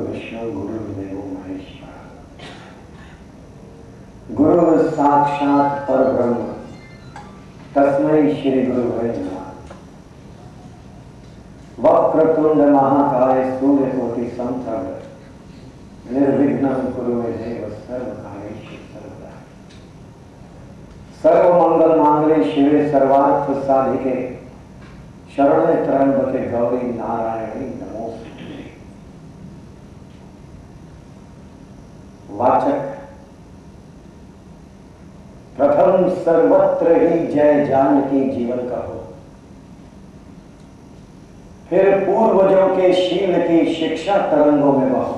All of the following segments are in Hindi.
कृष्ण गुरुर्देवो महेश्वर। गुरु साक्षात परब्रह्म तस्मै श्री गुरुवे नमः। वक्रतुंड महाकाय सूर्यकोटि समप्रभ निर्विघ्नं कुरु मे देव सर्वकार्येषु सर्वदा। सर्वमंगल मांगल्ये शिवे सर्वार्थ साधिके शरणे त्र्यंबके गौरी नारायणी नमोस्तुते। वाचक प्रथम सर्वत्र ही जय जानकी जीवन कहो, फिर पूर्वजों के शील की शिक्षा तरंगों में बहो।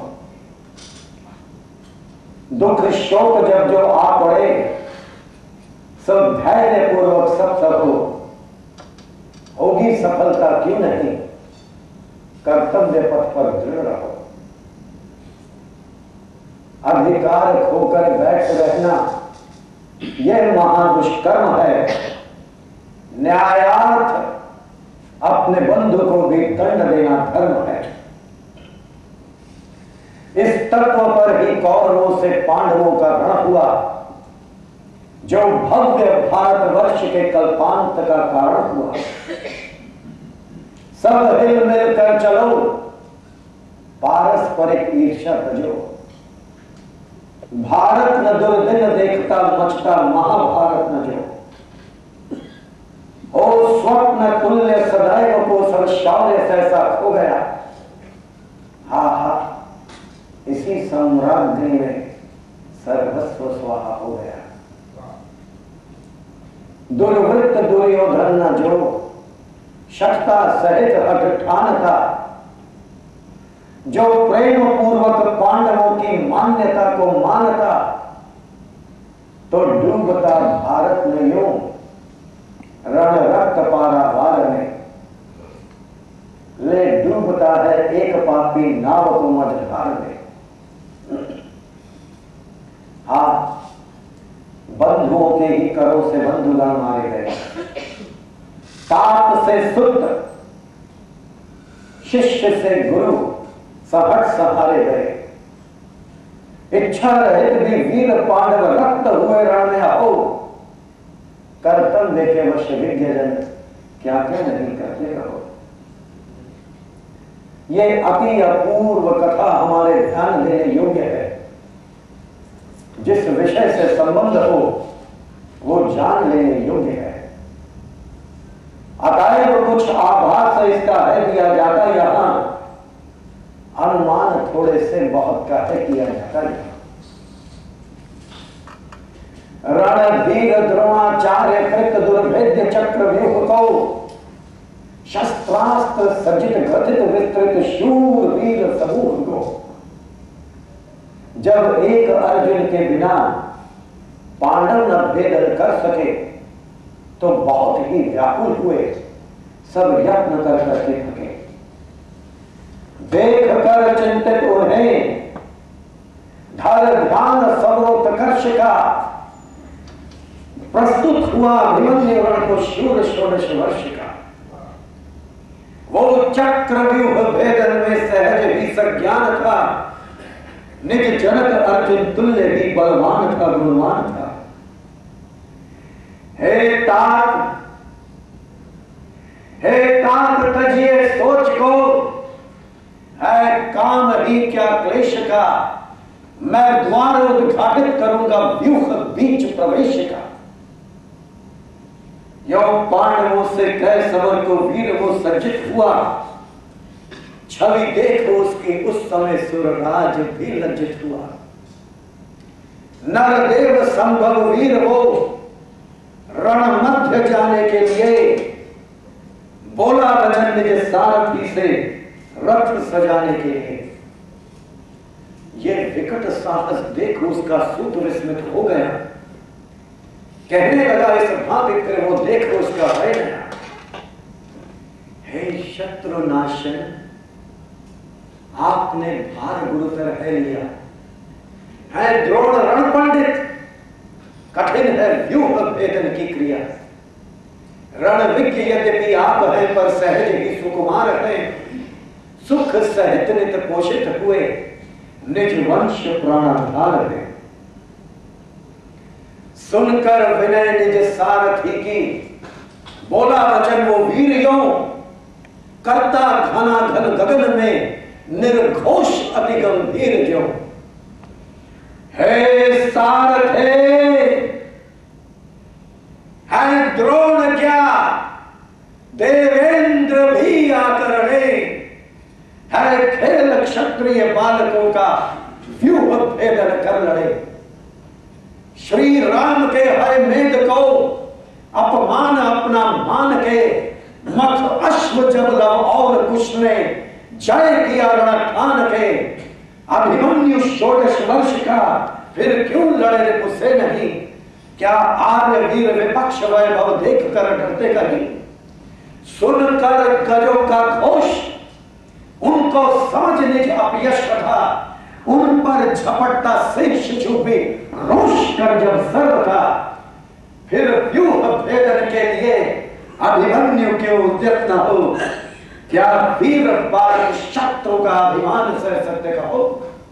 दुख शोक जब जो आ पड़े सब धैर्य पूर्वक सब सहो। होगी सफलता क्यों नहीं, कर्तव्य पथ पर दृढ़ रहो। अधिकार खोकर बैठ रहना यह महादुष्कर्म है। न्यायार्थ अपने बंधु को भी दंड देना धर्म है। इस तत्व पर ही कौरवों से पांडवों का रण हुआ, जो भव्य भारतवर्ष के कल्पांत का कारण हुआ। सब हिल मिलकर चलो, पारस्परिक ईर्ष्या तजो। भारत न दुर्दिन देखता मचता महाभारत न जो। ओ स्वप्न तुल्य सदैव को सब शौर्य सहसा खो गया। हा हा इसी सम्राज्ञी में सर्वस्व स्वाहा हो गया। दुर्वृत्त दुर्योधन न जो, शक्ता सहित हठ ठानता। जो प्रेम पूर्वक पांडवों की मान्यता को मानता, तो डूबता भारत में यूं रण रक्त पारावार में। ले डूबता है एक पापी नाव को मझधार में। हाँ, बंधुओं के ही करों से बंधुगण मारे गए। ताप से सुत, शिष्य से गुरु सहट सहारे गए। इच्छा रहित भी वीर पांडव रक्त हुए रण में आओ। कर्तव्य के वश विज्ञ जन क्या क्या नहीं करते रहो। ये अति अपूर्व कथा हमारे ध्यान देने योग्य है। जिस विषय से संबंध हो वो जान लेने योग्य है। अतएव कुछ आभास इसका है दिया जाता यहां, अनुमान थोड़े से बहुत का है किया जाता है। रणधीर द्रोणाचार्य कृत दुर्भेद्य चक्र व्यूह को, शस्त्रास्त्र सज्जित ग्रथित विस्तृत शूर वीर समूह को। जब एक अर्जुन के बिना पांडव न भेदन कर सके तो बहुत ही व्याकुल हुए। सब यत्न कर करके थके। देख कर चिंतित उन्हें धर ध्यान सर्वोत्कर्ष का। प्रस्तुत हुआ अभिमन्यु रण को शूर षोडश वर्ष का। वो चक्रव्यूह भेदन में सहज भी सज्ञान था। निज जनक अर्जुन तुल्य भी बलवान था, गुणवान था। हे तात तजिए सोच को, है काम ही क्या क्लेश का। मैं द्वार उद्घाटित करूंगा व्यूह बीच प्रवेश का। यो पांडवों से कह समर को वीर वो सज्जित हुआ। छवि देखो उसकी उस समय सुरराज भी लज्जित हुआ। नरदेव संभव वीर वो रण मध्य जाने के लिए। बोला वचन निज सारथी से रथ सजाने के लिए। ये विकट साहस देख उसका सूत विस्मित हो गया। कहने लगा इस भांति फिर वो देख उसका भय गया। हे शत्रुनाशन, आपने भार गुरुतर है लिया है। द्रोण रण पंडित, कठिन है व्यूह भेदन की क्रिया। रण विज्ञ यद्यपि आप हैं, पर सहज ही सुकुमार हैं। सुख सहित नित पोषित हुए निज वंश प्राणाधार है। सुनकर विनय निज सारथी की, बोला वचन वो वीरियों, करता घना घन गगन में निर्घोष अति गंभीर जो। हे सारथे, है द्रोण क्या देवेंद्र भी आकर है खेल क्षत्रिय बालकों का व्यूह भेदन कर लड़े। श्री राम के हर मेद को अपमान अपना मान के, मख अश्व जब लव और कुश ने जय किया रण ठान के। अभिमन्यु 16 वर्ष का फिर क्यों लड़े मुझसे नहीं, क्या आर्य वीर विपक्ष वैभव देख कर डरते कहीं। सुनकर गजों का घोष उनको समझ निज अपयश कथा, उन पर झपटता शेष छुपी रोष कर जब सर्व था। फिर व्यूह भेदन के लिए अभिमन्यु क्यों उद्यत न हो, क्या वीर बाल शत्रु का अभिमान सह सकते कहो।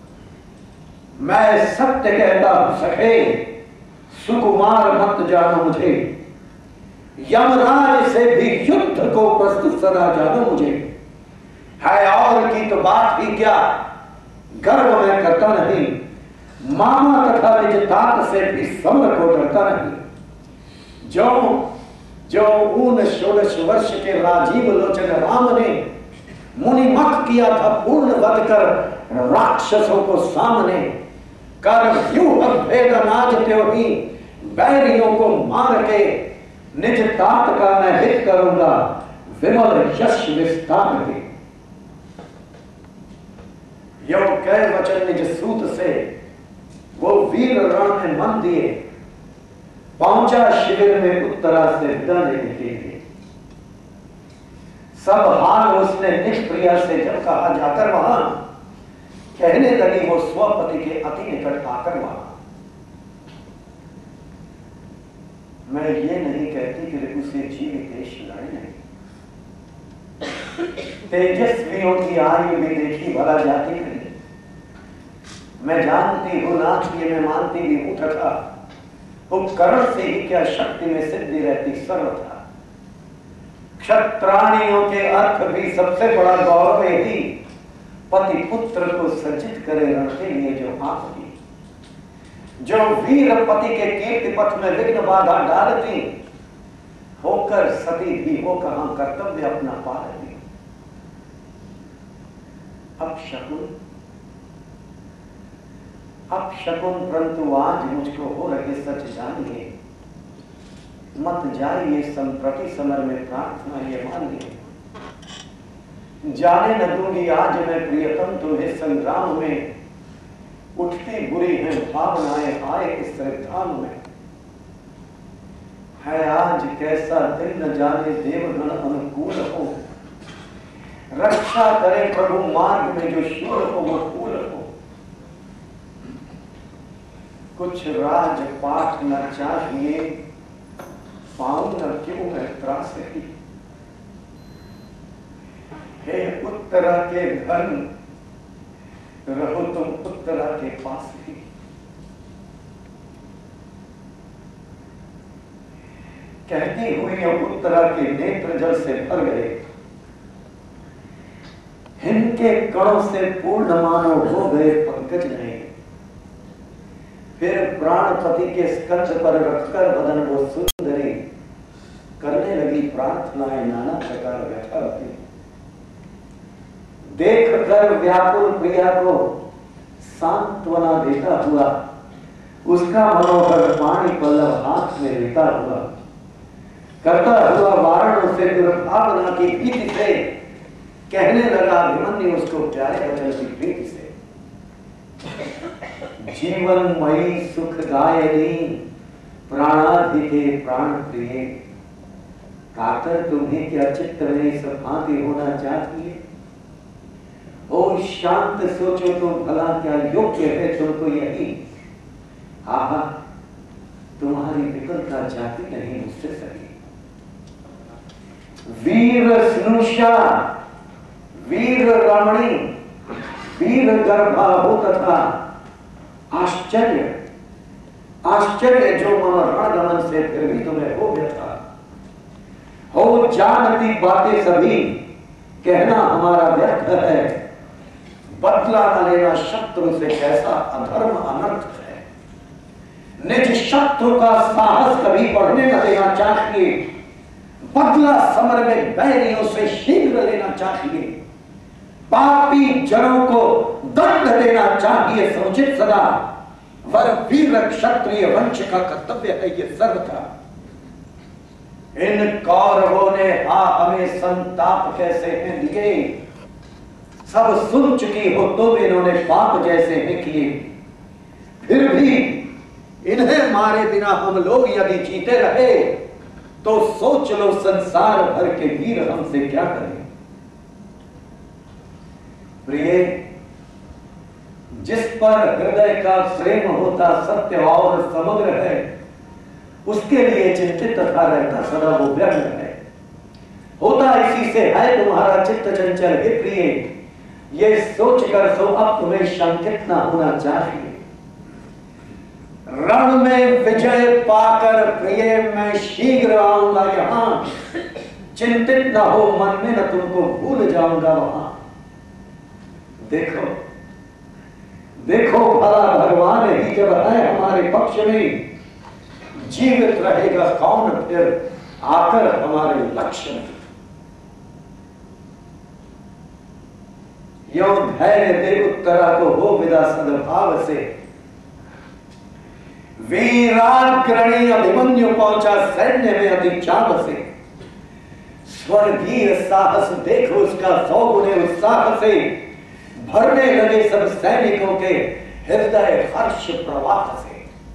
मैं सत्य कहता हूं सखे, सुकुमार मत जानो मुझे, यमराज से भी युद्ध को प्रस्तुत सदा जानो मुझे। है और की तो बात ही क्या, गर्व मैं करता नहीं, मामा तथा निज तात से भी समर को डरता नहीं। जो 16 वर्ष के राजीव लोचन राम ने मुनि मत किया था पूर्ण वध कर राक्षसों को सामने, कर व्यूह भेदनाज त्यो ही बैरियों को मार के, निज तात का मैं हित करूंगा विमल यश विस्तार के। यो कह वचन निज सूत से वो वीर रण में मन दिए, पहुंचा शिविर में उत्तरा से विदा लेने के लिए। सब हाल उसने निष्प्रिया से जब कहा जाकर वहां, कहने लगी वो स्वपति के अति निकट आकर वहां। मैं ये नहीं कहती कि उसे जीवितेश लड़े नहीं, तेजस्वियों की आयु में देखी भला जाती नहीं। मैं जानती हूं नाथ की, मैं मानती भी हूं तथा उपकरण से ही क्या शक्ति में सिद्धि रहती सर्वथा। क्षत्राणियों के अर्थ भी सबसे बड़ा गौरव यही, पति पुत्र को सज्जित करे रण के लिए जो आपकी। जो वीर पति के कीर्ति पथ में विघ्न बाधा डालती, होकर सती भी हो कहां कर्तव्य अपना पालती। अब शकुन परंतु आज मुझको हो रहे सच जानिए, मत जाइए संप्रति समर में प्रार्थना ये मानिए। जाने न दूंगी आज मैं प्रियतम तुम्हें संग्राम में, उठती बुरी है भावनाएं आए इस धाम में। है आज कैसा दिन न जाने देवगण अनुकूल हो, रक्षा करे प्रभु मार्ग में जो शूर हो वो फूल हो। कुछ राजपाठ न चाहिए, पाऊं न क्यों मैं त्रास ही। हे उत्तरा के धन रहो तुम उत्तरा के पास ही। कहती हुई अब उत्तरा के नेत्र जल से भर गए, इनके कणों से पूर्ण मानो हो गए पंकज नहीं। फिर प्राणपति के स्कंध पर रखकर बदन वो सुंदरी, करने लगी प्रार्थनाएं नाना प्रकार व्यथा होती। देख कर व्याकुल प्रिया को सांत्वना देता हुआ, उसका मनोहर पानी पल्लव हाथ में लेता हुआ, करता हुआ वारणों से दुर्भावना की भीति से कहने लगा अभिमन्यु उसको प्यारे वचन की प्रीति से। जीवनमयी सुखदायिनी प्राणाधिके प्राण प्रिय, कातर तुम्हें क्या चित्त में सब भांति होना चाहती है। ओ शांत सोचो तो भला क्या योग्य है तुमको यही। आहा तुम्हारी विकलता जाती नहीं मुझसे सही। वीर स्नुषा वीर रमणी वीर गर्भा होता था। आश्चर्य आश्चर्य जो मम रणगमन से फिर भी तुम्हें हो गया था। हो जानती बातें सभी कहना हमारा व्यर्थ है। बदला न लेना शत्रु से कैसा अधर्म अनर्थ है। निज शत्रु का साहस कभी बढ़ने न देना चाहिए। बदला समर में बैरियों से शीघ्र लेना चाहिए। पापी जनों को दंड देना चाहिए समुचित सदा। वर वीर क्षत्रिय वंश का कर्तव्य है ये सर्वथा। इन कौरवों ने हमें संताप कैसे हैं दिए। सब सुन चुकी हो तो भी इन्होंने पाप जैसे हैं किए। फिर भी इन्हें मारे बिना हम लोग यदि जीते रहे तो सोच लो संसार भर के वीर हमसे क्या करें। प्रिय, जिस पर हृदय का प्रेम होता सत्य और समग्र है उसके लिए चिंतित तथा रहता सदा वो व्यग्र है। होता इसी से है तुम्हारा चित्त चंचल हे प्रिय। ये सोचकर सो अब तुम्हें शंकित न होना चाहिए। रण में विजय पाकर प्रिय मैं शीघ्र आऊंगा यहां। चिंतित न हो मन में न तुमको भूल जाऊंगा वहां। देखो देखो भला भगवान ही जब है हमारे पक्ष में जीवित रहेगा कौन फिर आकर हमारे लक्ष्य में। यो धैर्य दे उत्तरा को हो विदा सद्भाव से। वीराग्रणी अभिमन्यु पहुंचा सैन्य में अति चाव से। स्वर्गीय साहस देखो उसका 100 गुने उत्साह से। भरने लगे सब सैनिकों के हृदय हर्ष प्रवाह से।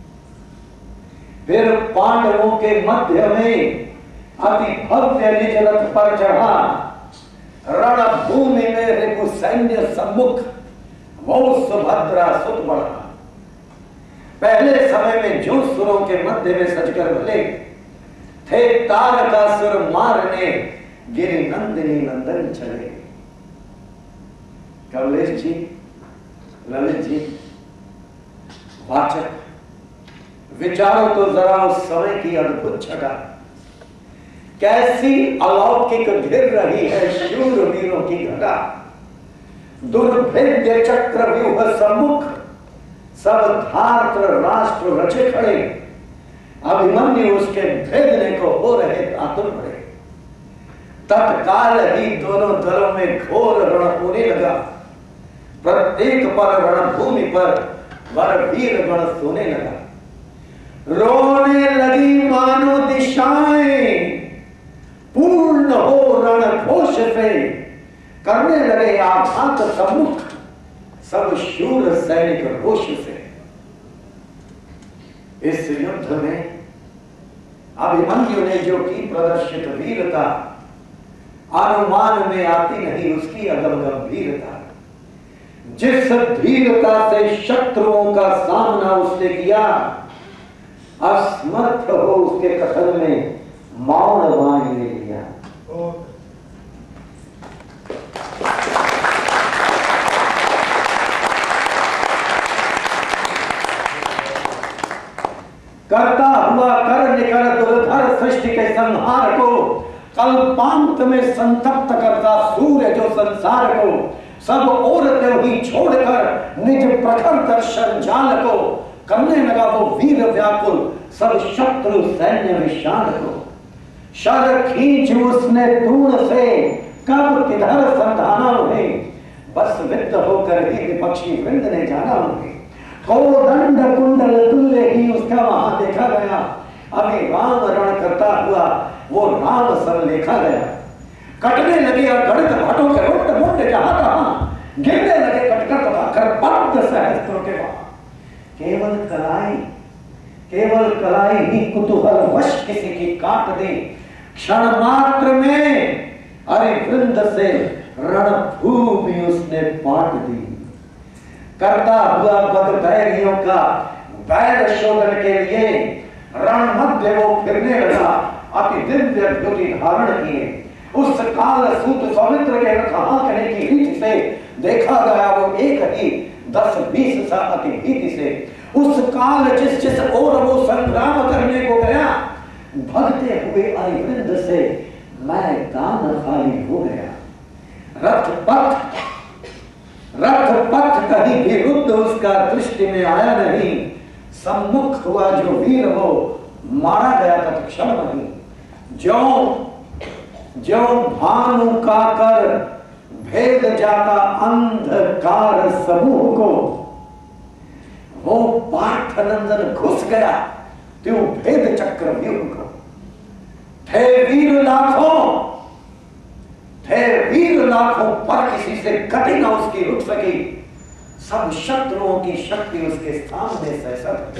फिर पांडवों के मध्य में अति भव्य निज रथ पर चढ़ा। रणभूमि में रिपु सैन्य सम्मुख वो सुभद्रा सुत बढ़ा। पहले समय में जो सुरों के मध्य में सजकर भले थे तारकासुर मारने गिरि नंदिनी नंदन चले। कमलेश जी, ललित जी, वाचक विचारो तो जरा उस समय की अद्भुत छटा। कैसी अलौकिक घिर रही है शूर वीरों की घटा। दुर्भेद्य चक्र व्यूह सम्मुख सब धार्त राष्ट्र रचे खड़े। अभिमन्यु उसके भेदने को हो रहे आतुर बड़े। तत्काल ही दोनों दलों में घोर रण होने लगा। प्रत्येक पर रणभूमि पर वर वीर गण सोने लगा। रोने लगी मानो दिशाएं पूर्ण हो रण घोष से। करने लगे आघात सम्मुख सब शूर सैनिक रोष से। इस युद्ध में अभिमन्यु ने जो की प्रदर्शित वीरता अनुमान में आती नहीं उसकी अगम गंभीरता। जिस धीरता से शत्रुओं का सामना उसने किया असमर्थ हो उसके कथन में मौन वाणी ले लिया। करता हुआ कर निकर दुर्धर सृष्टि के संहार को। कल्पांत में संतप्त करता सूर्य जो संसार को। सब औरतें ही छोड़कर निज प्रखर दर्शन जाल को। करने लगा वो वीर व्याकुल सब शत्रु सैन्य विशाल को। शर खींच उसने तूण से कब किधर संधाना उन्हें। बस विद्ध होकर ही विपक्षी वृंद ने जाना उन्हें। दंड कुंडल तुल्य ही उसका वहां देखा गया। अभी राम रण करता हुआ वो राम सब देखा गया। कटने लगे और गणित भटों के मुंड मुंड जहां तहां गिरने लगे कटकर तबाकर बंद सहस्त्रों के वहां। केवल कलाई ही कुतूहल वश किसी की काट दी। क्षण मात्र में अरे वृंद से रणभूमि उसने पाट दी। करता हुआ बद बैरियों का बैर शोधन के लिए रण मध्य वो फिरने लगा। अति दिव्य द्युति धारण किए। उस काल सूत सौमित्र के रथ हाँकने की रीति से देखा गया वो एक ही 10-20 सा अति भीति से उस काल जिस ओर वो संग्राम करने को गया, भगते हुए अरिवृंद से मैदान खाली हो गया। रथ पथ कहीं भी रुद्ध उसका दृष्टि में आया नहीं। सम्मुख हुआ जो वीर हो मारा गया तत्क्षण नहीं। जो भानु का कर भेद जाता अंधकार समूह को, वो पार्थनंदन घुस गया त्यों भेद चक्र व्यूह को। थे वीर लाखों पर किसी से गति न उसकी रुक सकी। सब शत्रुओं की शक्ति उसके सामने सहसत।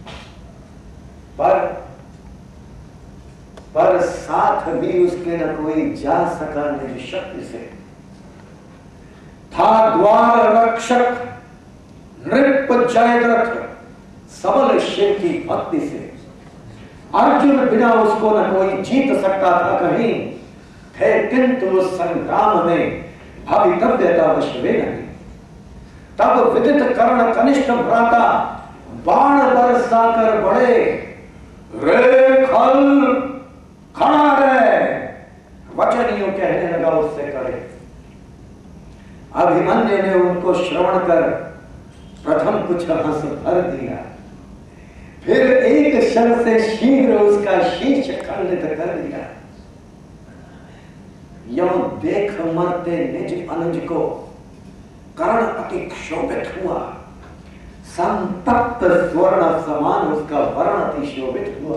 पर साथ भी उसके न कोई जा सका निज शक्ति से। था द्वार रक्षक नृप जयद्रथ सबल शिव की भक्ति से। अर्जुन बिना उसको न कोई जीत सकता था कहीं, थे किंतु उस संग्राम में भवितव्यता वश वे नहीं। तब विदित कर्ण कनिष्ठ भ्राता बाण बरसा कर बड़े, रे खल खड़ा रहे, वचन यूं कहने लगा उससे करे। अभिमन्यु ने उनको श्रवण कर प्रथम कुछ हंस भर दिया, फिर एक शर से शीघ्र उसका शीश खंडित कर दिया। यों देख मरते निज अनुज को कर्ण अति क्षोभित हुआ। संतप्त स्वर्ण समान उसका वर्ण अति शोभित हुआ।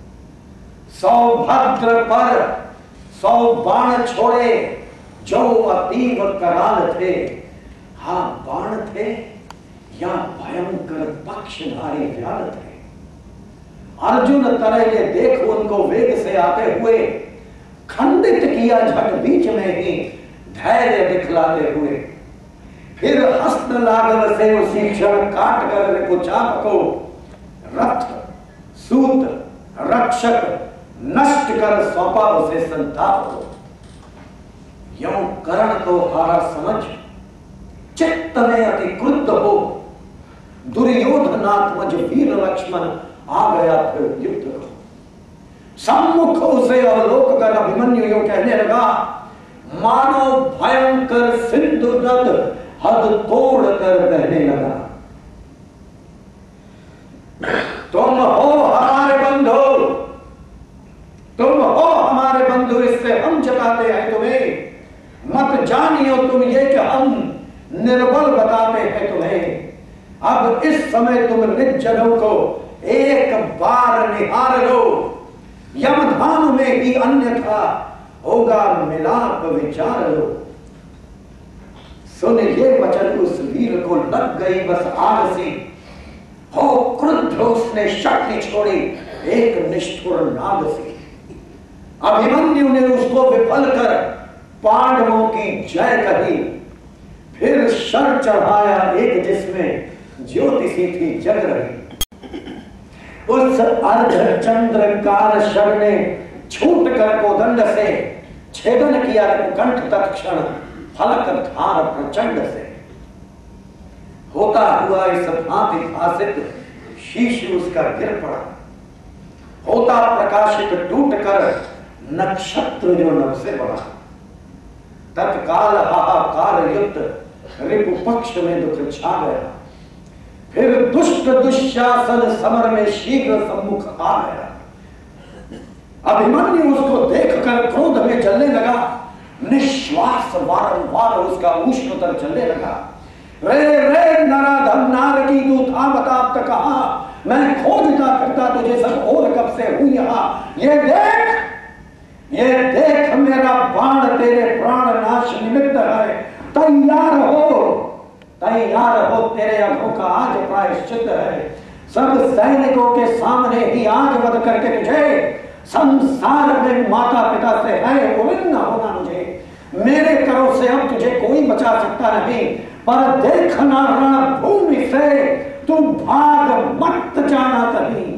सौभद्र पर 100 बाण छोड़े जो अतीव कराल थे। हाँ बाण थे या भयंकर पक्षधारी व्याल थे। अर्जुन तरह देख उनको वेग से आते हुए खंडित किया झट बीच में ही धैर्य दिखलाते हुए। फिर हस्त लाघव से उसी क्षण काट कर रिपुचाप को रथ सूत रक्षक नष्ट कर सौंपा उसे संताप को। यों कर्ण को हारा समझ चित्त में अति क्रुद्ध हो दुर्योधनात्मज वीर लक्ष्मण आ गया फिर युद्ध को। सम्मुख उसे अवलोक कर अभिमन्यु यूं कहने लगा, मानो भयंकर सिंधु नद हद तोड़ कर बहने लगा। तुम हो हमारे बंधु, तुम हो हमारे बंधु, इससे हम जताते हैं तुम्हें। मत जानियो तुम ये कि हम निर्बल बताते हैं तुम्हें। अब इस समय तुम निर्जनों को एक बार निहार लो, यमधाम में ही अन्यथा होगा मिलाप विचार लो। सुन ये वचन उस वीर को लग गई बस आग सी। हो क्रुद्ध उसने शक्ति छोड़ी एक निष्ठुर नाग सी। अभिमन्यु ने उसको विफल कर पांडवों की जय कही। फिर शर चढ़ाया एक जिसमें ज्योति सी थी जग रही। उस अर्धचंद्रकार शर ने छूट कर कोदंड से छेदन किया कंठ तत्क्षण फलक धार प्रचंड से। होता हुआ इस भांति भासित शीश उसका गिर पड़ा। होता प्रकाशित टूट कर नक्षत्र जो नभ से बढ़ा। तत्काल हाहाकार युक्त रिपु पक्ष में दुख छा गया। फिर दुष्ट दुशासन समर में शीघ्र सम्मुख आ गया। अभिमन्यु उसको देखकर क्रोध में जलने लगा। निश्वास वारंवार उसका उष्णतर चलने लगा। रे रे नराधम नार की तू था बताप कहा, मैं खोजता फिरता तुझे सब और कब से हूं यहां। ये देख मेरा बाण तेरे प्राण नाश निमित्त है। तैयार हो तेरे अघों का आज प्रायश्चित है। सब सैनिकों के सामने ही आज वध करके तुझे संसार में माता पिता से है गोविंद होना मुझे। मेरे करों से अब तुझे कोई बचा सकता नहीं। पर देखना रण भूमि से तू भाग मत जाना कहीं।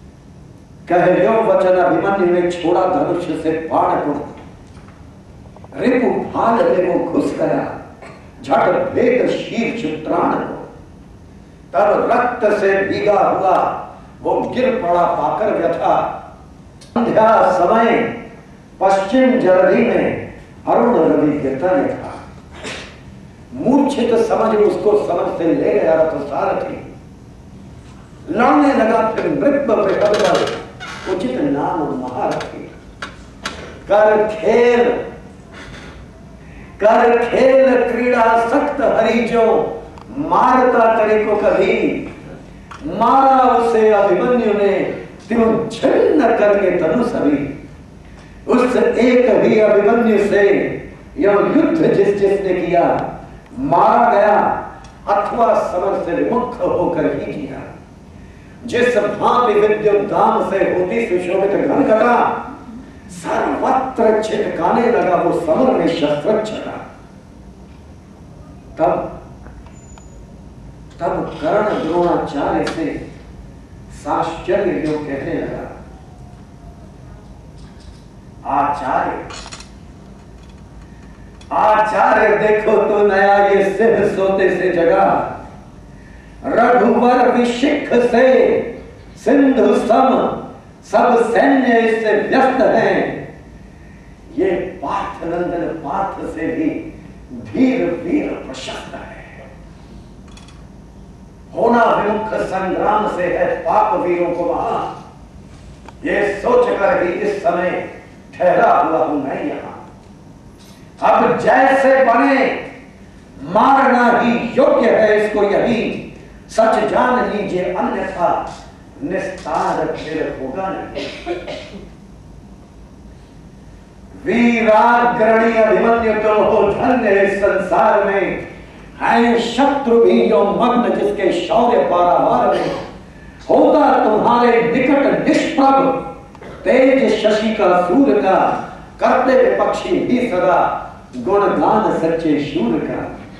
कह यो वचन अभिमन्यु ने छोड़ा धनुष से बाण को। रिपु भाल में वो घुस गया, झट भेद शीर चित्राण को। तब रक्त से भीगा हुआ वो गिर पड़ा पाकर व्यथा। संध्या समय पश्चिम जरदी में अरुण रवि गिरता था। मूर्छित समझ उसको समझ से ले गया रथ सारथी। लड़ने लगा फिर मृत बृहद पर उचित नाम महारथी। कर खेल क्रीड़ा सख्त हरिजो, मारता करे को कभी। मारा उसे अभिमन्यु ने त्यों छिन्न करके तनु सभी। उस एक ही अभिमन्यु से यह युद्ध जिसने किया, मारा गया अथवा समर से विमुख होकर ही जिया। जिस भांति विद्युत दाम से होती सुशोभित घन घटा, सर्वत्र छिटकाने लगा वो समर में शस्त्र छटा। तब कर्ण द्रोणाचार्य से साश्चर्य योग कहने लगा, आचार्य देखो तो नया ये सिद्ध सोते से जगा। रघुवर विशिख से सिंधु सम सब सैन्य इससे व्यस्त हैं। ये पार्थ नंदन पार्थ से भी धीर वीर प्रशस्त है। होना विमुख संग्राम से है पाप वीरों को वहां। ये सोचकर ही इस समय ठहरा हुआ हूं मैं यहां। अब जैसे बने मारना ही योग्य है इसको, यही सच जान लीजिए, अन्यथा निस्तार फिर होगा नहीं। वीराग्रणी अभिमन्यु तो हो धन्य इस संसार में। है शत्रु भी यो मग्न जिसके शौर्य पारावार में। होता तुम्हारे निकट निष्प्रभ तेज शशि का सूर्य का। करते विपक्षी भी सदा गुणगान सच्चे शूर का।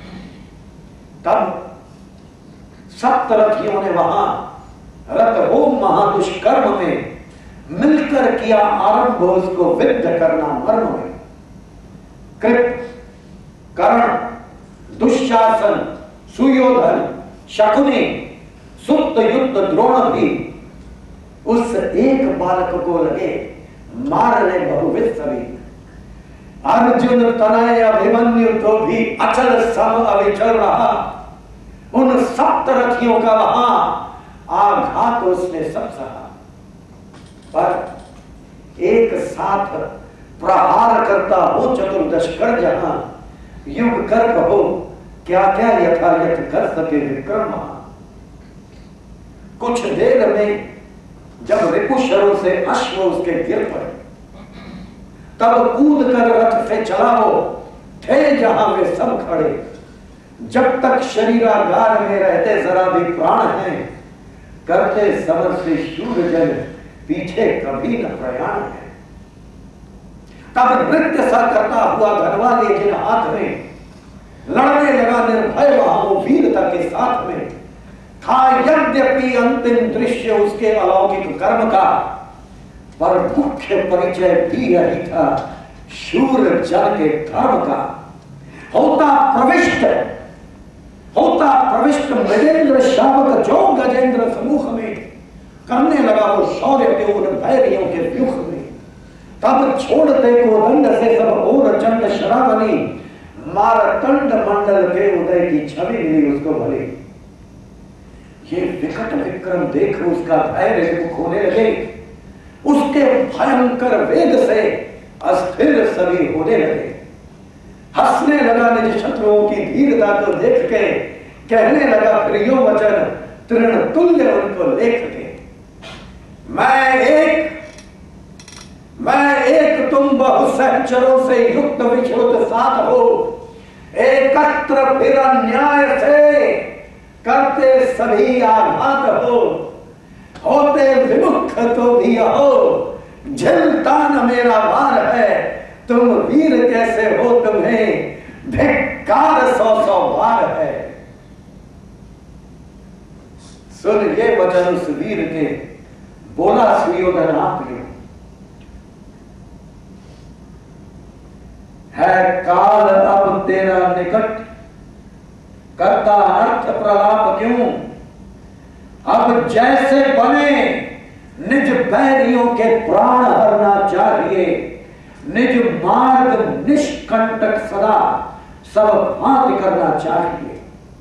तब सप्तरथियों ने वहां रथभूम महादुष्कर्म में मिलकर किया आरंभ उसको विद्ध करना मर्म में। कृप, करण, दुशासन, सुयोधन, शकुनी, सुत युद्ध द्रोण भी उस एक बालक को लगे मारने बहुविध सभी। अर्जुन तनय अभिमन्यु तो भी अचल सम अविचल रहा। उन सप्तरथियों का वहां आघात उसने सब सहा। पर एक साथ प्रहार करता हो चतुर्दश कर जहां। युग कर कहो क्या क्या यथायथ कर सके विक्रम। कुछ देर में जब रिपुशरों से अश्व उसके गिर पड़े, तब कूद कर रथ से चला वो थे जहां वे सब खड़े। जब तक शरीरागार में रहते जरा भी प्राण हैं, करते समर से शूर जन पीछे कभी न प्रयाण है। तब नृत्य सा करता हुआ धनवा ले जिन हाथ में, लड़ने लगा निर्भय वहां वो वीरता के साथ में। था यद्यपि अंतिम दृश्य उसके अलौकिक कर्म का, पर मुख्य परिचय भी यही था शूर जन के धर्म का। होता प्रविष्ट मृगेंद्र शावक जो गजेंद्र समूह में, करने लगा वो शौर्य के उन भैरियों के व्यूह में। तब छोड़ते को दंड से सब और चंड शरावनी, मारतंड मंडल के उदय की छवि मिली उसको भले। ये विकट विक्रम देख उसका धैर्य खोने लगे। उसके भयंकर वेग से अस्थिर सभी होने लगे। हंसने लगा निज शत्रुओं की धीरता को देख के। कहने लगा फिर यो वचन तृण तुल्य उनको लेख के। मैं एक तुम बहु सहचरों से युक्त विश्रुत साथ हो। एकत्र फिर अन्याय से करते सभी आघात हो। होते विमुख तो भी हो, झिलता न मेरा वार है। तुम वीर कैसे हो, तुम्हें धिक्कार 100 बार है। सुन ये वचन उस वीर के, बोला सुयोधन आप है काल अब तेरा निकट, करता अर्थ प्रलाप क्यों। अब जैसे बने निज बैरियों के प्राण हरना चाहिए, निज मार्ग निष्कंटक सदा सब भांति करना चाहिए।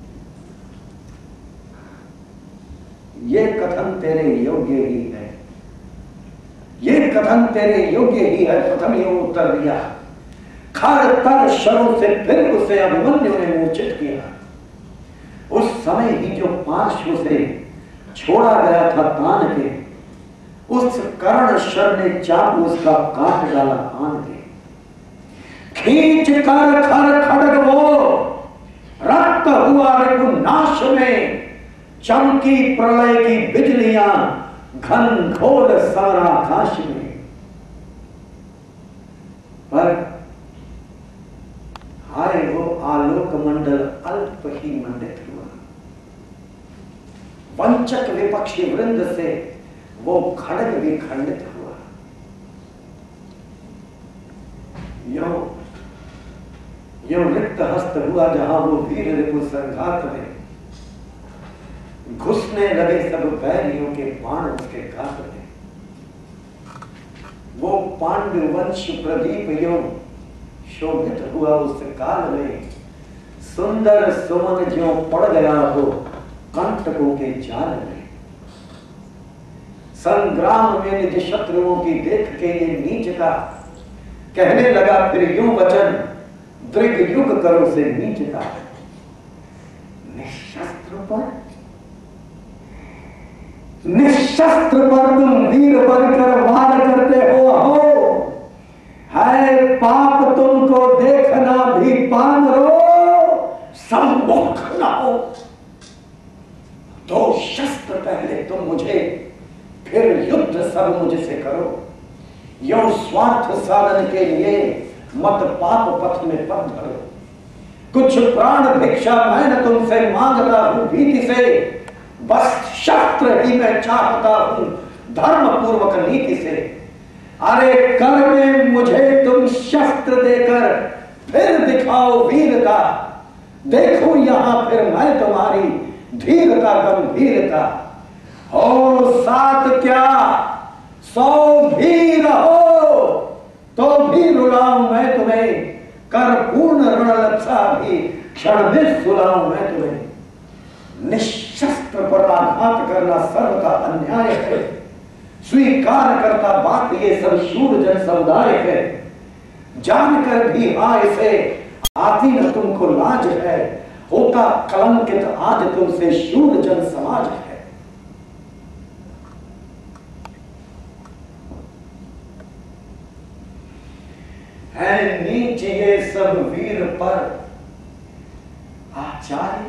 ये कथन तेरे योग्य ही है, ये कथन तेरे योग्य ही है। प्रथम ये उत्तर दिया, खर तर शरों से फिर उसे अभिमन्यु ने मूर्छित किया। उस समय ही जो पार्श्व से छोड़ा गया था तान के, उस कर्ण शर ने चाकू उसका काट डाला आन के। खींच कर खर खड़ग वो रक्त हुआ नाश में, चमकी प्रलय की बिजलियां घन घोर सारा आकाश में। पर हाय वो आलोक मंडल अल्प ही मंडित हुआ, वंचक विपक्षी वृंद से वो खड़ग भी खंडित हुआ। यो रिक्त हस्त हुआ जहां वो वीर रिपु संघात में, घुसने लगे सब बैरियों के बाण उसके घात में। वो पांडु वंश प्रदीप यो शोभित हुआ उस काल में, सुंदर सुमन ज्यों पड़ गया हो कंटकों के जाल में। संग्राम में निज शत्रुओं की देख के ये नीचता, कहने लगा फिर यूं वचन दृग युग करो से नीचता। निशस्त्र पर तुम वीर बनकर वार करते हो, है पाप तुमको देखना भी पान रो, सम्मुख न हो। दो शस्त्र पहले तुम मुझे, फिर युद्ध सब मुझसे करो। यो स्वार्थ साधन के लिए मत पाप पथ में पथ धरो। कुछ प्राण भिक्षा मैं न तुमसे मांगता हूं भीति से, बस शस्त्र ही मैं चाहता हूं धर्म पूर्वक नीति से। अरे कर में मुझे तुम शस्त्र देकर फिर दिखाओ वीरता, देखो यहां फिर मैं तुम्हारी धीरता गंभीरता। हो साथ क्या 100 भी रहो तो भी रुलाऊं मैं तुम्हें, कर पूर्ण रणलक्षा भी क्षण में सुलाऊं मैं तुम्हें। निशस्त्र पर आघात करना सर्वथा अन्याय है, स्वीकार करता बात ये सब शूर जन समुदाय है। जानकर भी हाय से आती न तुमको लाज है, होता कलंकित आज तुमसे शूर जन समाज है। है नीच ये सब वीर पर आचार्य,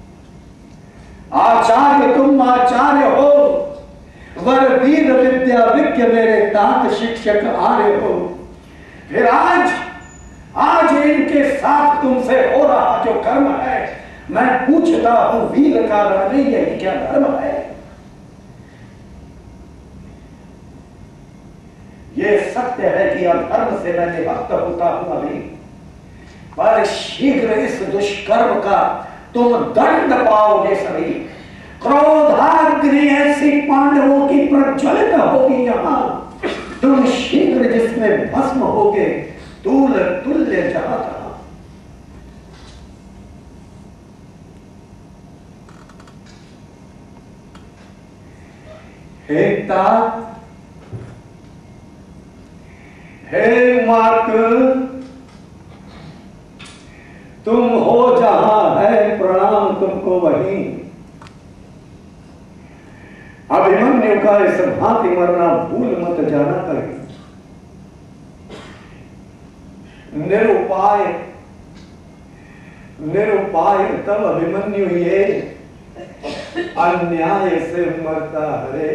आचार्य तुम आचार्य हो, वर वीर विद्या विज्ञ मेरे तात शिक्षक आर्य हो। फिर आज इनके साथ तुमसे हो रहा जो कर्म है, मैं पूछता हूं वीर का रण में यही क्या धर्म है। ये सत्य है कि अधर्म से मैं निहत होता हूं अभी, पर शीघ्र इस दुष्कर्म का तुम दंड पाओगे सभी। क्रोधाग्नि ऐसी पांडवों की प्रज्वलित होगी यहां, तुम शीघ्र जिसमें भस्म होगे तूल तुल्य जहां तहां। हे तात, हे मात, तुम हो जहां है प्रणाम तुमको वहीं। अभिमन्यु का इस भांति मरना भूल मत जाना कहीं। निरुपाय निरुपाय तब अभिमन्यु ये अन्याय से मरता हरे।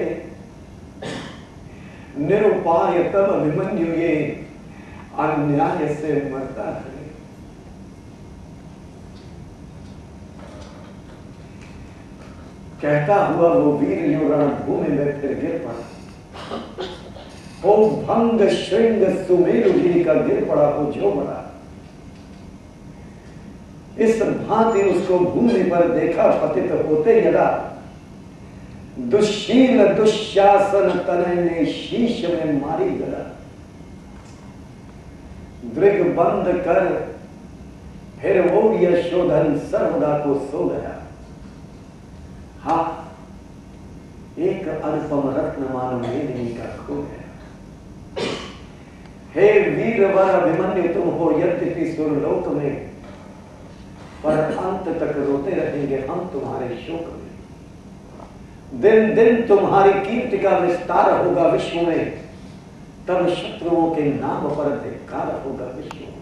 निरुपाय तब अभिमन्यु ये अन्याय से मरता हरे। कहता हुआ वो वीर यो रणभूमि में फिर गिर पड़ा। हो भंग श्रृंग सुमेरु गिरी का गिर पड़ा हो जो बड़ा। इस भांति उसको भूमि पर देखा पतित होते यदा, दुश्शील दुशासन तनय ने शीश में मारी गला। दृग बंद कर फिर वो यशोधन सर्वदा को सो गया। हा, एक अनुपम रत्न मानो मेदिनी का खो गया। हे वीरवर अभिमन्यु, तुम हो यद्यपि सुरलोक में, पर अंत तक रोते रहेंगे हम तुम्हारे शोक में। दिन दिन तुम्हारी कीर्ति का विस्तार होगा विश्व में, तब शत्रुओं के नाम पर धिक्कार होगा विश्व में।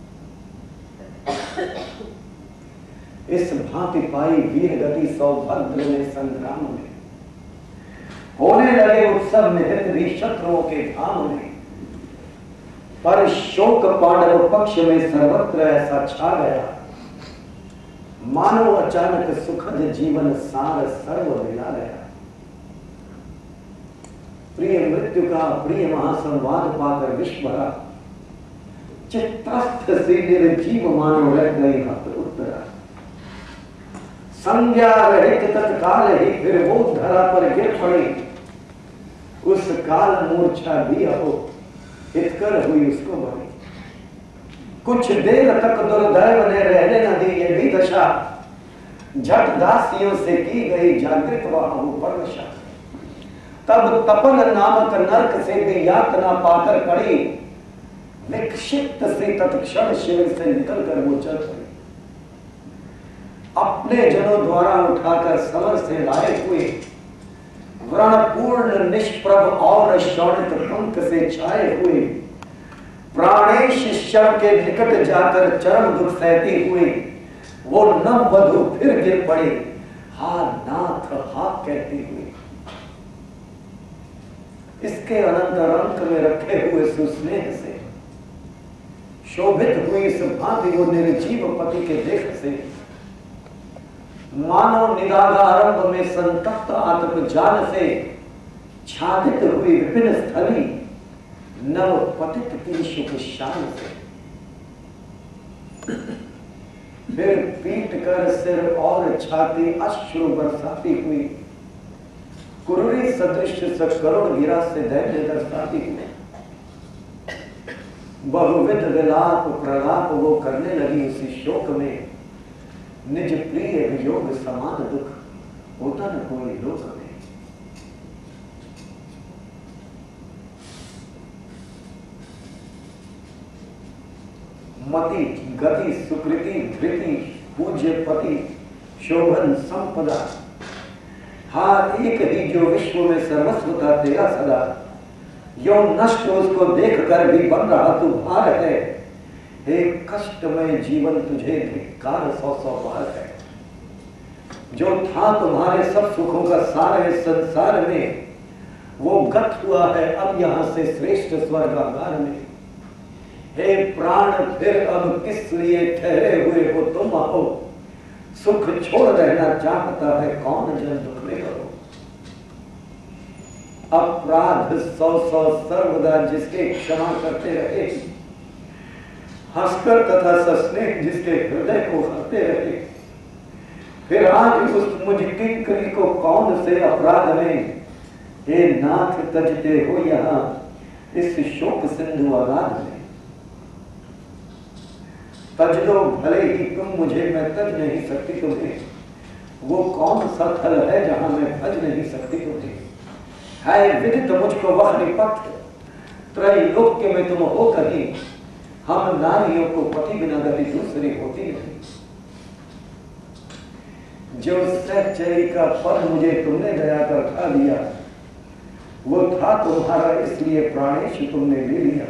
इस भांति पाई वीर गति सौभद्र ने संग्राम में, होने लगे उत्सव निहित भी शत्रुओं के धाम में। पर शोक पांडव पक्ष में सर्वत्र ऐसा छा गया, मानो अचानक सुखद जीवन सार सर्व मिला गया। प्रिय मृत्यु का प्रिय महासंवाद पाकर विश्व भरा, चित्तस्थ से निर्जीव मानो रह गई हत उत्तरा। संज्ञा रहित तत्काल ही फिर वो धरा पर गिर पड़ी, उस काल मूर्छा भी हो हितकर हुई उसको बड़ी। कुछ देर तक दुर्दैव ने रहने न दी ये भी दशा, झट दासियों से की गई जागृत वहां ऊपर नशा। तब तपन नामक नरक से भी यातना पाकर पड़ी, विक्षिप्त से तत्क्षण शिविर से निकलकर वो चल पड़ी। अपने जनों द्वारा उठाकर समर से लाए हुए, व्रणपूर्ण निष्प्रभ और शोणित पंख से छाए हुए, प्राणेश शव के निकट जाकर चरम दुख सहती हुई, वो नव वधु फिर गिर पड़ी, हा नाथ हा कहती हुई। इसके अनंतर अंक में रखे हुए सुस्नेह से शोभित हुई इस भांति वो निर्जीव पति के देख से, मानव निरागारंभ में संतप्त आत्म जान से छादित हुई विपिन स्थली, नव पतित की सुख शान से। फिर पीट कर सिर और छाती अश्रु बरसाती हुई, कुरुरी सदृश सकरुण गिरा से दैन्य दर्शाती हुई। बहुविध विलाप प्रलाप वो करने लगी उसी शोक में, निज प्रिय वियोग समान दुख होता न कोई लोक में। मति गति सुकृति धृति पूज्य पति शोभन संपदा, हाँ एक ही जो विश्व में सर्वस्व था तेरा सदा। यो नष्ट उसको देख कर भी बन रहा तू भार है, हे कष्टमय जीवन तुझे धिक्कार सौ सौ बार है। जो था तुम्हारे सब सुखों का सार है संसार में, वो गत हुआ है अब यहाँ से श्रेष्ठ स्वर्गागार में। हे प्राण फिर अब किस लिए ठहरे हुए हो तुम आओ, सुख छोड़ रहना चाहता है कौन जन दुख में करो। अपराध सौ सौ सर्वदा जिसके क्षमा करते रहे, हंसकर तथा सस्नेह जिसके हृदय को हरते रहे, फिर आज उस मुझ किंकरी को कौन से अपराध में, हे नाथ तजते हो यहाँ इस शोक सिंधु आगाध में। तज दो भले ही तुम मुझे, मैं तज नहीं सकती तुम्हें, वो कौन सा थल है जहां मैं भज नहीं सकती तुम्हें। है विदित मुझको वह निपथ, त्रैलोक्य में तुम हो कहीं, हम नारियों को पति बिना गति दूसरी होती नहीं। जो सहचरी का फल मुझे तुमने दया कर खा दिया, वो था तुम्हारा इसलिए प्राणेश तुमने ले लिया।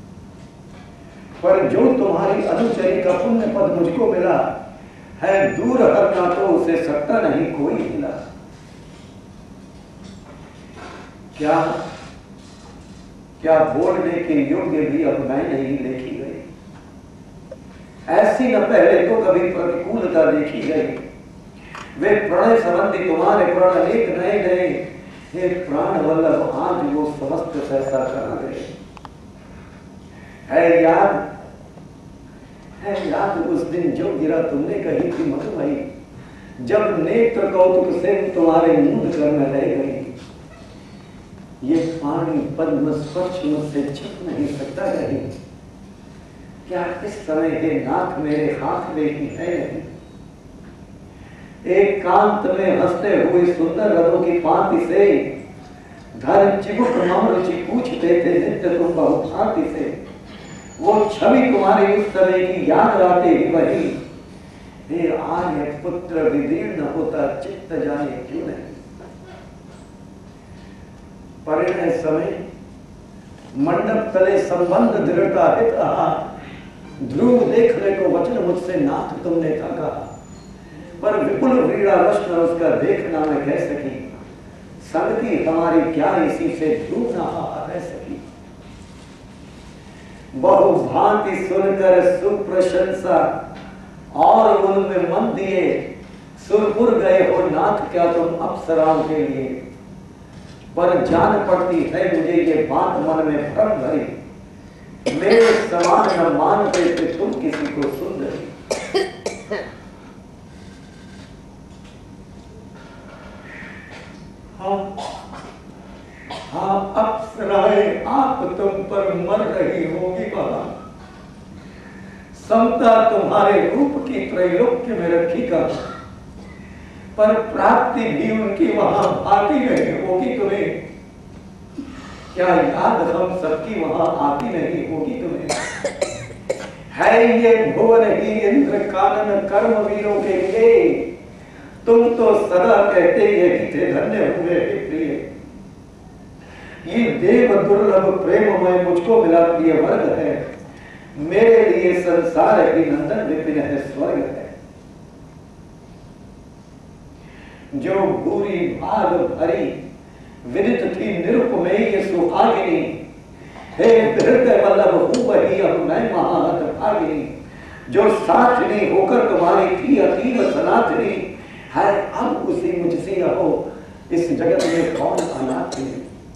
पर जो तुम्हारी अनुचरी का पुण्य पद मुझको मिला है, दूर हटना तो उसे सकता नहीं कोई हिला। क्या क्या बोलने के योग्य भी अब मैं नहीं देखी गई, ऐसी न पहले तो कभी प्रतिकूलता देखी गई। वे प्रणय संबंधी तुम्हारे प्रण अनेक नए नए, हे प्राण वल्लभ आज वो समस्त सहसा करा गए। है याद है याद उस दिन जो गिरा तुमने कही थी मधुमई, जब नेत्र कौतुक से तुम्हारे मूंद करने रह गई। ये पानी पद्म स्पर्श मुझसे छिप नहीं सकता रही, क्या इस समय हे नाथ मेरे हाथ में ही है नहीं। एक कांत में हंसते हुए सुंदर रथों की पांति से धर चिबुक मम रुचि पूछते थे नित्य तुम बहुभांति से। वो छवि तुम्हारी उस समय की याद आते ही वही, हे आर्य पुत्र विदीर्ण होता चित्त जाने क्यों नहीं। परिणय समय मंडप तले संबंध दृढ़ता हित रहा, ध्रुव देखने को वचन मुझसे नाथ तुमने था कहा। पर विपुल व्रीड़ा वश न उसका देखना मैं कह सकी, संगति हमारी क्या इसी से ध्रुव न रह सकी। बहु भांति सुनकर सुप्रशंसा और उनमें मन दिए, सुरपुर गए हो नाथ क्या तुम अप्सराओं के लिए। पर जान पड़ती है मुझे ये बात मन में भ्रम भरी, मेरे समान न मानते थे तुम किसी को सुंदरी। हाँ अप्सराएं आप तुम पर मर रही होगी बाबा, समता तुम्हारे रूप की त्रैलोक्य में रखी का, पर प्राप्ति भी उनकी वहां आती नहीं होगी तुम्हें। क्या याद हम सबकी वहां आती नहीं होगी तुम्हें। है ये भुवन ही इंद्र कानन कर्म वीरों के लिए, तुम तो सदा कहते यही थे धन्य हुए प्रिय। ये देव दुर्लभ प्रेममय मुझको मिला प्रिय वर्ग है, मेरे लिए संसार ही नंदन विपिन है स्वर्ग है। जो भूरी भाग भरी विदित थी निरुपमेय सुहागिनी, हे हृदय वल्लभ हूँ वही अब मैं महाहत भागिनी। जो साथनी होकर तुम्हारी थी अतीव सनातनी, है अब उसी मुझसी हो इस जगत में कौन अनाथ है।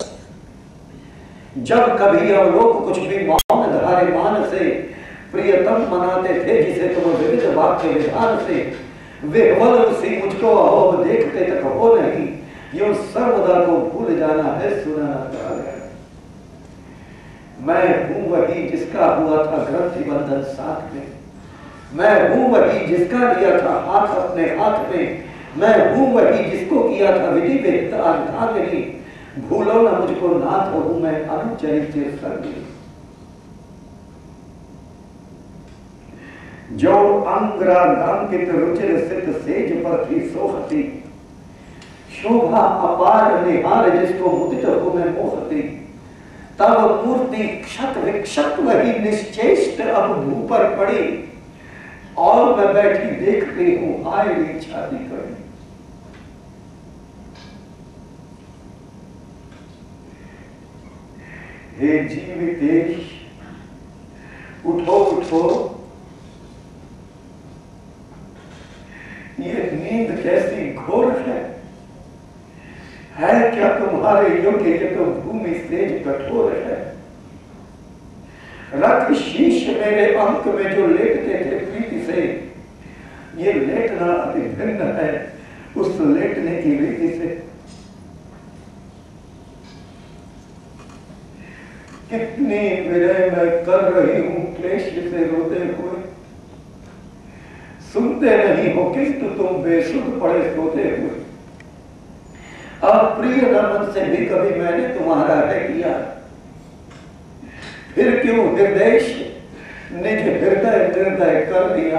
जब कभी अवलोक कुछ भी मौन धारे मान से, प्रियतम मनाते थे जिसे तुम विविध वाक्य विधान से। विह्वल उसी मुझको अहो देखते तक हो नहीं, यूं सर्वदा को भूल जाना है सुना न कहा गया। मैं हूं वही जिसका हुआ था ग्रंथि बंधन साथ में, मैं हूं वही जिसका लिया था हाथ अपने हाथ में, मैं हूं वही जिसको किया था विधि विहित अर्धांगिनी। भूलो न मुझको नाथ हूं मैं अनुचरित्र सर्गी। जो अंग्रांकित रुचिर सित सेज पर थी सोहती, शोभा अपार निहार जिसको मुदित हो मैं मोहती। तब मूर्ति क्षत विक्षत वही निश्चेष्ट अब भू पर पड़ी, और मैं बैठी देखती हूं हाय री छाती कड़ी। हे जीवितेश उठो उठो, ये नींद कैसी घोर है क्या तुम्हारे योग्य, ये तो भूमि सेज कठोर है। रख शीश मेरे अंक में जो लेटते थे प्रीति से, ये लेटना अति भिन्न है उस लेटने की रीति से। कितनी विरह मैं कर रही हूं क्लेश से रोते हुए, सुनते नहीं हो किंतु तुम बेसुध पड़े सोते हुए। अप्रिय रमन से भी कभी मैंने तुम्हारा है किया, फिर क्यों हृदय निज हृदय निर्दय कर दिया।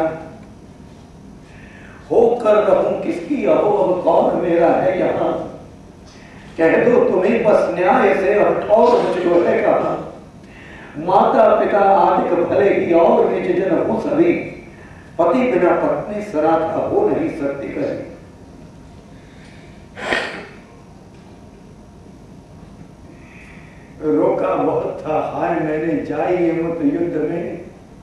होकर रहूं किसकी अहो अब कौन मेरा है यहाँ, कह दो तुम्हें बस न्याय से अब ठौर मुझको है कहा। माता पिता आदि भले ही और निज जन हो सभी, पति बिना पत्नी सराथा हो नहीं सकती कभी। रोका बहुत था हाय मैंने जाई मत युद्ध में,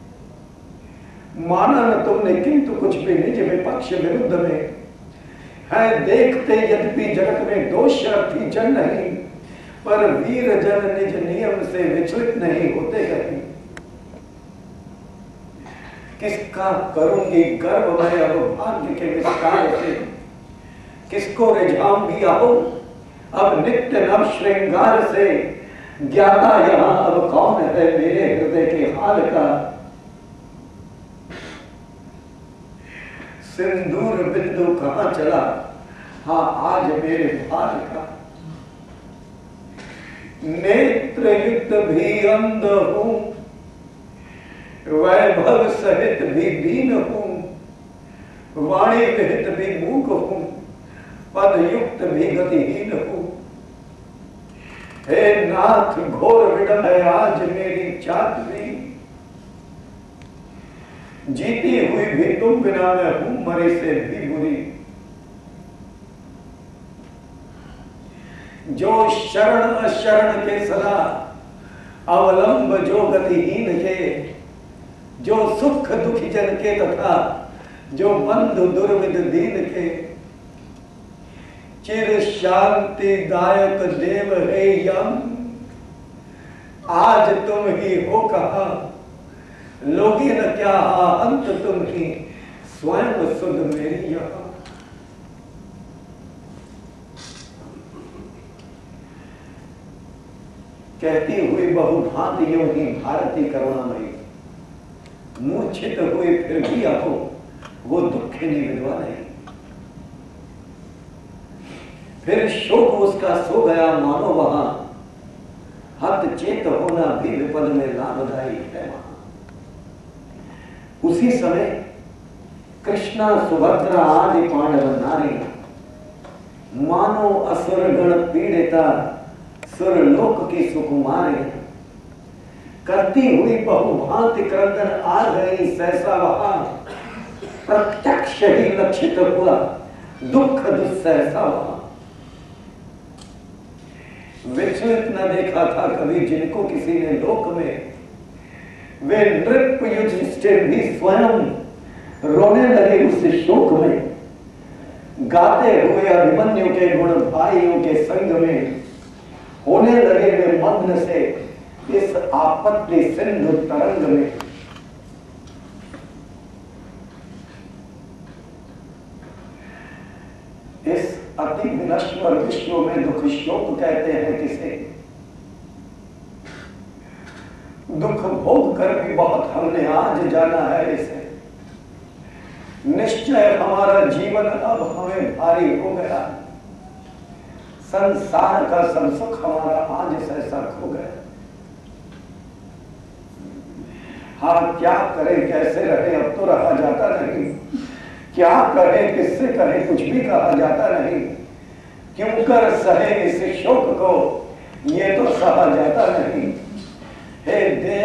माना न तुमने किंतु कुछ भी निज विपक्ष विरुद्ध में। है देखते यद्यपि जगत में दोष अर्थी जन नहीं, पर वीर जन निज नियम से विचलित नहीं होते कहीं। किसका करूंगी गर्व मैं अब भाग्य के विस्तार से, किसको रिझाऊंगी आओ अब नित्य नव श्रृंगार से। ज्ञाता यहाँ अब कौन है मेरे हृदय के हाल का, सिंदूर बिंदु कहाँ चला हाँ आज मेरे भाल का। नेत्र युक्त भी अंध हूं, वैभव सहित भी दीन हूं, वाणी विहित भी मूक हूं, पद युक्त भी गतिहीन हूं। हे नाथ घोर विडंब है आज मेरी चातरी, जीती हुई भी तुम बिना मैं हूं मरे से भी बुरी। जो शरण अशरण के सदा अवलंब जो गतिहीन के, जो सुख दुखी जन के तथा जो बंधु दुर्विध दीन के। चिर शांति दायक देव है यम, आज तुम ही हो कहा लोगी न क्या अंत तुम ही स्वयं सुध मेरी यहाँ। कहती हुई बहुभांति यूं ही भारती करुणामयी, मूर्छित हुई फिर भी आहो वो दुखिनी विधवा नहीं। फिर शोक उसका सो गया मानो वहां, हत चेत होना भी विपद में लाभदायी है वहां। उसी समय कृष्णा सुभद्रा आदि पांडव नारी, मानो असुर गण पीड़िता सुरलोक की सुकुमारी, करती हुई बहुभांति क्रंदन आ गई सहसा वहां। प्रत्यक्ष ही लक्षित हुआ दुख दुस्सहसा वहां। विचलित न देखा था कभी जिनको किसी ने लोक में, वे नृप युधिष्ठिर भी स्वयं रोने लगे उस शोक में। गाते हुए अभिमन्यु के गुण भाइयों के संग में, होने लगे वे मग्न से इस आपत्ति सिंधु तरंग में। इस अति विनश्वर विश्व में दुख शोक कहते हैं किसे। दुख भोग कर भी बहुत हमने आज जाना है इसे। निश्चय हमारा जीवन अब हमें भारी हो गया, संसार का सब सुख हमारा आज सहसा खो गया। हाँ क्या करें कैसे रहे अब तो रहा जाता नहीं, क्या करें किससे करें कुछ भी कहा जाता नहीं। क्यों कर सहे इस शोक को ये तो सहा जाता नहीं। हे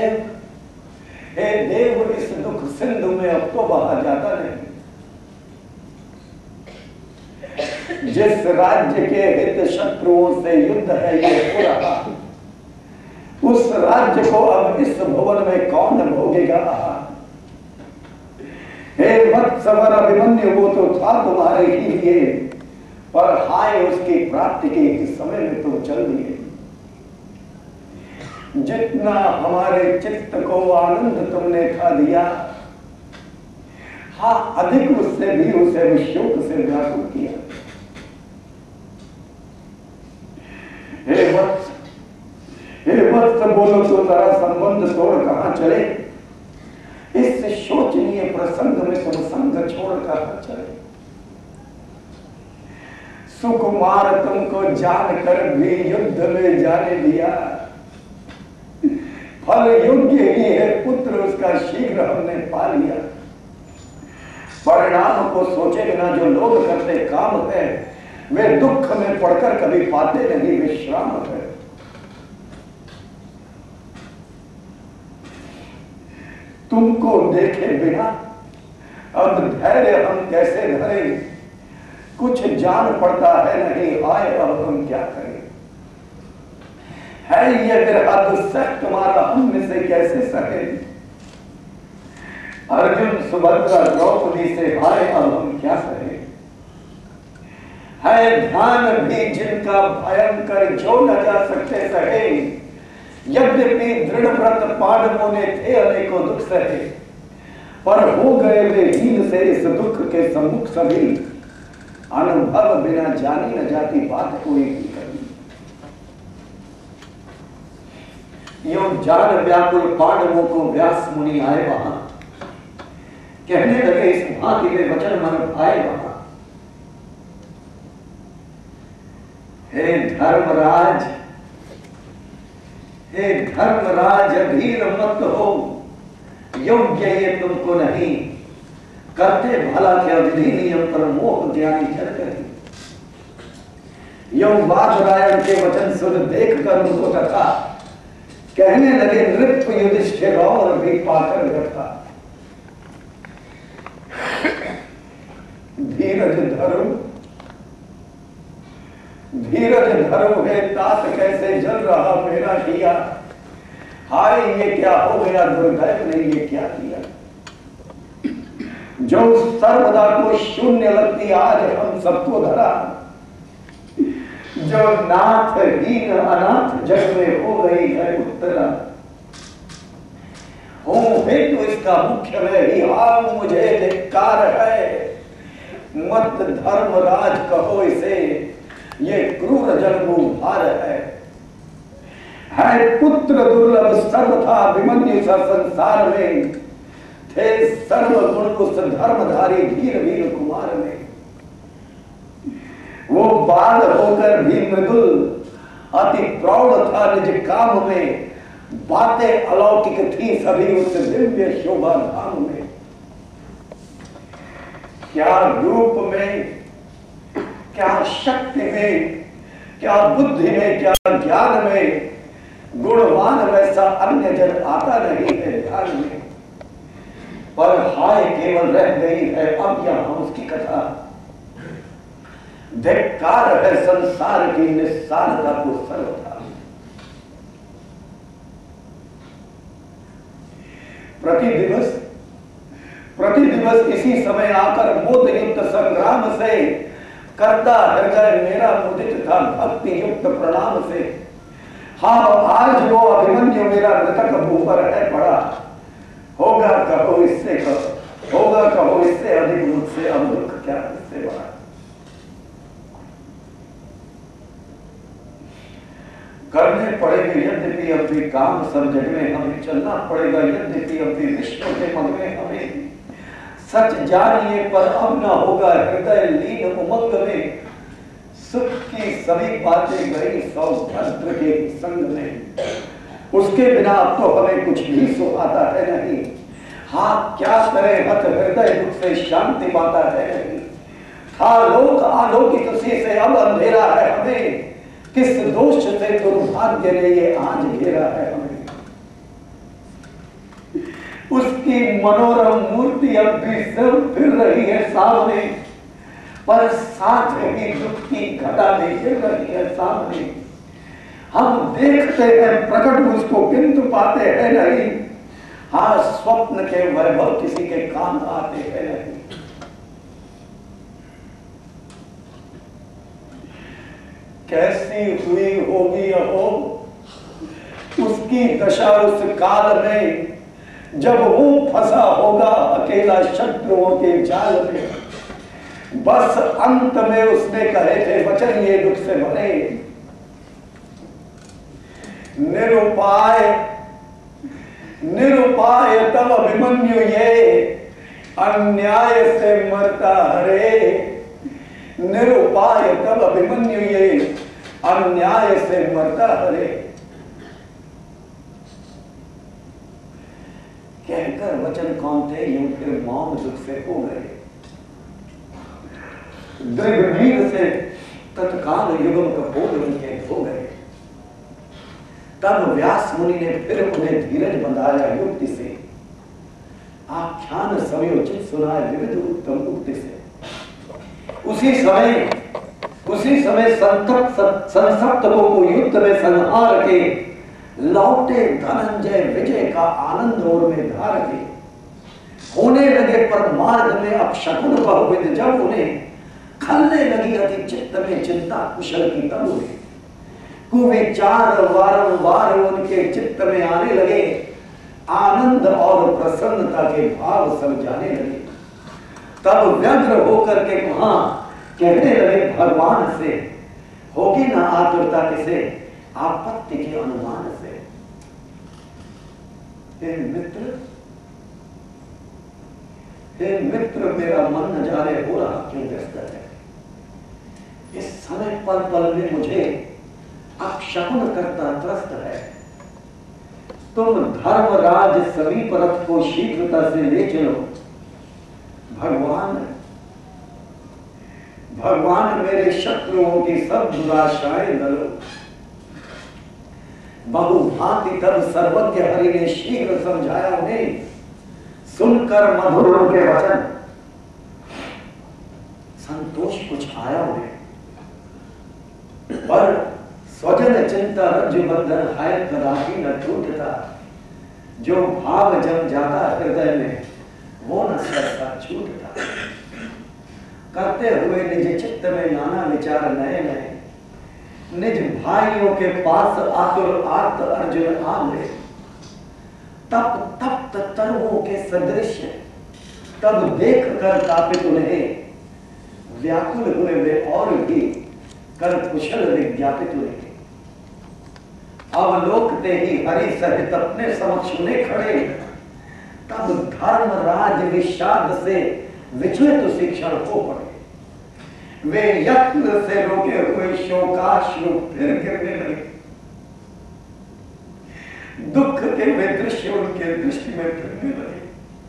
देव इस दुख सिंधु में अब तो बहा जाता नहीं। जिस राज्य के हित शत्रुओं से युद्ध है ये हो रहा, उस राज्य को अब इस भुवन में कौन भोगेगा। हे वत्सवर अभिमन्यु वो तो था तुम्हारे ही लिए, पर हाय उसकी प्राप्ति के इस समय में तुम चल दिए। जितना हमारे चित्त को आनंद तुमने था दिया, हाँ अधिक उससे भी उसे शोक से व्याकुल किया। हे वत्स बोलो तो जरा संबंध तोड़ कहां चले। इस शोचनीय प्रसंग में तुम संग छोड़ कहां चले। सुकुमार तुमको जानकर भी युद्ध में जाने दिया, फल योग्य ही है पुत्र उसका शीघ्र हमने पा लिया। परिणाम को सोचे बिना जो लोग करते काम है, वे दुख में पड़कर कभी पाते नहीं विश्राम है। तुमको देखे बिना अब धैर्य हम कैसे धरें, कुछ जान पड़ता है नहीं, आए अब हम क्या करें। है ये विरह दुस्सह तुम्हारा हम में से कैसे सहे। अर्जुन सुभद्रा द्रौपदी से आए अब हम क्या करें। है ध्यान भी जिनका भयंकर जो न जा सकते सहे, यद्यपि दृढ़ व्रत पांडवों ने थे अनेकों दुख सहे। पर हो गए वे हीन से इस दुख के सम्मुख सभी, अनुभव बिना जानी न जाती बात कोई भी करनी। यो जान व्याकुल पांडवों को व्यास मुनि आए वहां, कहने लगे इस भांति वे वचन मन आए वहां। हे धर्मराज, हे धर्मराज, अधीर मत हो, योग्य ये तुमको नहीं, करते भला क्या विधि नियम पर मोह ज्ञानी जल करी। यो वादरायण के वचन सुन देख कर उनको तथा कहने लगे नृप युधिष्ठिर और भी पाकर रखा। धीरज धरो, धीरज धरो, है तात कैसे जल रहा मेरा किया, हाय ये क्या हो गया दुर्दैव ने ये क्या किया। जो सर्वदा को शून्य लगती आज हम सबको धरा, जो नाथ हीन अनाथ जग में हो गई है उत्तरा। हूं हेतु इसका मुख्य में ही हाँ मुझे धिक्कार है, मत धर्मराज कहो इसे, ये क्रूर जन्मू भार है पुत्र दुर्लभ सर्वथा अभिमन्यु सा संसार में, थे सर्वगुण उस धर्मधारी धीर वीर कुमार में। वो बाल होकर भी मृदुल, अति प्रौढ़ था निज काम में, बातें अलौकिक थी सभी उस दिव्य शोभा धाम में। क्या रूप में, क्या शक्ति में, क्या बुद्धि में, क्या ज्ञान में, गुणवान वैसा अन्य जन आता नहीं है ध्यान में। पर हाय केवल रह गई है अब यहां उसकी कथा, धिक्कार है संसार की निस्सारता को सर्वथा। प्रति दिवस इसी समय आकर मोद युक्त संग्राम से, करता हृदय मेरा मुदित था भक्ति युक्त प्रणाम से। हाँ आज वो अभिमन्यु मेरा मृतक भू पर है पड़ा, होगा कहो इससे, कहो होगा कहो इससे अधिक मुझसे अब दुख क्या इससे बड़ा। करने पड़ेंगे यद्यपि अब भी काम सब जग में, हमें चलना पड़ेगा यद्यपि अब भी विश्व के मग में हमें। सच जानिए पर अब न होगा हृदय लीन उमंग में, सुख की सभी बातें गई सौभद्र के संग में। उसके बिना अब तो हमें कुछ भी सुहाता है नहीं, हाँ क्या करें हत हृदय दुख से शांति पाता है नहीं। था लोक आलोकित उसी से अब अंधेरा है हमें, किस दोष से दुर्भाग्य ने ये आज घेरा है हमें। उसकी मनोरम मूर्ति अब भी सब फिर रही है सामने, पर साथ ही दुख की घटा में गिर रही है सामने। हम देखते हैं प्रकट उसको किंतु पाते हैं नहीं, हाँ स्वप्न के वैभव किसी के काम आते हैं नहीं। कैसी हुई होगी अहो उसकी दशा उस काल में, जब वो फंसा होगा अकेला शत्रुओं के जाल में। बस अंत में उसने कहे थे वचन ये दुख से भरे, निरुपाय निरुपाय तब अभिमन्यु ये, अन्याय से मरता हरे। निरुपाय तब अभिमन्यु ये, अन्याय से मरता हरे। कहकर वचन कौन थे यूं फिर मौन दुख से हो गए। दृढ़ से तत्काल युगम कपोल उनके हो गए। तब व्यास मुनि ने फिर उन्हें धीरज बंधाया युक्ति से, आख्यान समयोचित सुनाए विविध उत्तम उक्ति से। उसी समय संसप्तकों को युद्ध में संहार के लौटे धनंजय विजय का आनंद और में धार के। होने लगे पर मार्ग में अपशकुन बहुविध, जब उन्हें खलने लगी अति चित्त में चिंता कुशल की तब उन्हें कुविचार वारंवार उनके चित्त में आने आनंद और प्रसन्नता के भाव सब जाने लगे। तब व्यग्र होकर के वहां कहने लगे भगवान से, होगी ना आतुरता किसे आपत्ति के अनुमान से। हे मित्र मेरा मन न जाने हो रहा क्यों व्यस्त है। इस समय पल पल में मुझे अपशकुन करता त्रस्त है। तुम धर्मराज समीप रथ को शीघ्रता से ले चलो। भगवान मेरे शत्रुओं की सब दुराशाएं दलो। बहुभांति तब सर्वज्ञ हरि ने शीघ्र समझाया उन्हें। सुनकर मधुर के वचन संतोष कुछ आया उन्हें, पर स्वजन चिंता रज्जु बंधन है कदापि न टूटता। जो भाव जम जाता हृदय में वो न सहसा छूटता। करते हुए निज चित्त में नाना विचार नए नए, निज भाइयों के पास आतुर आर्त अर्जुन आए। तप तप्त तरुओं के सदृश तब देख कर कापित उन्हें, व्याकुल हुए वे और भी कर कुशल विज्ञापित हुए। अवलोकते ही हरि सहित अपने समक्ष उन्हें खड़े। तब धर्मराज विषाद से विचलित शिक्षण हो पड़े। वे यत्न से रोके हुए शोकाश्रु फिर गिरने लगे। दुख के वे दृश्य उनके दृष्टि में फिरने लगे।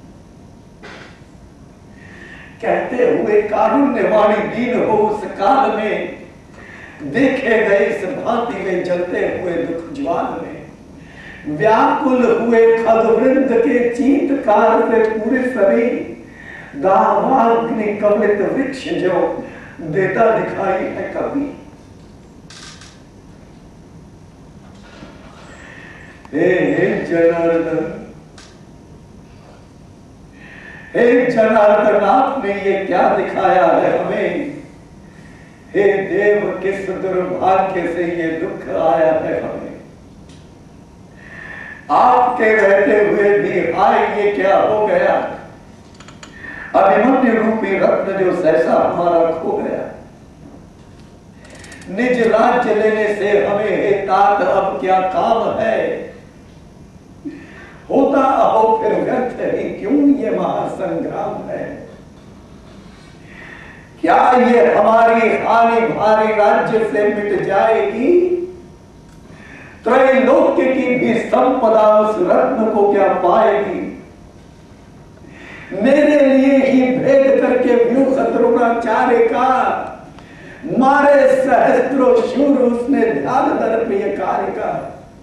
कहते हुए कारुण्यवाणी दीन हो उस काल में, देखे गए इस भांति में जलते हुए दुख ज्वाल में। व्याकुल हुए खगवृंद के चीत्कार से पूरे शरीर, दावाग्नि कवलित वृक्ष जो देता दिखाई है कभी। हे जनार्दन आपने ये क्या दिखाया है हमें। हे देव किस दुर्भाग्य से ये दुख आया है हमें। आपके रहते हुए भी हाय ये क्या हो गया। अभिमन्यु रूपी रत्न जो सहसा हमारा खो गया। निज राज्य लेने से हमें हे तात अब क्या काम है। होता अहो फिर व्यर्थ ही क्यों ये महासंग्राम है। क्या ये हमारी हानि भारी राज्य से मिट जाएगी। त्रैलोक्य की भी संपदा उस रत्न को क्या पाएगी। मेरे लिए ही भेद करके व्यूह द्रोणाचार्य का, मारे सहस्त्रों शूर उसने ध्यान दर्पीय कार्य का।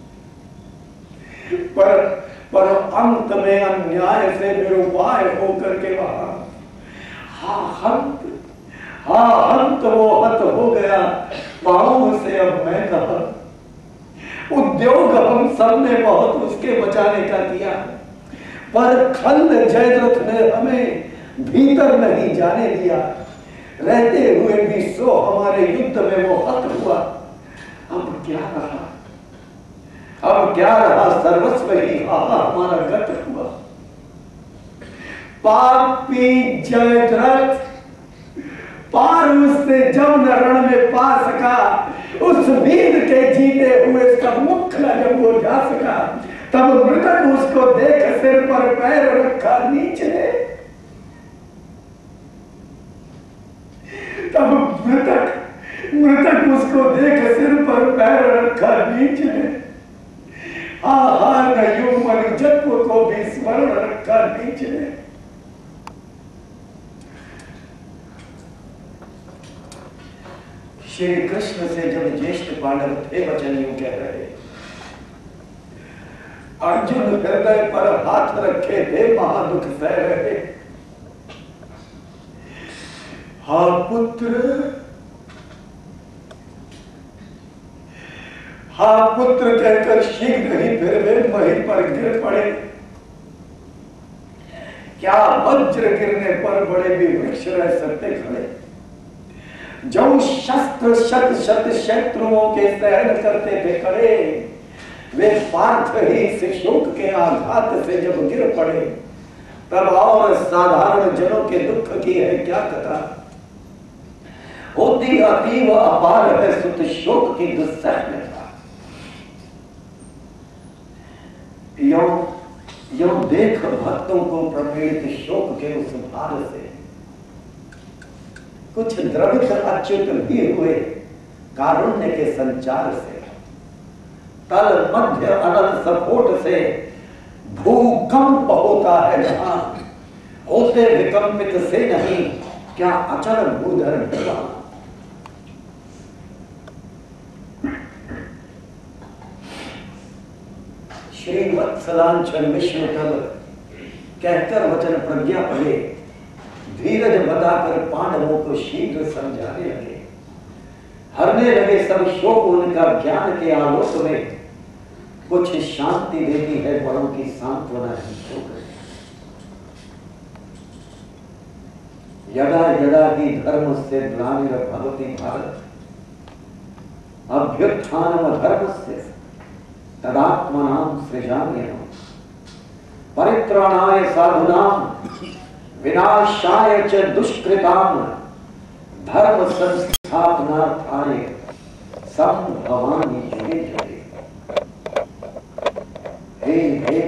पर अंत में अन्याय से निरुपाय होकर के वहां हंत वो हत हो गया। पांव से अब मैं कहा उद्योग हम सबने बहुत उसके बचाने का किया, पर खंड जयद्रथ ने हमें भीतर नहीं जाने दिया। रहते हुए भी सो हमारे युद्ध में वो हत हुआ। अब क्या रहा, अब क्या रहा, सर्वस्व ही हमारा गत हुआ। पापी जयद्रथ पार उससे जब न रण में पा सका, उस वीर के जीते हुए सब मुखला जब वो जा सका, तब मृतक उसको देख सिर पर पैर रखा नीचे। तब मृतक उसको देख सिर पर पैर रखा नीचे। नयु मनुजत्व को भी स्मरण रखा नीचे। श्री कृष्ण से जब ज्येष्ठ पांडव थे वचन यूं कह रहे। अर्जुन हृदय पर हाथ रखे थे महादुख सह रहे। हा पुत्र कहकर शीघ्र ही फिर वे वहीं पर गिर पड़े। क्या वज्र गिरने पर बड़े भी वृक्ष रह सकते खड़े। जो शस्त्र शत शत शत्रुओं के सहन करते थे खड़े, वे पार्थ ही इस शोक के आघात से जब गिर पड़े, तब और साधारण जनों के दुख की है क्या कथा। होती अतीव अपार है सुत शोक की दुस्सहता। यो देख भक्तों को प्रपीड़ित शोक के उस भार से कुछ द्रवित अच्युत भी हुए कारुण्य के संचार से। तल मध्य अनल सपोट से भूकंप होता है जहां, होते विकंपित से नहीं क्या अचल भूधर ढला। श्री वत्सलांचल विष्णु तब कहकर वचन प्रज्ञा पड़े, धीरज बताकर पांडवों को शीघ्र समझाने लगे। हरने लगे सब शोक उनका ज्ञान के आलोक में, कुछ शांति देती है बड़ों की सांत्वना ही शोक है। यदा यदा ही धर्म से ग्लानिर्भवति भारत, अभ्युत्थानम धर्मस्य तदात्मनां सृजाम्यहम्। परित्राणाय साधूनां विनाशाय च दुष्कृतां धर्म संस्थापनार्थाय संभवामि युगे युगे। हे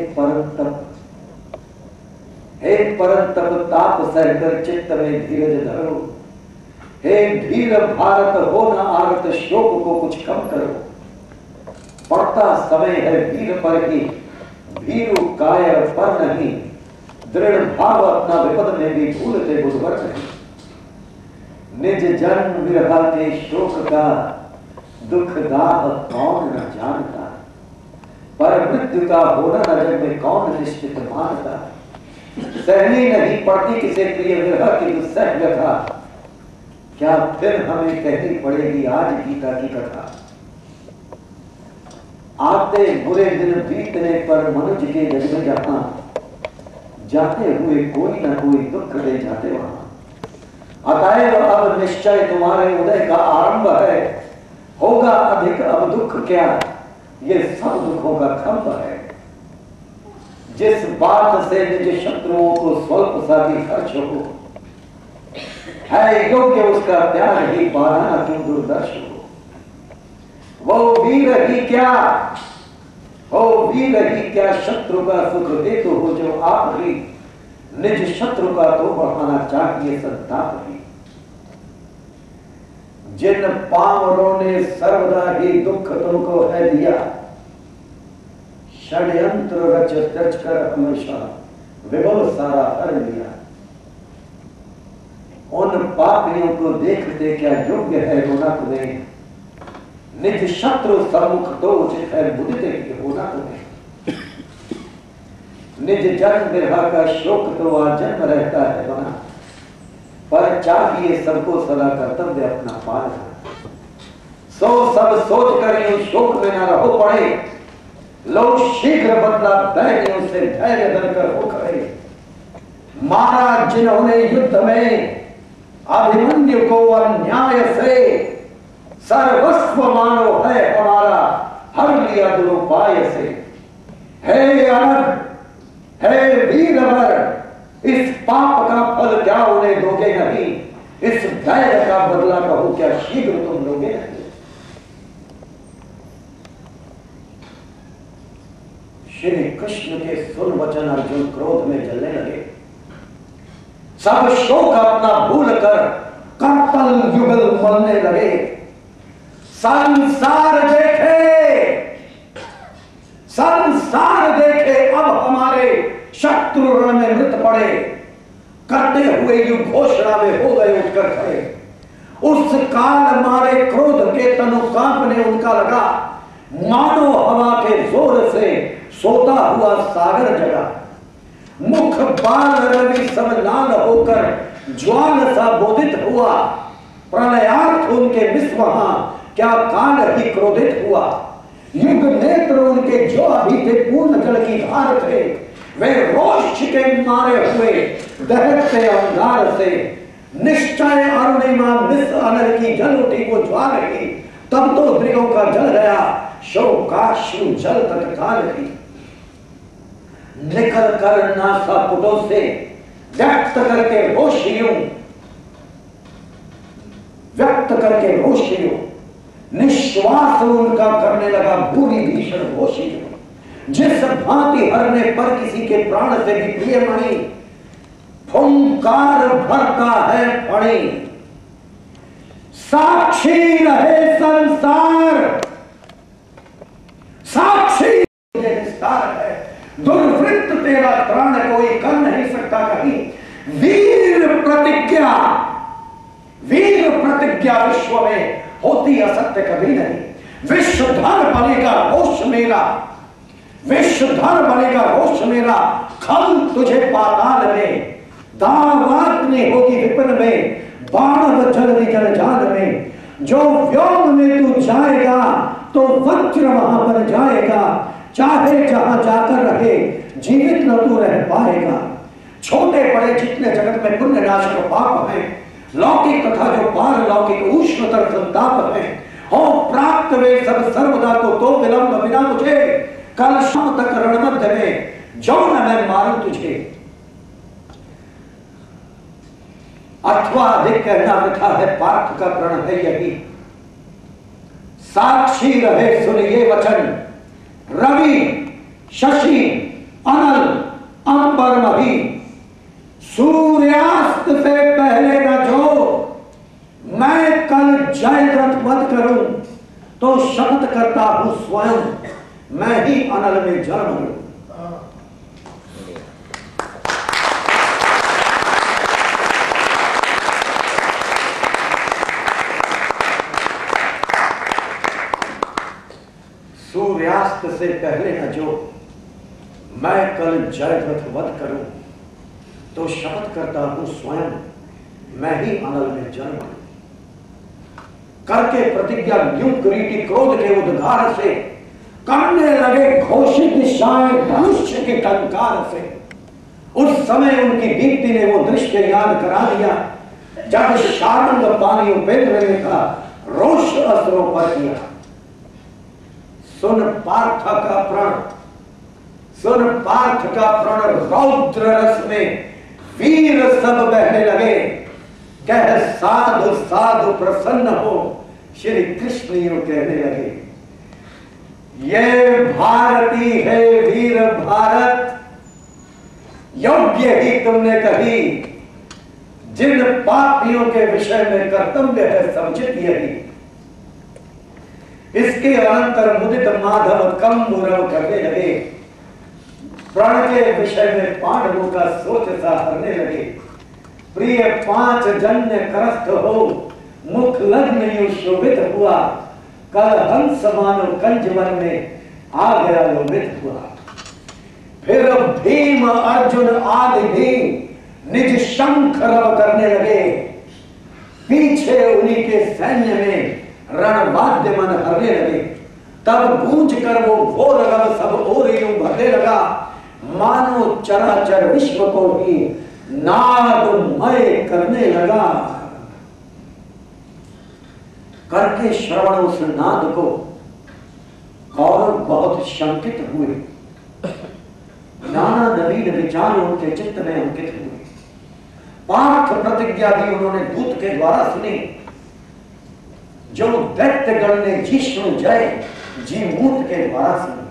परम तप ताप सहकर चित्त में धीरज धरो। हे धीर भारत हो न आगत शोक को कुछ कम करो। पड़ता समय है वीर पर ही, भीरु कायर पर नहीं। दृढ़ भाव अपना विपद में भी भूलते बुधवर नहीं। निज जन्म विरहा के शोक का दुख दाह कौन न जानता, पर मृत्यु का होना न जग में कौन निश्चित मानता। सहनी नहीं पड़ती किसे प्रिय विरह की दुस्सह व्यथा, क्या फिर हमें कहनी पड़ेगी आज गीता की कथा। आते बुरे दिन बीतने पर मनुज के जग में जहां, जाते हुए कोई न कोई दुख दे जाते वहां। अतएव अब निश्चय तुम्हारे उदय का आरंभ है, होगा अधिक अब दुख क्या, ये सब दुखों का खंभ है। जिस बात से निज शत्रुओं को स्वल्प सा भी खर्च हो, है योग्य उसका त्याग ही पाना क्यों दुर्दर्श हो। वो वीर ही क्या, हो वीर ही क्या शत्रु का सुख देते हो जो आप ही, निज शत्रु का तो बढ़ाना चाहिए संताप ही। जिन पावरों ने सर्वदा ही दुख तुमको है दिया, षड्यंत्र रच रच कर हमेशा विभव सारा हर लिया। उन पापियों को देखते क्या योग्य है रोना तुम्हें, निज शत्रु सम्मुख तो उचित है मुदित ही होना तुम्हें। निज जन्म विरह का शोक तो आजन्म रहता है बना, पर चाहिए सबको सदा कर्तव्य अपना पालना। सो सब सोच कर यूं शोक में न रहो पड़े, लोग शीघ्र बदला दैन्यों से धैर्य धरकर हो खड़े। मारा जिन्होंने युद्ध में अभिमन्यु को अन्याय से, सर्वस्व मानो है हमारा हर लिया दुरुपाय से। हे अनग, हे वीरवर, इस पाप का फल क्या उन्हें दोगे नहीं, इस धैर्य का बदला कहो क्या शीघ्र तुम लोगे नहीं। श्री कृष्ण के सुन वचन अर्जुन क्रोध में जलने लगे। सब शोक अपना भूल कर कर्तल युगल मलने लगे। संसार देखे अब हमारे शत्रु रण में मृत पड़े, करते हुए युग घोषणा में हो गए उठकर खड़े। उस काल मारे क्रोध के तनु कांपने उनका लगा, मानो हवा के जोर से सोता हुआ सागर जगा। मुख बाल रवि सब लाल होकर ज्वाल सा बोधित हुआ, प्रलयार्थ उनके विश्व क्या काल ही क्रोधित हुआ। युग नेत्र उनके जो अभी थे पूर्ण जल की धार थे, वे रोष के मारे हुए दहकते अंगार से। निश्चय अरुणिमा मिस अनल की जल उठी वो ज्वाल की, तब तो दृगों का जल गया। शोकाश्रु जल तत्काल ही निकल कर नासापुटों से व्यक्त करके रोशियों, व्यक्त करके रोशियों, निश्वास उनका करने लगा बुरी भीषण रोशियों। जिस भांति हरने पर किसी के प्राण से भी प्रियमणि फुंकार भरता है फणी, साक्षी रहे संसार, साक्षी विस्तार है, दुर्वृत्त तेरा त्राण कोई कर नहीं सकता कहीं। वीर प्रतिज्ञा, वीर प्रतिज्ञा विश्व में होती असत्य कभी नहीं। विश्वधर बनेगा रोष मेरा, विश्वधर बनेगा रोष मेरा, खल तुझे पाताल में, दावाग्नि होगी विपिन में, बाणव जल जल जाल में। जो व्योम में तू जाएगा तो वज्र वहां पर जाएगा, चाहे जहां जाकर रहे जीवित न तू रह पाएगा। छोटे बड़े जितने जगत में पुण्य नाशक पाप हैं, लौकिक तथा जो पारलौकिक उष्णतर संताप है, हो प्राप्त वे सब सर्वदा तो विलंब बिना मुझे, कल शाम तक रणमध्य में जो न मैं मारूं तुझे। अथवा अधिक कहना लिखा है पार्थ का प्रण है यही, साक्षी रहे सुन ये वचन, रवि शशि अनल अंबर मही, सूर्यास्त से पहले न जो मैं कल जयद्रथ वध करूं, तो शपथ करता हूं स्वयं मैं ही अनल में जन्म लूं। सूर्यास्त से पहले न जो मैं कल जयद्रथ वध करूं, तो शपथ करता हूं स्वयं मैं ही अनल में जन्म लूं। करके प्रतिज्ञा न्यू किरीटी क्रोध के उद्गार से करने लगे घोषित दिशाएं मनुष्य के टंकार से। उस समय उनकी दीप्ति ने वो दृश्य याद करा दिया जब शारंग पानी उपेंद्र ने था रोष अस्त्रों पर किया। सुन पार्थ का प्रण, सुन पार्थ का प्रण, रौद्र रस में वीर सब बहने लगे, कह साधु साधु प्रसन्न हो, श्री कृष्ण यूं कहने लगे। ये भारती है वीर भारत, योग्य ही तुमने कही, जिन पापियों के विषय में कर्तव्य है समझित यही। इसके अनंतर मुदित माधव कम्बुरव करने लगे, प्रण के विषय में पांडवों का सोच सा हरने लगे। प्रिय पांच जन्य करस्थ हो, मुख लग्न यूं शोभित हुआ, कल हंस मानो कंजवन में आ गया लोभित हुआ। फिर भीम अर्जुन आदि भी निज शंख रव करने लगे, पीछे उन्हीं के सैन्य में रणवाद्य मन हरने लगे। तब गूंज कर वो घोर रव सब ओर यूं भरने लगा, मानो चराचर विश्व को ही नादमय करने लगा। करके श्रवण उस नाद को कौरव बहुत शंकित हुए, नाना नवीन विचार उनके चित्त में अंकित हुए। पार्थ प्रतिज्ञा भी उन्होंने दूत के द्वारा सुनी, जो दैत्य गण ने जिष्णु जय जीमूत के द्वारा सुनी।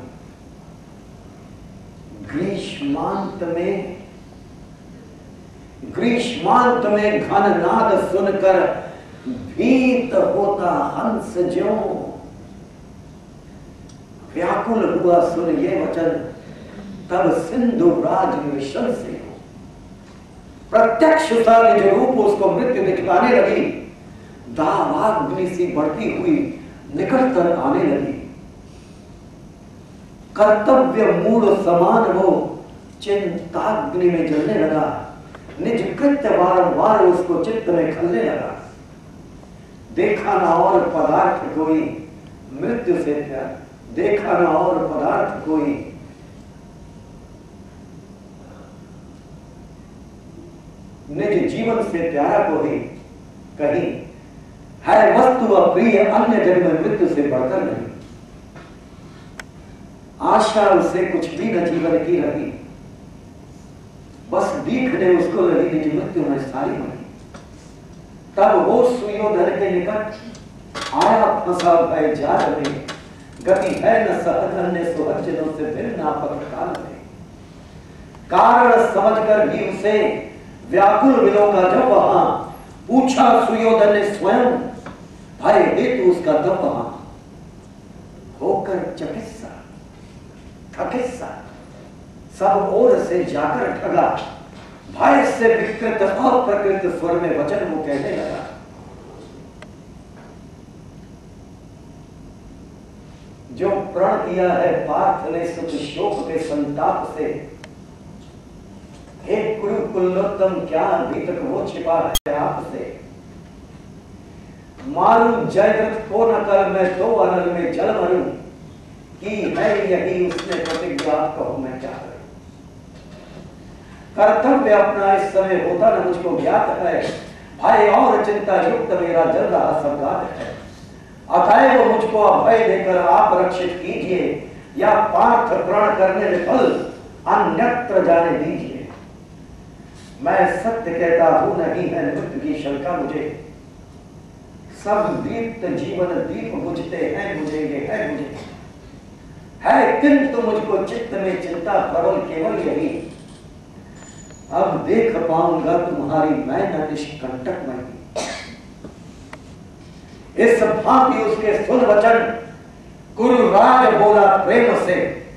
ग्रीष्मांत में घन नाद सुनकर भीत होता हंस ज्यों, व्याकुल हुआ सुन ये वचन, तब सिंधु राज निशन से प्रत्यक्ष निज रूप उसको मृत्यु दिखलाने लगी। दावाग्नि सी बढ़ती हुई निकटतर आने लगी। कर्तव्य मूड समान वो चिंताग्नि में जलने लगा। निज कृत्य वारंवार उसको चित्त में खलने लगा। देखा ना और पदार्थ कोई मृत्यु से प्यार, देखा ना और पदार्थ कोई निज जीवन से प्यारा कोई, कहीं है वस्तु अप्रिय अन्य जन्म में मृत्यु से बढ़कर नहीं। आशा उसे कुछ भी न जीवन की रही, बस दीखने उसको लगी निज मृत्यु में सारी मरी। तब वो सुयोधन के निकट आया फंसा भय जाल में, गति है न सहज अन्य सुहज्जनों से फिर नापत काल में। कारण समझकर भी उसे व्याकुल विलों का जब वहां पूछा सुयोधन ने स्वयं, भय हेतु उसका तब वहां होकर चकित्सा थकिस्सा सब ओर से जाकर ठगा। भय से विकृत अप्रकृत स्वर में वचन वो कहने लगा, जो प्रण किया है पार्थ ने सुख शोक के संताप से, हे कुरु कुलोत्तम क्या अभी तक वो छिपा है आपसे। मारू जयद्रथ को न कर मैं तो अनल में जल मरूं, कि है यही उसने प्रतिज्ञा कहो मैं क्या करूं। कर्तव्य अपना इस समय होता न मुझको ज्ञात है, भय और चिंता युक्त मेरा जल रहा सब गात है। अतएव वो मुझको अभय देकर आप रक्षित कीजिए, या पार्थ प्रण करने विफल अन्यत्र जाने दीजिए। मैं सत्य कहता हूं नहीं है मृत्यु की शंका मुझे, सब दीप्त जीवन दीप बुझते हैं बुझेंगे है मुझे। है किंतु मुझको चित्त में चिंता प्रबल केवल यही, अब देख पाऊंगा तुम्हारी मैं न निष्कंटक मैं। इस भांति उसके सुन वचन कुरुराज बोला प्रेम से,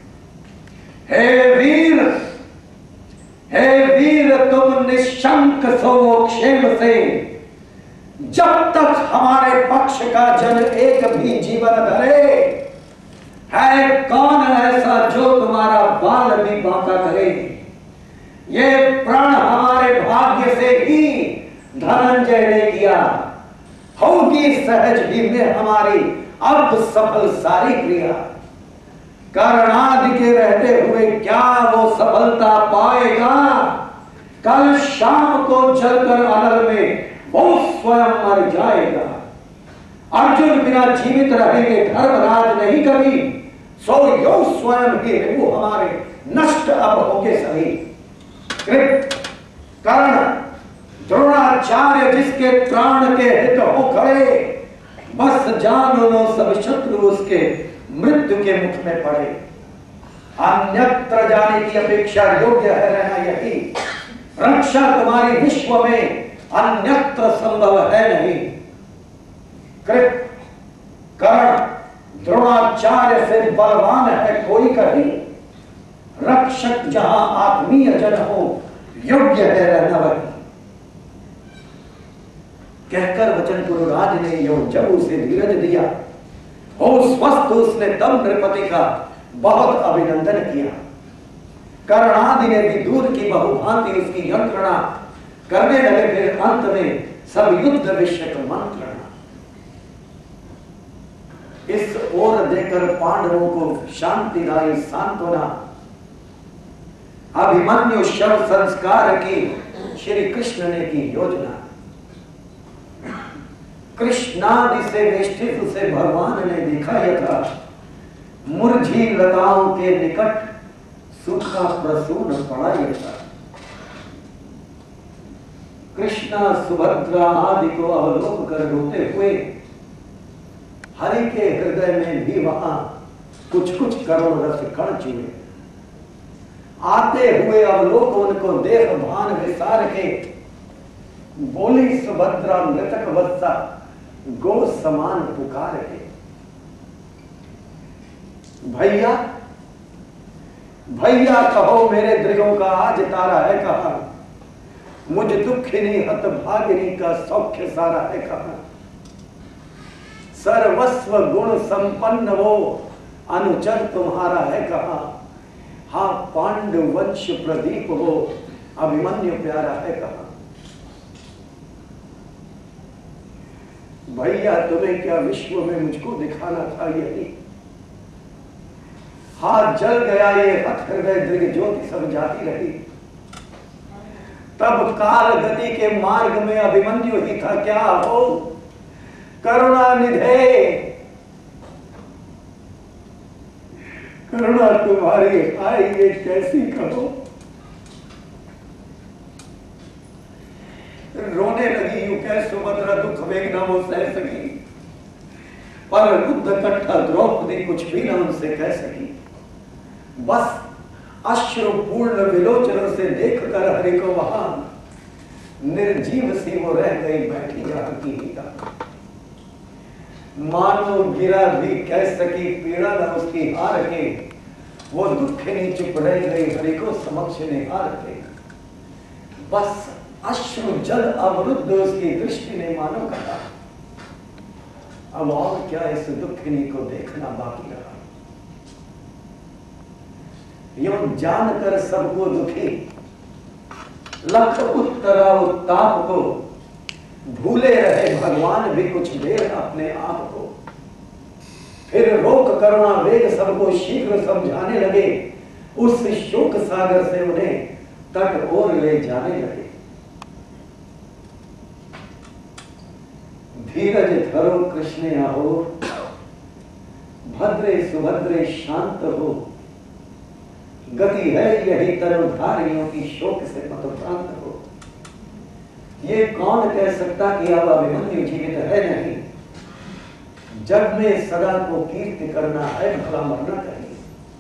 हे वीर तुम निशंक सोवो क्षेम से। जब तक हमारे पक्ष का जन एक भी जीवन धरे, है कौन ऐसा जो तुम्हारा बाल भी बांका करे। ये प्राण हमारे भाग्य से ही धनंजय ने किया, होगी सहज भी में हमारी अब सफल सारी क्रिया। करणादि के रहते हुए क्या वो सफलता पाएगा, कल शाम को जलकर अनल में वो स्वयं मर जाएगा। अर्जुन बिना जीवित रहेंगे धर्मराज नहीं कभी, सो यो स्वयं ही वो हमारे नष्ट अब होके सही। कर्ण द्रोणाचार्य जिसके प्राण के हित हो खड़े, बस जान लो सब शत्रु उसके मृत्यु के मुख में पड़े। अन्यत्र जाने की अपेक्षा योग्य है रहना यही, रक्षा तुम्हारी विश्व में अन्यत्र संभव है नहीं। कृत कर्ण द्रोणाचार्य से बलवान है कोई कहीं, रक्षक जहां आत्मीय जन हो योग्य है रहना वही। कहकर वचन कुरुराज ने यो जब उसे धीरज दिया, हो स्वस्थ उसने तब नृपति का बहुत अभिनंदन किया। कर्णादि ने भी दूर की बहुभांति उसकी यंत्रणा करने लगे। फिर अंत में सब युद्ध विषयक मंत्रणा इस ओर देकर पांडवों को शांतिदायी सांत्वना, अभिमन्यु शव संस्कार की श्री कृष्ण ने की योजना। कृष्णादि से वेष्टित उसे भगवान ने दिखाया था, मुरझी लताओं के निकट सूखा प्रसून पड़ा था। कृष्णा सुभद्रा आदि को अवलोक कर रोते हुए हरि के हृदय में भी वहां कुछ कुछ करोड़ रस कण चुए। आते हुए अवलोक उनको देह भान विसार के बोली सुभद्रा मृतक वत्सा गो समान पुकार के, भैया भैया कहो मेरे दृगों का आज तारा है कहा, मुझ दुखिनी हत भागिनी का सौख्य सारा है कहा। सर्वस्व गुण संपन्न वो अनुचर तुम्हारा है कहा, हाँ पांडु वंश प्रदीप हो अभिमन्यु प्यारा है कहा। भैया तुम्हें क्या विश्व में मुझको दिखाना था यही, हाथ जल गया ये हथ हृदय दृग ज्योति सब जाती रही। तब काल गति के मार्ग में अभिमन्यु ही था क्या हो, करुणा निधे करुणा तुम्हारी आई ये कैसी कहो। रोने लगी यूं कह सुभद्रा दुख वेग न वो सह सकी, पर रुद्ध कट्ठा द्रौपदी कुछ भी न उनसे कह सकी। बस अश्रुपूर्ण विलोचनों से देख कर हरि को वहां निर्जीव सी वो रह गई बैठी जहां की ही था। मानो गिरा भी कह सकी पीड़ा न उसकी हार के, वो दुखिनी चुप रह गई हरि को समक्ष निहार के। बस अश्रु जल अवरुद्ध उसकी दृष्टि ने मानो कहा, अब और क्या इस दुखिनी को देखना बाकी रहा। यूं जानकर सबको दुखी लख उत्तरा उत्ताप को, भूले रहे भगवान भी कुछ देर अपने आप को। फिर रोक करुणा वेग सबको शीघ्र समझाने लगे, उस शोक सागर से उन्हें तट ओर ले जाने लगे। धीरज धरो कृष्ण हो, भद्रे सुभद्रे शांत हो, गति है यही तरुधारियों की शोक से मत प्रांत हो। ये कौन कह सकता कि अब अभिमन्यु जीवित है नहीं, जग में सदा को कीर्ति करना है भला मरना कहीं।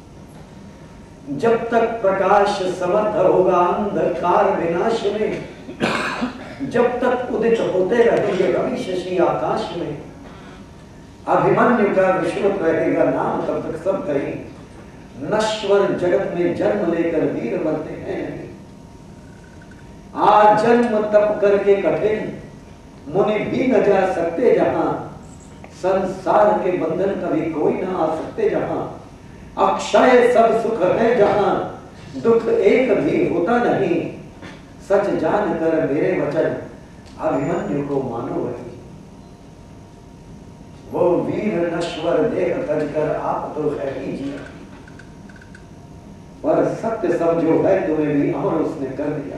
जब तक प्रकाश समर्थ होगा अंधकार विनाश में, जब तक उदित होते रहेंगे रवि शशि आकाश में, अभिमन्यु का विश्रुत रहेगा नाम तब तक सब कहीं। नश्वर जगत में जन्म लेकर वीर मरते हैं नहीं, आज जन्म तप करके कठिन मुनि भी न जा सकते जहां, संसार के बंधन कभी कोई ना आ सकते जहां। अक्षय सब सुख है जहां, दुख एक भी होता नहीं। सच जान कर मेरे वचन अभिमन्यु को मानो वही। वो वीर नश्वर देह तज कर आप तो है ही जिया, पर सत्य सब जो है तुम्हें भी अमर उसने कर दिया।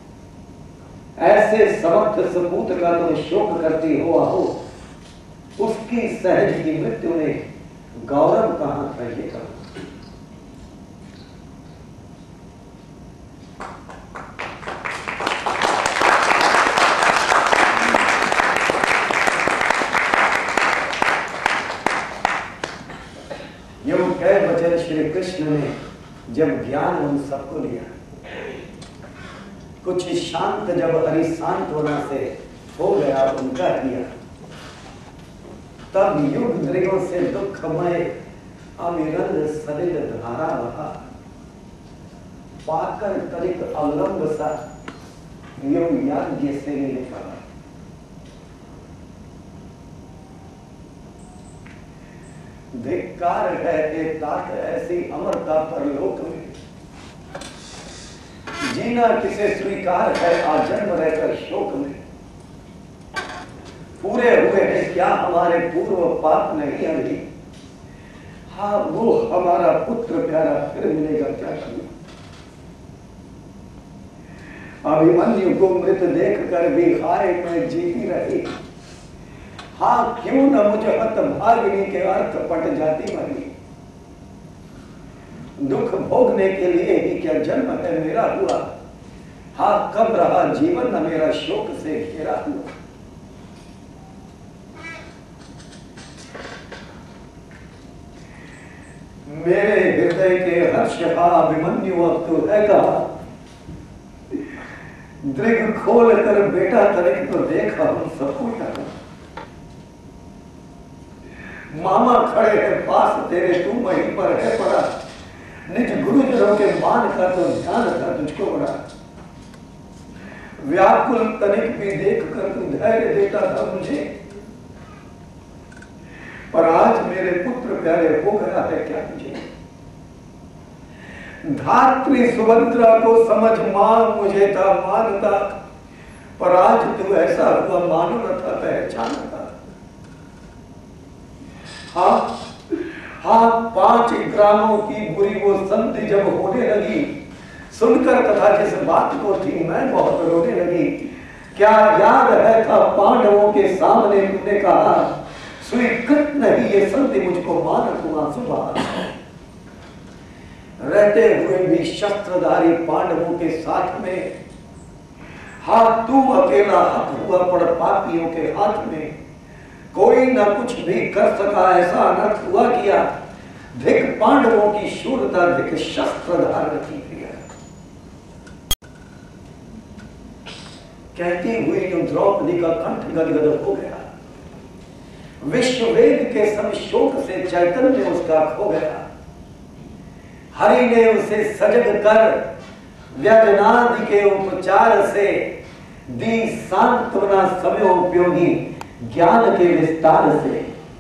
ऐसे समर्थ सपूत का तुम शोक करती हो आहो, उसकी सहज की मृत्यु में गौरव कहां था ये कहा। यूं कह वचन श्री कृष्ण ने जब ज्ञान उन सबको लिया, कुछ शांत जब हरि सांत्वना से हो गया उनका किया, तब युग दृगों से दुखमय अविरल सलिल धारा बहा। पाकर तनिक अवलंब सा योग यज्ञ से निकला। धिक्कार है कि तात ऐसी अमरता पर लोक में, जीना किसे स्वीकार है आजन्म रहकर शोक में। पूरे हुए हैं क्या हमारे पूर्व पाप नहीं अभी, हाँ वो हमारा पुत्र प्यारा फिर मिलेगा क्या करना। अभिमन्यु को मृत देख कर भी हाय मैं जीती रही, हाँ क्यों न मुझे हत भागिनी के अर्थ पट जाती मरी। दुख भोगने के लिए ही क्या जन्म है मेरा हुआ, हाँ कब रहा जीवन न मेरा शोक से घेरा हुआ। मेरे हृदय के हर्ष का अभिमन्यु अब तो है कहा, दृग खोल कर बेटा तनिक तो देखा हम सपूता। मामा खड़े हैं पास तेरे, तू वहीं पर है पड़ा, निज गुरुजनों के मान का तो ध्यान था तुझको बड़ा। व्याकुल तनिक भी देख कर तू धैर्य देता था मुझे, पर आज मेरे पुत्र प्यारे हो गया है क्या तुझे। धात्री सुभद्रा को समझ मां मुझे था मानता, पर आज तू ऐसा हुआ मानो न था पहचानता। हाँ हाँ 5 ग्रामों की बुरी वो संधि जब होने लगी, सुनकर कथा जिस बात को थी मैं बहुत रोने लगी। क्या याद है था पांडवों के सामने तुमने कहा, स्वीकृत नहीं ये संधि मुझको मान कुआ सुभा। रहते हुए भी शस्त्रधारी पांडवों के साथ में, हाथ तू अकेला हक हुआ पड़ पापियों के हाथ में, कोई न कुछ भी कर सका ऐसा अनर्थ हुआ किया। धिक पांडवों की शूरता, धिक शस्त्र धारण की क्रिया। कहती हुई यूं द्रौपदी का कंठ गदगद हो गया। विश्व वेग के सम शोक से चैतन्य उसका खो गया। हरि ने उसे सजग कर व्यजनादि के उपचार से दी सांत्वना समयोपयोगी ज्ञान के विस्तार से।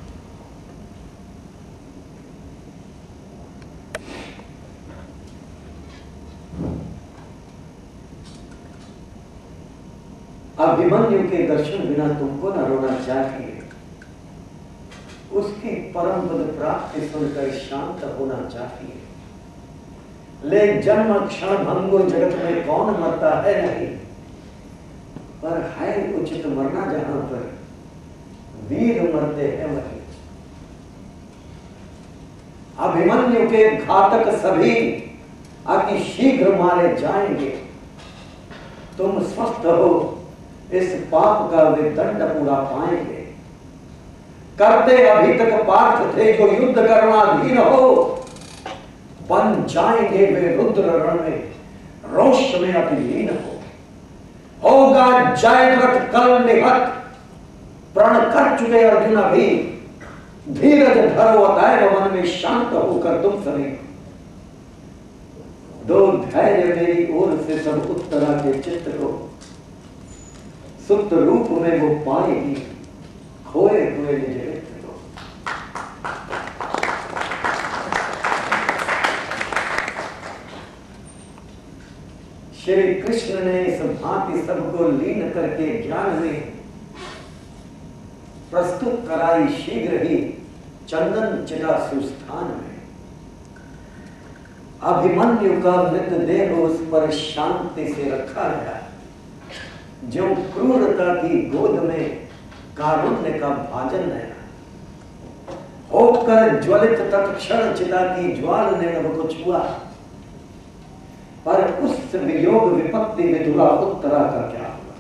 अभिमन्यु के दर्शन बिना तुमको न रोना चाहिए। उसकी परम पद प्राप्ति सुनकर शांत होना चाहिए। ले जन्म क्षण भंगुर जगत में कौन मरता है नहीं, पर है उचित मरना जहां पर वीर मरते हैं वही। अभिमन्यु के घातक सभी अति शीघ्र मारे जाएंगे। तुम स्वस्थ हो, इस पाप का वे दंड पूरा पाएंगे। करते अभी तक पार्थ थे जो युद्ध करनाधीन हो, बन जाएंगे वे रुद्र रण में रोष में अति लीन हो। होगा जयद्रथ कल निहत, प्रण कर चुके अर्जुन अभी। धीरज धरो अतएव मन में शांत होकर तुम सभी। दो धैर्य मेरी ओर से सब उत्तरा के चित्त को, सुप्त रूप में वो पाएगी खोए हुए निज मित्र को। श्री कृष्ण ने इस भांति सबको लीन करके ज्ञान में प्रस्तुत कराई शीघ्र ही चंदन चिता सुस्थान में। अभिमन्यु का मृतदेह उस पर शांति से रखा गया, जो क्रूरता की गोद में कारुण्य का भाजन है। होकर ज्वलित तत्क्षण चिता की ज्वाल ने नभ को छुआ, पर उस वियोग विपत्ति विधुरा उत्तरा का क्या हुआ।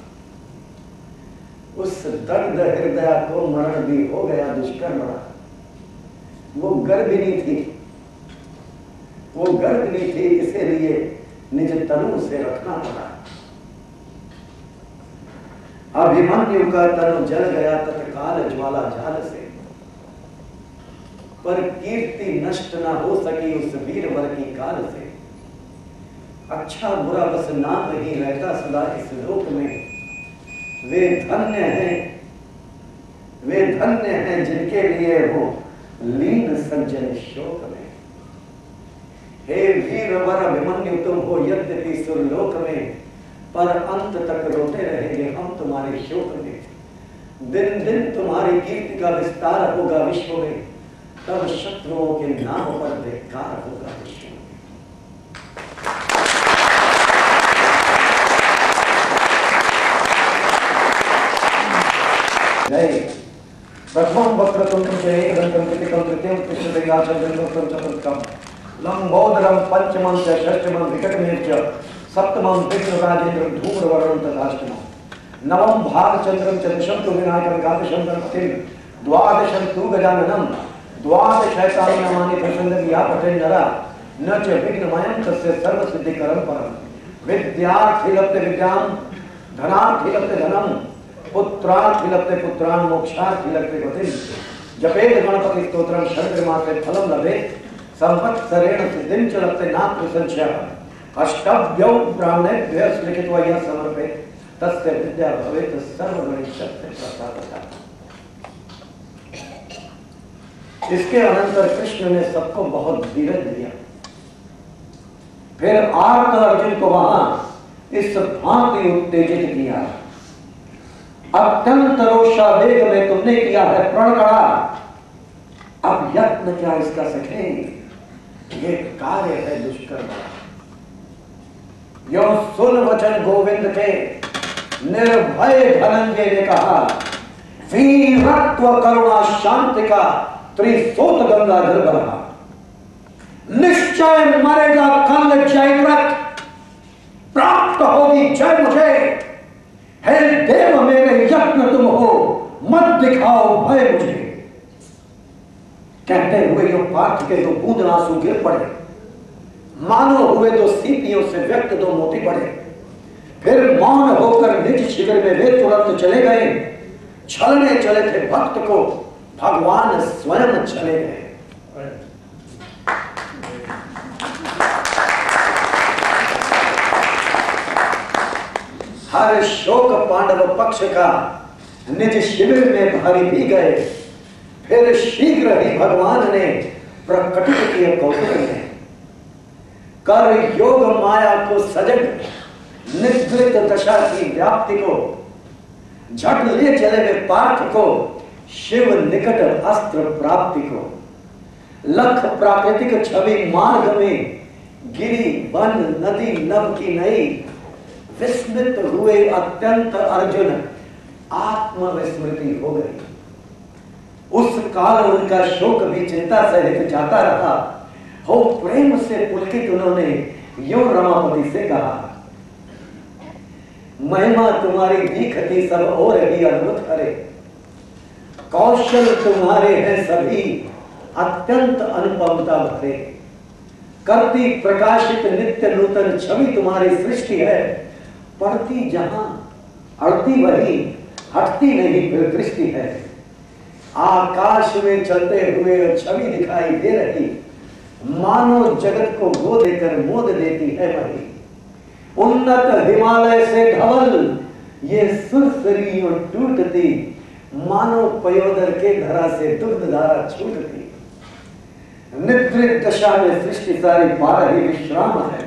उस दग्ध हृदय को मरण भी हो गया दुष्कर्म। वो गर्भिणी थी, वो गर्भिणी थी, इसीलिए निज तनु से रखना पड़ा। अभिमन्यु का तनु जल गया तत्काल ज्वाला झाल से, पर कीर्ति नष्ट न हो सकी उस वीरवर की काल से। अच्छा बुरा बस नाम ही रहता सदा इस लोक में। वे धन्य हैं, वे धन्य हैं जिनके लिए हो लीन सज्जन शोक में। हे वीरवर अभिमन्यु तुम हो यद्यपि सुरलोक में, पर अंत तक रोते रहेंगे हम तुम्हारे शोक में। दिन दिन तुम्हारी कीर्ति का विस्तार होगा विश्व में, तब शत्रुओं के नाम पर धिक्कार होगा विश्व में। प्रथमं वक्रतुंडं च एकदन्तं कृतिकं तृतीयं कृष्णदैलाचन्द्रं चतुर्थं लंबोदरं पंचमं च षष्ठमं विकटमेव च सप्तमं विघ्नराजेन्द्रं धूम्रवर्णं तथाष्टमं नवम भागचंद्रं च दशम तु विनायकं एकादशं गणपतिं द्वादशं तु गजाननं द्वादशैतानि नामानि प्रसन्नया पठेन् नरः न च विघ्नमयं तस्य सर्वसिद्धिकरं परं। विद्यार्थी लभते विद्यां, धनार्थी लभते धनं, पुत्रार्थी लभते पुत्रान्, मोक्षार्थी लभते गतिं। जपेत् गणपति स्तोत्रं शतक्रमासे फलं लभेत्, संवत्सरेण सिद्धिं च लभते नात्र संशयः। अष्टभ्यो ब्राह्मणेभ्यः लिखित्वा यः समर्पेत्, तस्य विद्या भवेत् सर्वगणितस्य प्रसादतः। इसके अनंतर कृष्ण ने सबको बहुत धीरज दिया। फिर आकर अर्जुन को वहां इस भांति उत्तेजित किया। अत्यंत रोषावेग में तुमने किया है प्रण कड़ा, अब यत्न क्या इसका सकेंगे? ये कार्य है दुष्कर्म। यो सुन वचन गोविंद के, निर्भय धनंजय ने कहा, वीरत्व करुणा शांति का त्रिशोत गंगाधर बहा। निश्चय मरेगा कल जयद्रथ, प्राप्त होगी जय मुझे। हे देव मेरे यत्न तुम हो, मत दिखाओ भय मुझे। कहते हुए यो पार्थ के दो बूंद आंसू गिर पड़े, मानो हुए दो सीपियों से व्यक्त दो मोती पड़े। फिर मौन होकर निज शिविर में वे तुरंत चले गए। छलने चले थे भक्त को, भगवान स्वयं चले गए। हर शोक पांडव पक्ष का निज शिविर में भारी भी गए। फिर शीघ्र ही भगवान ने प्रकटित किए कौतुक में, कर योग माया को सजग निद्रित दशा की व्याप्ति को। झट ले चले वे पार्थ को, शिव निकट अस्त्र प्राप्ति को। लख प्राकृतिक छवि मार्ग में, गिरी वन नदी नभ की नई। विस्मित हुए अत्यंत अर्जुन, आत्मविस्मृति हो गई। उस काल उनका शोक भी चिंता सहित जाता रहा। हो प्रेम से पुलकित उन्होंने यूं रमापति से कहा, महिमा तुम्हारी दिखती सब और भी अद्भुत हरे। कौशल तुम्हारे हैं सभी अत्यंत अनुपमता भरे। करती प्रकाशित नित्य नूतन छवि तुम्हारी सृष्टि है। पढ़ती जहां अड़ती वही, हटती नहीं फिर दृष्टि है। आकाश में चलते हुए छवि दिखाई दे रही, मानो जगत को गो देकर मोद देती है वही। उन्नत हिमालय से धवल ये सुरसरियों टूटती, मानो पयोदर के धरा से दुग्ध धारा छूटती। निद्रित दशा में सृष्टि सारी पा रही विश्राम है।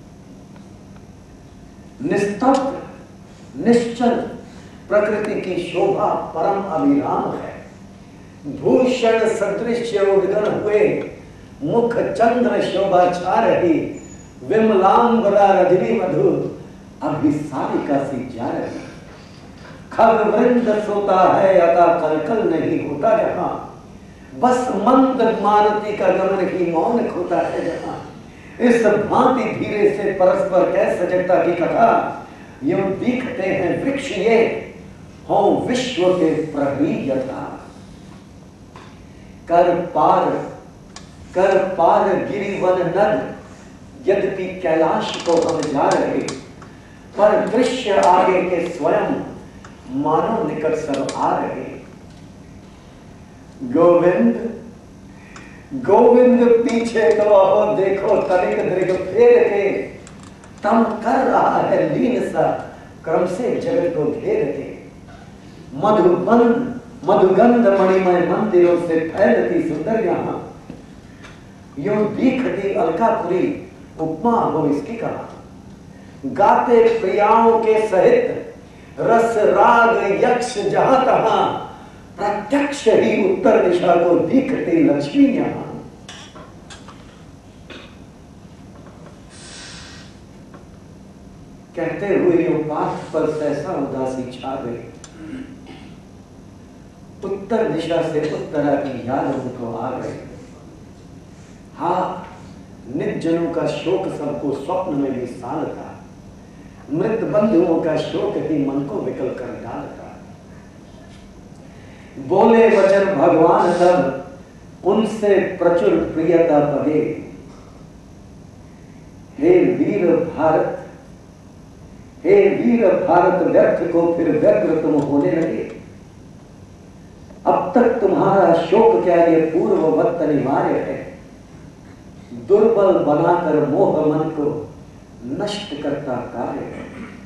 निस्तब्ध निश्चल प्रकृति की शोभा परम अभिराम है। भूषण सदृश उद्गन हुए, मुख चंद्र शोभा छा रही। विमलांबरा रजनी मधु अभिसारिका सी जा रही। खग वृंद सोता है अता कलकल नहीं होता जहां। बस मंद मारुति का गमन ही मौन खोता है जहां। इस भांति धीरे से परस्पर कह सजगता की कथा। यूं दिखते हैं वृक्ष ये, हो विश्व के प्रहरी यथा। कर पार गिरिवन नद, यद्यपि कैलाश को हम जा रहे, पर दृश्य आगे के स्वयं मानो निकट सब आ रहे। गोविंद गोविंद पीछे तो आओ देखो, तनिक दृग फेर के। तम कर रहा है लीन सा, क्रम से जगत को घेर के। मधुगंध मणिमय मंदिरों से फैलती सुंदर यहाँ। यूं दिखती अलकापुरी, उपमा हो इसकी कहा। गाते प्रियाओं के सहित रस राग यक्ष जहां तहां। प्रत्यक्ष ही उत्तर दिशा को दिखती लक्ष्मी यहां। कहते हुए यो पार्थ पर सहसा उदासी छा गई। उत्तर दिशा से उत्तरा की याद उनको आ गई। हाँ, निर्जनों का शोक सबको स्वप्न में भी साल था। मृत बंधुओं का शोक ही मन को विकल कर डालता। बोले वचन भगवान तब, उनसे प्रचुर प्रियता पगे। हे वीर भारत व्यर्थ को फिर व्यग्र तुम होने लगे। अब तक तुम्हारा शोक क्या ये पूर्ववत अनिवार्य है। दुर्बल बनाकर मोह मन को नष्ट करता कार्य है।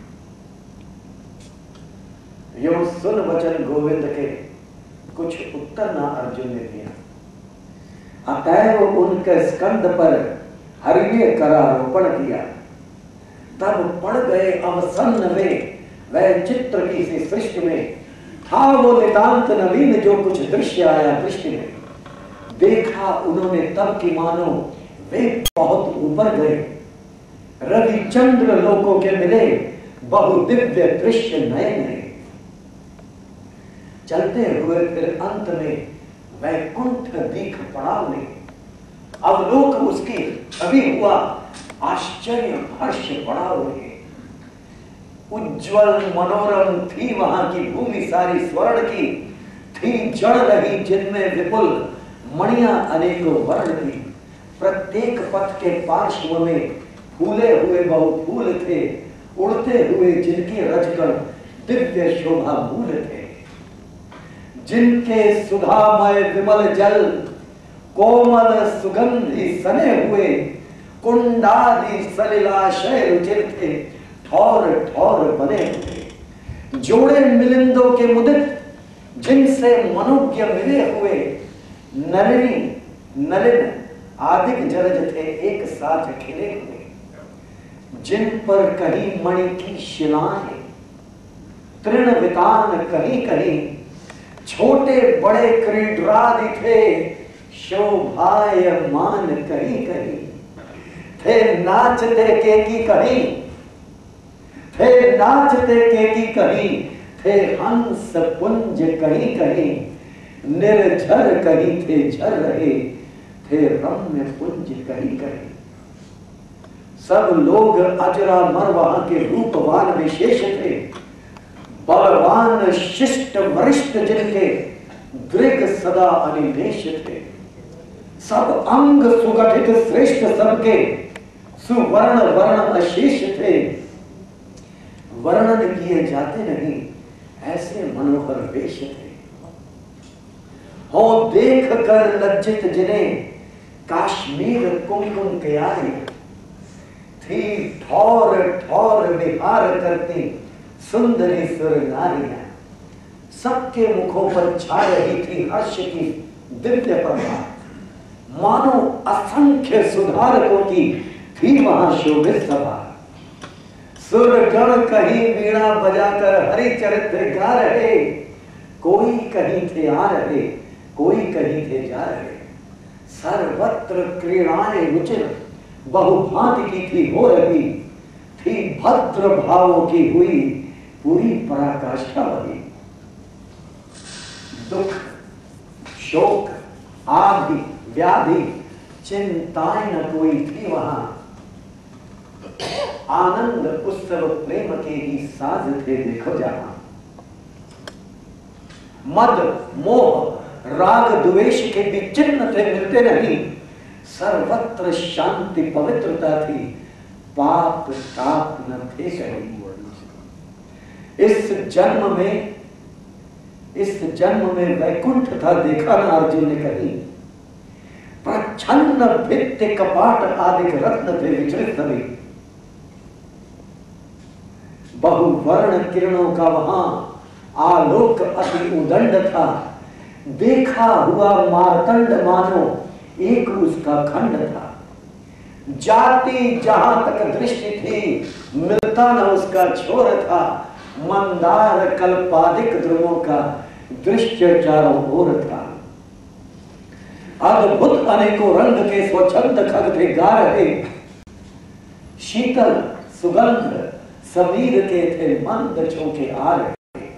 यो सुन वचन गोविंद के, कुछ उत्तर ना अर्जुन ने दिया। अतएव उनके स्कंद पर हरिये करारोपण किया। तब पड़ गए अवसन्न में, वह चित्र की सी सृष्टि में। था वो नितांत नवीन जो कुछ दृश्य आया दृष्टि में। देखा उन्होंने तब की मानो वे बहुत ऊपर गए। रवि चंद्र लोकों के मिले, बहुदिव्य दृश्य नए नए। चलते हुए फिर अंत में वैकुंठ दीख पड़ा उन्हें। अवलोक उसकी छवि हुआ, आश्चर्य हर्ष बड़ा हुए। उज्जवल मनोरम थी वहां की भूमि सारी स्वर्ण की, थी जड़ रही जिनमें विपुल मणियां अनेकों वर्ण की। प्रत्येक पथ के पार्श्व में फूले हुए बहु फूल थे, उड़ते हुए जिनके रजकण दिव्य शोभा मूल थे। जिनके सुधामय विमल जल कोमल सुगंधि सने हुए, कुंडादि सलिलाशय रुचिर थे, ठौर ठौर बने हुए। जोड़े मिलिंदों के मुदित जिनसे मनोज्ञ मिले हुए, नलिनी नलिन आदिक जलज थे एक साथ खिले हुए। जिन पर कहीं मणि की शिलाएं, तृण वितान कहीं कहीं, छोटे बड़े क्रीडादि थे, शोभायमान कहीं कहीं। थे नाचते के की कहीं, थे नाचते के की कहीं, थे हंस पुंज कहीं कहीं, निर्झर कहीं थे झर रहे, थे रम्य पुंज कहीं कहीं। सब लोग अजरामर वहां के रूपवान विशेष थे, बलवान शिष्ट वरिष्ठ जिनके दृग सदा अनिमेष थे। सब अंग सुगठित श्रेष्ठ सबके, सुवर्ण वर्ण अशेष थे। वर्णन किए जाते नहीं ऐसे मनोहर वेश थे। हो देख कर लज्जित जिन्हें काश्मीर कुमकुम के आए, थी ठौर ठौर विहार करती सुंदरी सुर नारियां। सबके मुखों पर छा रही थी हर्ष की दिव्य प्रभा, मानो असंख्य सुधारकों की थी वहां शोभित सभा। सुरगण कहीं वीणा बजाकर हरि चरित्र गा रहे, कोई कहीं थे आ रहे, कोई कहीं थे जा रहे। सर्वत्र क्रीड़ाएं रुचिर बहुभांति की थी हो रही, थी भद्र भावों की हुई पूरी पराकाष्ठा वही। दुख शोक आदि व्याधि चिंताएं न कोई थी वहां, आनंद उत्सव प्रेम के ही साज थे देखो जहां। मद मोह राग द्वेष के भी चिन्ह थे मिलते नहीं, सर्वत्र शांति पवित्रता थी, पाप ताप न थे कहीं। इस जन्म में वैकुंठ था देखा ना अर्जुन ने कहीं। प्रच्छन्न भित्ति कपाट आदि रत्न थे विचलित सभी। बहुवर्ण किरणों का वहां आलोक अति उदंड था, देखा हुआ मार्तंड मानो एक उसका खंड था। जाति जहां तक दृष्टि थी मिलता न उसका छोर था, मंदार कल्पादिक ध्रुवों का दृश्य चारों ओर था। अद्भुत अनेकों रंग के स्वच्छंद खग थे गा रहे, शीतल सुगंध समीर के थे मंद झोंके आ रहे।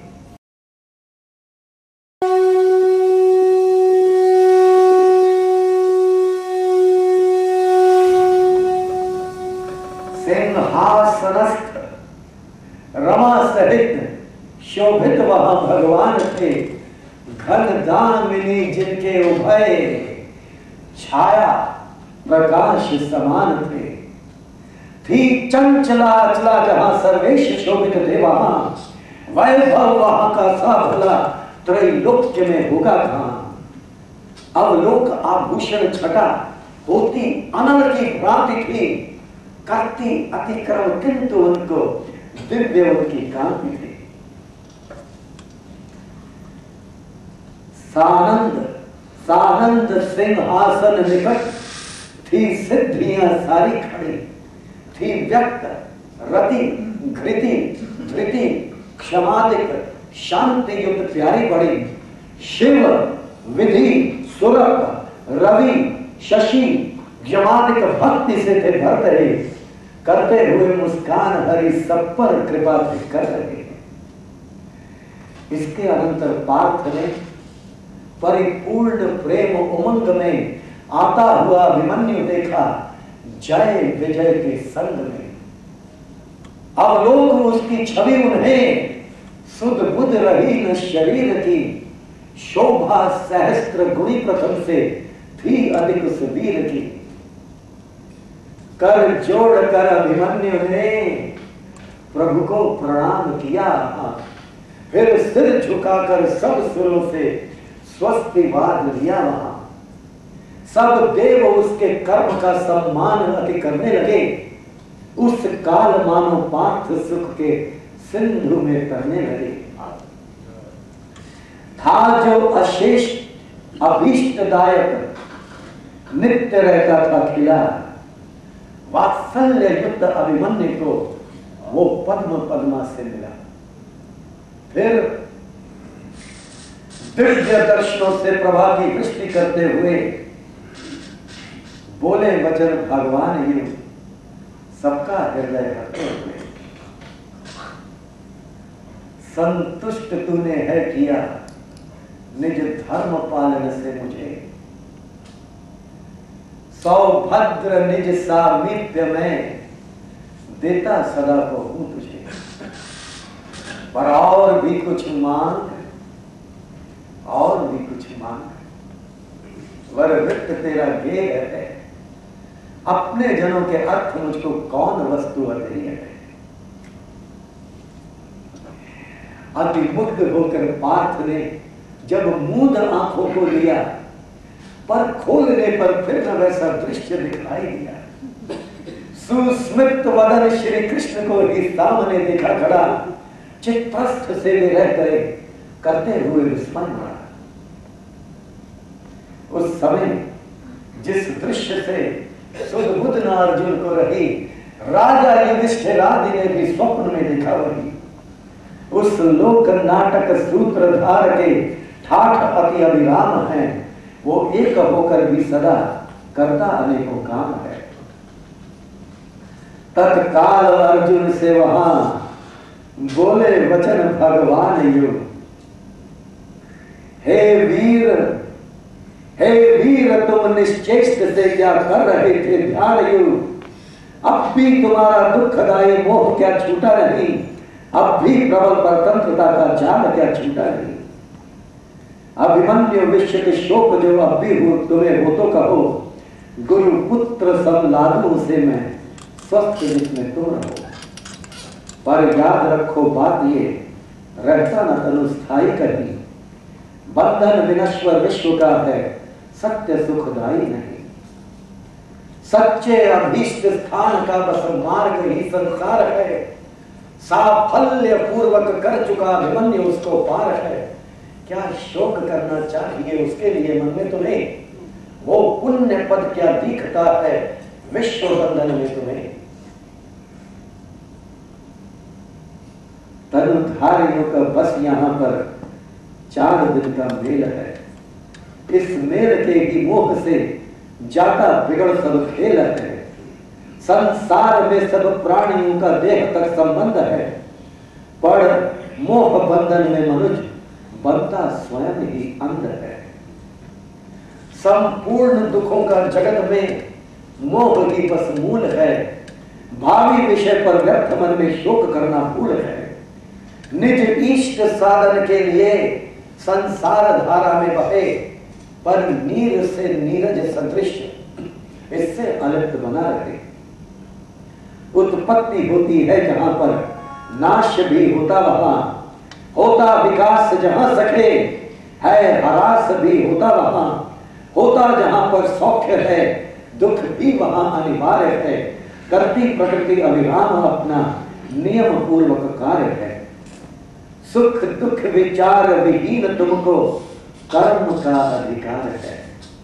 सिंहासनस्थ रमा सहित शोभित वहां भगवान थे, घन दामिनी जिनके उभय छाया प्रकाश समान थे। थी चंचला अचला जहां सर्वेश शोभित थे वहां, वैभव वहां का सा भला त्रैलोक्य में होगा कहां। अवलोक आभूषण छटा होती अनल की भ्रांति थी, करती अतिक्रम किंतु उनको दिव्य उनकी कांति थी। सानंद सिंहासन निकट थी सिद्धियां सारी खड़ी, थी व्यक्त रति घृति धृति क्षमादिक शांति युक्त प्यारी बड़ी। शिव विधि सुरभ रवि शशि यमादिक भक्ति से थे भर रहे, करते हुए मुस्कान हरि सब पर कृपा से कर रहे। इसके अनंतर पार्थ ने परिपूर्ण प्रेम उमंग में आता हुआ अभिमन्यु देखा जय विजय के संग में। अब लोग उसकी छवि उन्हें सुध बुध रही न शरीर की, शोभा सहस्त्र गुणी प्रथम से थी अधिक सुबीर की। कर जोड़ कर अभिमन्यु ने प्रभु को प्रणाम किया, फिर सिर झुकाकर सब सुरों से स्वस्तिवाद लिया। वहां सब देव उसके कर्म का सम्मान अति करने लगे। उस काल मानो पार्थ सुख के सिंधु में तरने लगे। था जो अशेष अभीष्टदायक नित्य रहता था खिला, वात्सल्य युक्त अभिमन्यु को वो पद्म पद्मा से मिला। फिर दिव्य दर्शनों से प्रभा की वृष्टि करते हुए बोले वचन भगवान यू सबका हृदय हरते हुए। संतुष्ट तूने है किया निज धर्म पालन से मुझे, सौभद्र निज सामीप्य में देता सदा को हूं तुझे। पर और भी कुछ मांग, और भी कुछ मांग, वर वृत्त तेरा गेय है, अपने जनों के अर्थ मुझको कौन वस्तु अधेय है। अति मुग्ध होकर पार्थ ने जब मूंद आंखों को लिया, पर खोलने पर फिर न वैसा दृश्य दिखाई दिया। सुस्मित वदन श्री कृष्ण को ही सामने देखा खड़ा, चित्तस्थ से वे रह गए करते हुए विस्मरण। उस समय जिस दृश्य से सुध बुध न अर्जुन को रही, राजा युधिष्ठिर आदि ने भी स्वप्न में देखा वही। उस लोक नाटक सूत्रधार के ठाठ अति अभिराम है, वो एक होकर भी सदा करता अनेकों काम है। तत्काल अर्जुन से वहां बोले वचन भगवान यू, हे वीर तुम निश्चेष्ट से क्या कर रहे थे ध्यान यू। अब भी तुम्हारा दुखदायी मोह क्या छूटा नहीं, अब भी प्रबल परतंत्रता का जाल क्या छूटा नहीं। अभिमन्यु विश्व के शोक जो अब भी हो तुम्हें हो तो कहो, गुरु पुत्र सब लादू से मैं स्वस्थ जिसमें तुम रहो। पर याद रखो बात ये, रहता न तनु स्थायी कहीं, बंधन विनश्वर विश्व का है, सत्य सुखदायी नहीं। सच्चे अभीष्ट स्थान का बस मार्ग ही संसार है, साफल्य पूर्वक कर चुका अभिमन्यु उसको पार है। क्या शोक करना चाहिए उसके लिए मन में तुम्हें, वो पुण्य पद क्या दिखता है विश्व बंधन में तुम्हें। तनुधारियों का बस यहाँ पर 4 दिन का मेल है। इस मेल के ही मोह से जाता बिगड़ सब खेल है। संसार में सब प्राणियों का देह तक संबंध है, पर मोह बंधन में मनुष्य बनता स्वयं ही अंध है। संपूर्ण दुखों का जगत में मोह की बस मूल है, भावी विषय पर व्यर्थ मन में शोक करना भूल है। निज इष्ट साधन के लिए संसार धारा में बहे, पर नीर से नीरज सदृश इससे अलिप्त बना रहे। उत्पत्ति होती है जहां पर नाश भी होता, वहां होता विकास जहां सके है, हरास भी होता वहां होता। जहां पर सौख्य है दुख भी वहां अनिवार्य है, करती प्रकृति अभिराम अपना नियम पूर्वक कार्य है। सुख दुख विचार विहीन तुमको कर्म का अधिकार है।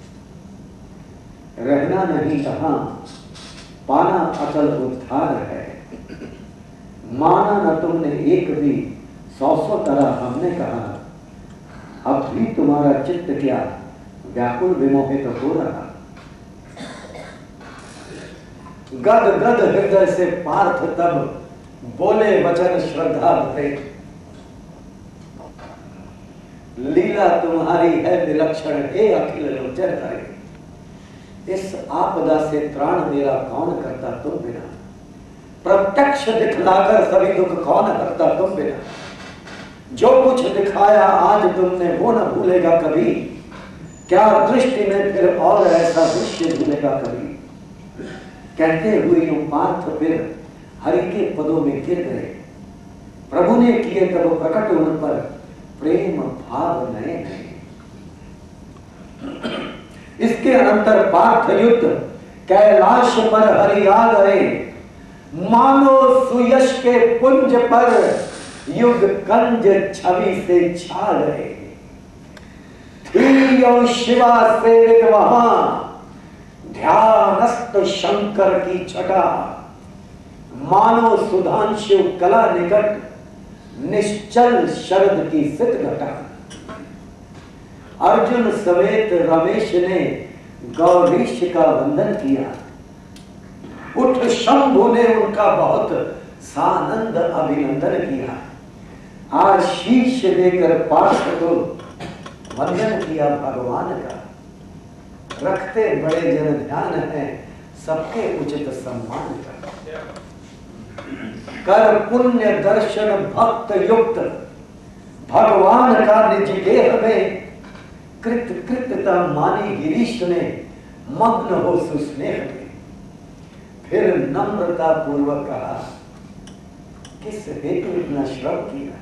रहना नहीं कहां, पाना अचल उद्धार है। माना न तुमने एक भी, 100 तरह हमने कहा, अब भी तुम्हारा चित्त क्या व्याकुल विमोहित हो रहा। गद गद हृदय से पार्थ तब बोले वचन श्रद्धा भरे। लीला तुम्हारी है विलक्षण, हे अखिल लोचन हरे। इस आपदा से त्राण मेरा कौन करता तुम बिना, प्रत्यक्ष दिखलाकर सभी दुख कौन करता तुम बिना, जो कुछ दिखाया आज तुमने वो न भूलेगा कभी, क्या दृष्टि में फिर और ऐसा दृश्य भूलेगा कभी। कहते हुए यूं पार्थ फिर हरि के पदों में गिर गए, प्रभु ने किए तब प्रकट उन पर प्रेम भाव नए नए। इसके अनंतर पार्थ युद्ध कैलाश पर हरि आ गए, मानो सुयश के पुंज पर युग कंज छवि से छा गए। थी और शिवा सेवित वहां ध्यानस्थ शंकर की छटा, मानो सुधांशु कला निकट निश्चल शरद की सित घटा। अर्जुन समेत रमेश ने गौरीश का वंदन किया, उठ शंभु ने उनका बहुत सानंद अभिनंदन किया। आशीष देकर पार्थ को वंदन किया भगवान का, रखते बड़े जन ध्यान है सबके उचित सम्मान का। कर पुण्य दर्शन भक्त युक्त भगवान का निज गेह में, कृत कृतता मानी गिरीश ने मग्न हो सुस्नेह में। फिर नम्रता पूर्वक कहा, किस हेतु इतना श्रम किया।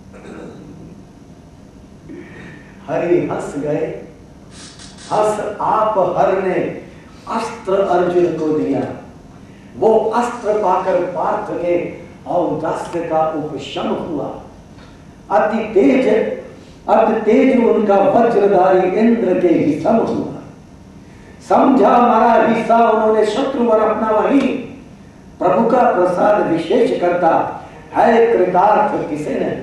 हरि हंस गए, हंस आप हर ने अस्त्र अर्जुन को दिया। वो अस्त्र पाकर पार्थ के औदास्य का उपशम हुआ। अति तेज उनका वज्रधारी इंद्र के ही सम हुआ। समझा मरा हिस्सा उन्होंने शत्रुवर अपना वही, प्रभु का प्रसाद विशेष करता है कृतार्थ किसे नहीं।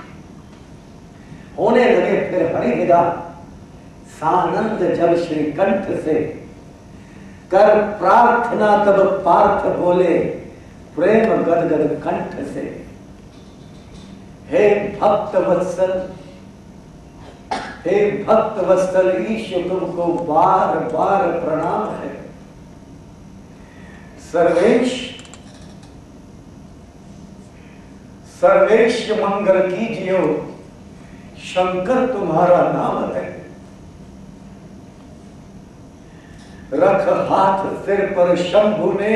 होने लगे फिर हरि विदा सानंद जब श्री कंठ से, कर प्रार्थना तब पार्थ बोले प्रेम गदगद कंठ से। हे भक्त वत्सल, हे भक्त वत्सल ईश तुमको बार बार प्रणाम है। सर्वेश मंगल कीजियो, शंकर तुम्हारा नाम है। रख हाथ सिर पर शंभु ने,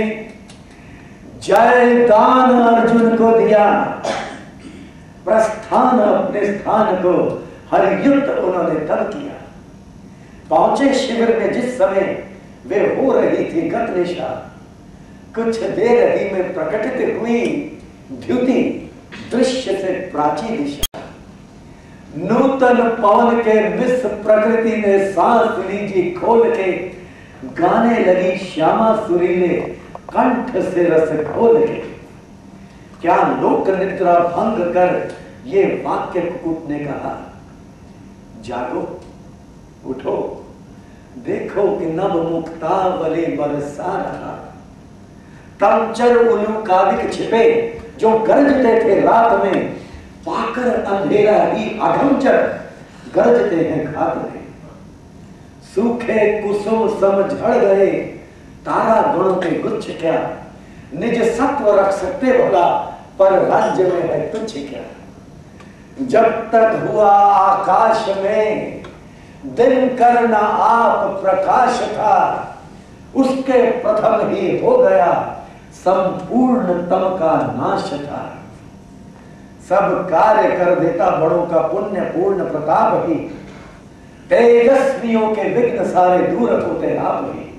जय दान अर्जुन को दिया। प्रस्थान अपने स्थान को हर युद्ध उन्होंने तब किया। पहुंचे शिविर में जिस समय वे हो रही थी गत निशा, कुछ देर ही में प्रकटित हुई द्युति दृश्य से प्राची दिशा। नूतन पवन के मिस प्रकृति ने सांस लीजी खोल के, गाने लगी श्यामा सुरीले कंठ से रस खोल के। क्या लोक निद्रा भंग कर ये वाक्य कुकुट ने कहा, जागो उठो देखो कि नव मुक्तावली बरसा रहा। तमचर उल्लू कालिक छिपे जो गरजते थे रात में, पाकर अंधेरा ही अधमचर गरजते हैं घात में। सूखे कुसुम सम झड़ गए, तारा गुणों के गुच्छ क्या। निज सत्व रख सकते भला, पर राज्य में है तुच्छ क्या। जब तक हुआ आकाश में दिन करना आप प्रकाश था, उसके प्रथम ही हो गया संपूर्ण तम का नाश था। सब कार्य कर देता बड़ों का पुण्य पूर्ण प्रताप ही, तेजस्वियों के विघ्न सारे दूर होते आप ही।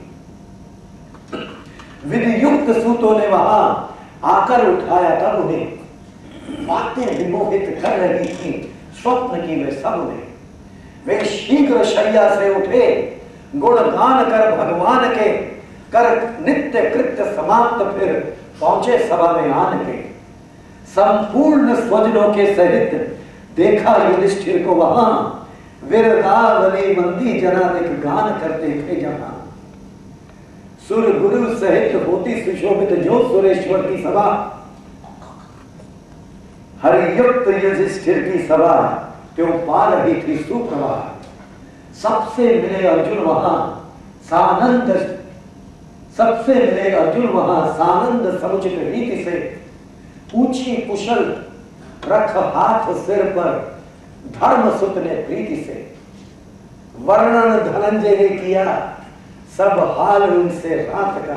विधि युक्त सूतों ने वहां आकर उठाया तब उन्हें, बातें विमोहित कर रही थी स्वप्न की वे सब ने। वे शीघ्र शैया से उठे, गुणगान कर भगवान के, कर नित्य कृत्य समाप्त फिर पहुंचे सभा में आन के। संपूर्ण स्वजनों के सहित देखा युधिष्ठिर को वहां, विरदावली मंदी जनादिक गान करते थे जहां। सुर गुरु सहित होती सुशोभित जो सुरेश्वर की सभा, हरियुक्त युधिष्ठिर की सभा क्यों पा रही थी सुप्रभा। सबसे मिले अर्जुन वहां, सानंद सबसे मिले अर्जुन वहां सानंद समुचित रीति से, पूछी कुशल रख हाथ सिर पर, धर्म सुत ने प्रीति से। वर्णन धनंजय ने किया सब हाल उनसे रात का,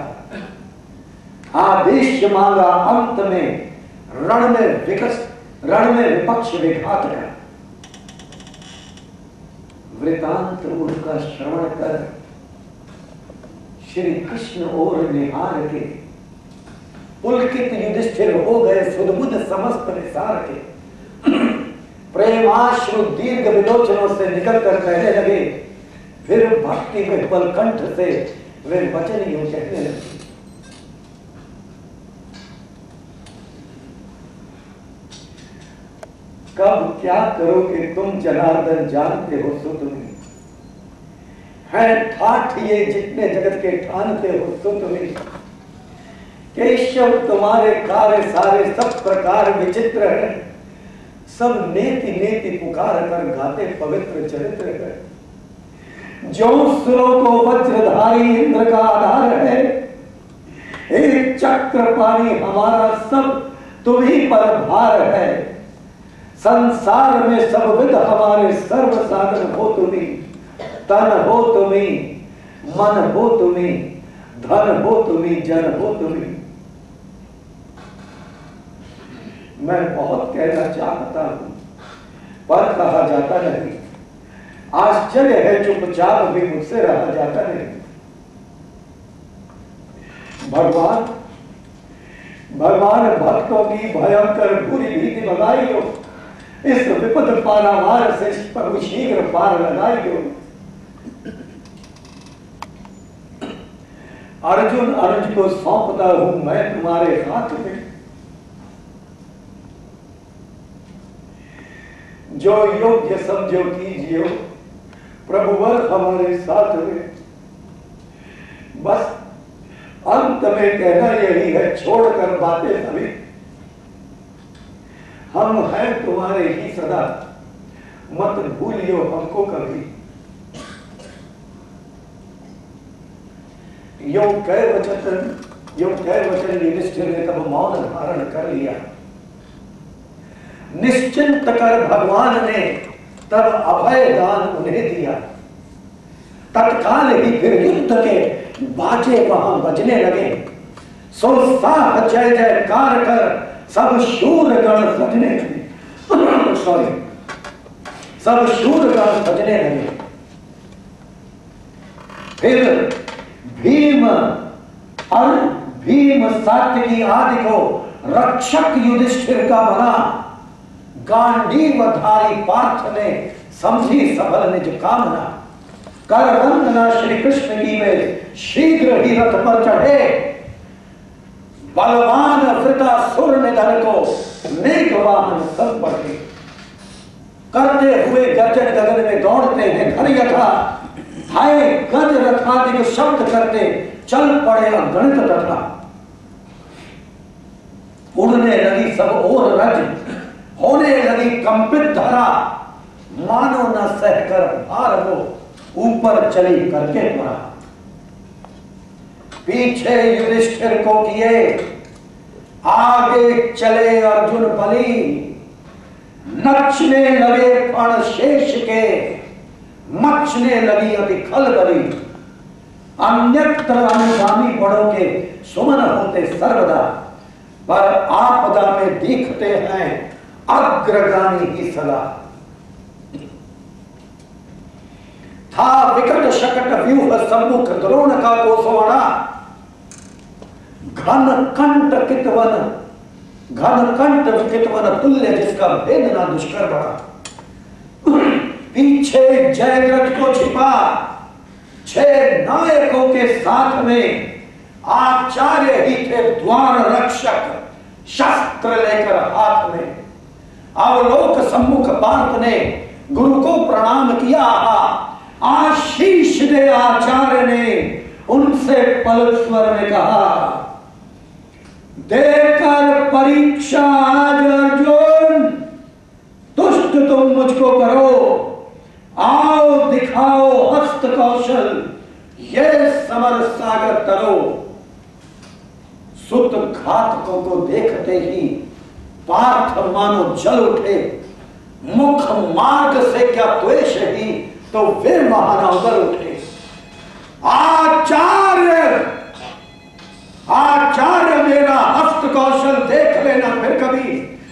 आदेश मांगा अंत में रण में विपक्ष विघात का। वृतांत उनका श्रवण कर श्री कृष्ण और निहार के, पुलकित युधिष्ठिर हो गए सुदबुद समस्त निसार के। प्रेमाश्रु दीर्घ विलोचनों से निकल कर कहने लगे, फिर भक्ति विह्वल कंठ से वे वचन यूं कहने लगे। कब क्या करोगे तुम जनार्दन जानते हो सो तुम्हें, है ठाठ ये जितने जगत के ठानते हो सो तुम्हें। केशव तुम्हारे कार्य सारे सब प्रकार विचित्र है, सब नेति नेति पुकार कर गाते पवित्र चरित्र है। जो सुरों को वज्रधारी इंद्र का आधार है, एक चक्र पानी हमारा सब तुम्ही पर भार है। संसार में सब विद हमारे सर्व साधन हो तुम्ही, तन हो तुम्ही, मन हो तुम्ही, धन हो तुम्ही, जन हो तुम्ही। मैं बहुत कहना चाहता हूं पर कहा जाता नहीं, आश्चर्य है चुपचाप भी मुझसे रहा जाता नहीं। भगवान भक्तों की भयंकर बुरी भीति भगाई हो, इस विपद पारावार से प्रभु शीघ्र पार लगाई हो। अर्जुन अर्जुन को सौंपता हूं मैं तुम्हारे हाथ में, जो योग्य समझो कीजिए प्रभुवर हमारे साथ में। बस अंत में कहना यही है, छोड़कर बातें सभी, हम हैं तुम्हारे ही सदा, मत भूलियो हमको कभी। यो कह वचन युधिष्ठिर ने तब मौन धारण कर लिया। निश्चिंत कर भगवान ने तब अभय दान उन्हें दिया। तत्काल ही फिर युद्ध के बाजे वहां बजने लगे। सो साह जय जयकार कर सब शूरगण सजने लगे। सब शूरगण सजने लगे। फिर भीम सात्यकी आदि को रक्षक युधिष्ठिर का बना। गांडीवधारी पार्थ ने समझी सफल निज कामना। कर वंदना श्री कृष्ण की वे शीघ्र ही रथ पर चढ़े। बलवान वृतासुर निधन को मेघवाहन सब बढ़े। करते हुए गर्जन गगन में दौड़ते हैं घर यथा। हाय गज रथादि शब्द करते चल पड़े अगणित तथा। उड़ने लगी सब ओर रज, होने लगी कंपित धरा। मानो न सहकर भार हो ऊपर चली करके पड़ा। पीछे युधिष्ठिर को किए आगे चले अर्जुन बली। नचने लगे फण शेष के, मचने लगी अति खलबली। अन्यत्र अनुगामी बड़ों के सुमन होते सर्वदा, पर आपदा में दिखते हैं अग्रगामी ही सदा। था विकट शकट व्यूह सम्मुख द्रोण का कोसवाड़ा। घन कंठ कितवन तुल्य जिसका भेद ना दुष्कर बड़ा। पीछे जयद्रथ को छिपा 6 नायकों के साथ में। आचार्य ही थे द्वार रक्षक शस्त्र लेकर हाथ में। अवलोक सम्मुख पार्थ ने गुरु को प्रणाम किया। आशीष दे आचार्य ने उनसे पलक स्वर में कहा। देकर परीक्षा आज अर्जुन, तुष्ट तुम मुझको करो। आओ दिखाओ हस्त कौशल, ये समर सागर तरो। सुत घातकों को देखते ही पार्थ मानो जल उठे, मुख मार्ग से क्या द्वेष ही, तो वे महानगर उठे। आचार्य आचार्य मेरा हस्त कौशल देख लेना फिर कभी,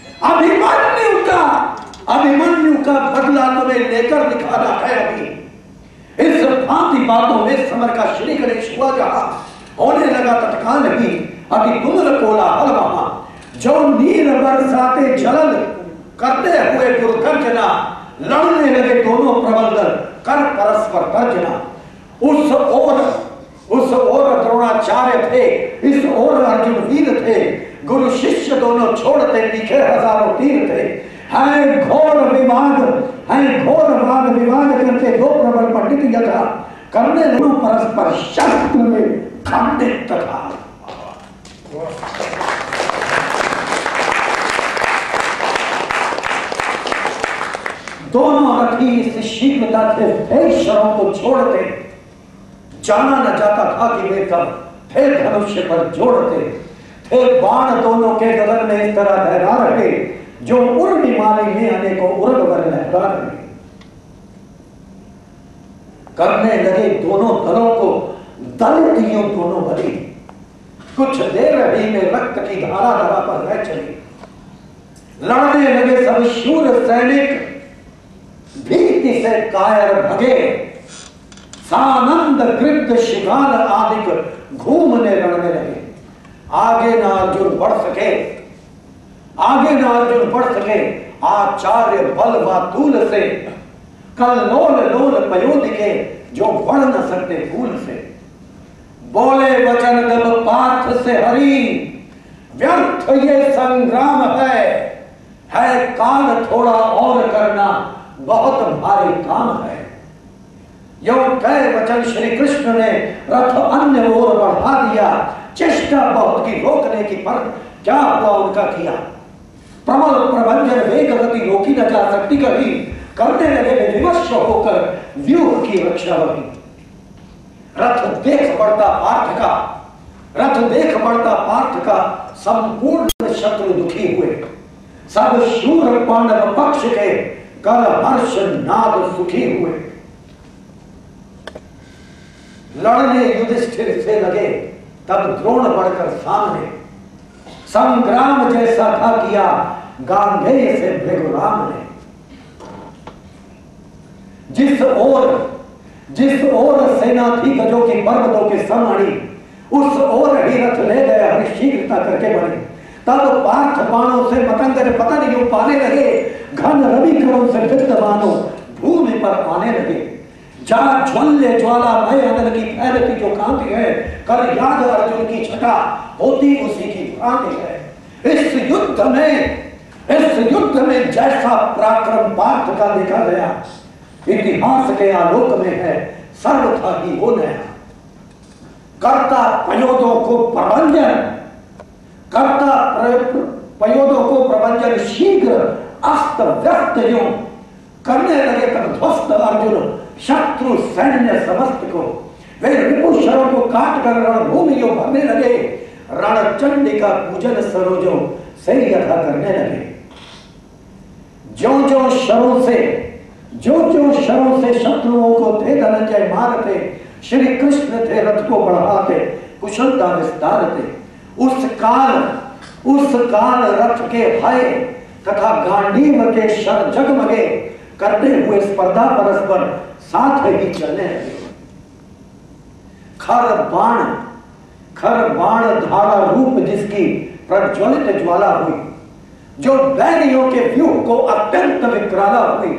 अभिमन्यु का बदला तुम्हें लेकर दिखाना है अभी। इस भांति बातों में समर का श्री गणेश हुआ जहां, होने लगा तत्काल ही अति तुमल कोलाहल वहां। जो नीर बरसाते जलन करते हुए दुर्गर्जना, लड़ने लगे दोनों प्रबंधन कर परस्पर गर्जना। उस ओर द्रोणाचार्य थे, इस ओर अर्जुन वीर थे, गुरु शिष्य दोनों छोड़ते तीखे हजारों तीर थे। है घोर वाद विवाद करते दो प्रबल पंडित यथा, करने दोनों परस्पर शस्त्र में खंडित तथा। दोनों रथी इस शीघ्रता से शरों को छोड़ते, जाना न जाता था कि वे कब थे धनुष्य पर जोड़ते थे। बाण दोनों के गगन में इस तरह लहरा रहे, जो उर्मिमाली में अनेकों उर्ग वर लहरा रहे। करने लगे दोनों दलों को दलित यूं दोनों बली, कुछ देर रही में रक्त की धारा धरा पर रह चली। लड़ने लगे सब शूर सैनिक, भीति से कायर भगे। सानंद गृद्ध शिकार आदि घूमने लड़ने लगे। आगे ना अर्जुन बढ़ सके, आचार्य बल वातूल से, कल लोल पयोध के जो बढ़ न सकते फूल से। बोले वचन दब पार्थ से हरि, व्यर्थ ये संग्राम है काल थोड़ा और करना, बहुत भारी काम है। यो कह वचन श्री कृष्ण ने रथ अन्य ओर बढ़ा दिया। चेष्टा बहुत की रोकने की, पर क्या हुआ उनका किया। प्रबल प्रभंजन वेग गति रोकी न जा सकती कभी, करने लगे विवश होकर व्यूह की रक्षा वही। रथ देख बढ़ता पार्थ का संपूर्ण शत्रु दुखी हुए। सब शूर पांडव पक्ष के कर हर्ष नाद सुखी हुए। लड़ने युधिष्ठिर से लगे, तब द्रोण बढ़कर सामने। संग्राम जैसा था किया गांधेय से भृगुराम ने। जिस ओर सेना थी गजों की पर्वतों के समाणी, उस ओर ही रथ ले गए हरि शीघ्रता करके बढ़े। तब पार्थ बाणों से मतंग पता नहीं पाने लगे, घन रवि करों से विद्यमानो भूमि पर आने लगे। जहाँ ज्वाला भय अनल की फैलती जो कांति है, कर याद अर्जुन की छटा होती उसी की भांति है। इस युद्ध में जैसा पराक्रम पार्थ का देखा गया, इतिहास के आलोक में है सर्वथा ही वो नया। करता पयोदों को प्रबंधन शीघ्र अस्त व्यस्त यूं करने लगे। तब ध्वस्त अर्जुन शत्रु सैन्य समस्त को, वे रिपुशरों को काट कर रणभूमि भरने लगे। रणचंडी का पूजन सरोजों से यथा करने लगे। जो शरों से शत्रुओं को थे धनंजय मारते, श्री कृष्ण थे रथ को बढ़ाते, कुशलता विस्तारते। उस काल रथ के भय तथा गांडीव के शर जगमगे, करते हुए स्पर्धा परस्पर साथ ही चलने लगे। खर बाण धारा रूप जिसकी प्रज्वलित ज्वाला हुई, जो बैरियों के व्यूह को अत्यंत विकराला हुई,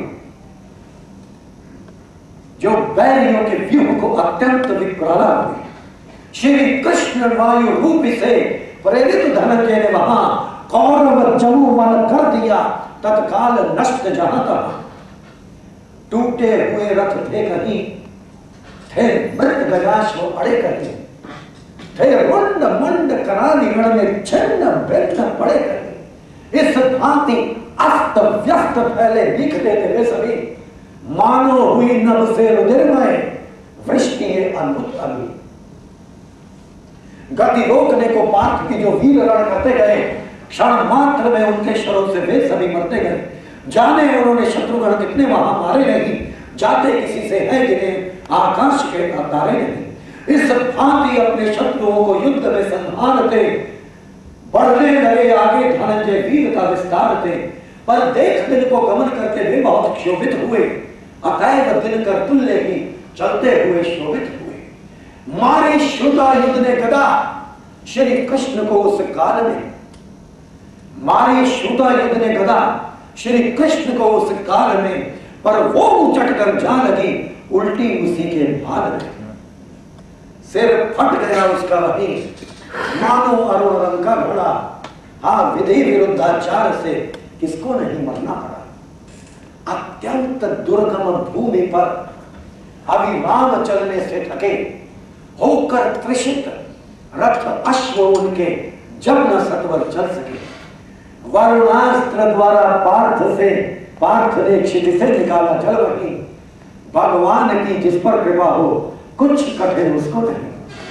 श्री कृष्ण वायु रूप से प्रेरित धनंजय ने वहां कौरव जमुवन कर दिया, तत्काल नष्ट जहां तक। टूटे हुए रथ थे कहीं, थे मृत गजाश वो अड़े कहीं, थे रुंड मंड कराली रण में छिन्न भिन्न पड़े कहीं। इस भांति अस्त व्यस्त फैले दिखते थे वे सभी, मानो हुई नभ से रुधिरमय वृष्टि अद्भुत अभी। गति रोकने को पार्थ की जो वीर रण करते गए, क्षण मात्र में उनके शरों से वे सभी मरते गए। जाने उन्होंने शत्रुगण कितने वहां मारे नहीं, जाते किसी से है जिन्हें आकाश के तारे नहीं। इस भांति अपने शत्रुओं को युद्ध में संहारते बढ़ने लगे आगे धनंजय वीर का विस्तार थे। पर देख दिन को गमन करते हुए बहुत क्षोभित हुए, अतएव दिन कर तुल्य ही चलते हुए शोभित हुए। मारे श्रुता युद्ध ने गदा श्री कृष्ण को उस काल में, मारे श्रुता युद्ध ने गदा श्री कृष्ण को उस काल में, पर वो उचट कर जा लगी उल्टी उसी के भाल में। सिर फट गया उसका वहीं मानो अरुण रंग का घोड़ा। हाँ, विधि विरुद्धाचार से किसको नहीं मरना पड़ा। अत्यंत दुर्गम भूमि पर अभिमान चलने से थके होकर त्रिषित रथ अश्व उनके जब न सत्वर चल सके। वरुणास्त्र द्वारा पार्थ ने क्षिति से निकाला जल वही। भगवान की जिस पर कृपा हो कुछ कठिन उसको नहीं।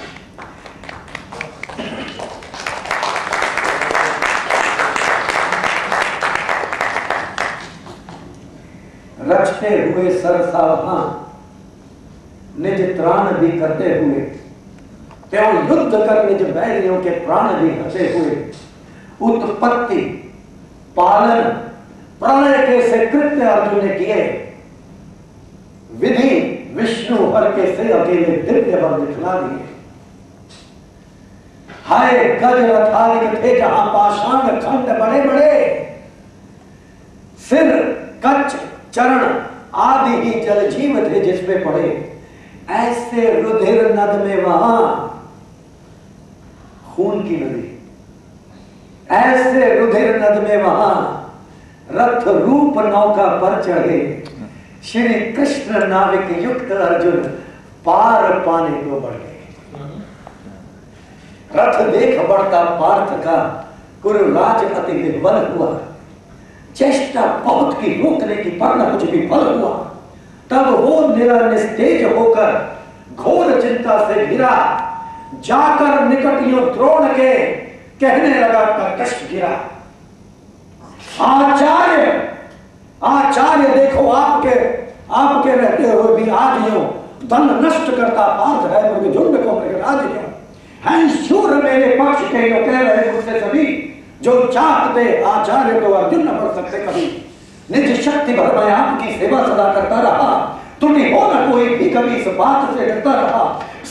रचते हुए सरसावधान निज त्राण भी करते हुए, क्यों युद्ध कर निज बैरियों के प्राण भी हंसे हुए। उत्पत्ति पालन प्रलय के से कृत्य अर्जुन ने किए, विधि विष्णु हर के से अकेले दिव्य वर दिखला दिए। हाय गज रथालिक थे जहां पाषाण खंड बड़े बड़े, सिर कच्च चरण आदि ही जल जीव थे जिसमें पड़े। ऐसे रुधिर नद में वहां खून की नदी, ऐसे रुधिर नद में वहां रथ रूप नौका पर चढ़े। श्री कृष्ण नाविक युक्त अर्जुन पार पाने को बढ़ गए। रथ देख बढ़ता पार्थ का कुरुराज अति विह्वल हुआ। चेष्टा बहुत की रोकने की पर न कुछ भी फल हुआ। तब वो निस्तेज होकर घोर चिंता से घिरा, जाकर निकटियों द्रोण के कहने लगा कर्कश गिरा। आचार्य देखो आपके रहते हुए भी आज यूं धन नष्ट करता पार्थ है, मुझे झुंड को मृगराज क्यों हैं शूर मेरे पक्ष के जो कह रहे मुझसे सभी, जो चाहते आचार्य तो अर्जुन न बढ़ सकते कभी। निज शक्ति भर मैं आपकी सेवा सदा करता रहा, तुम्हें हो न कोई भी कभी इस बात से डरता रहा।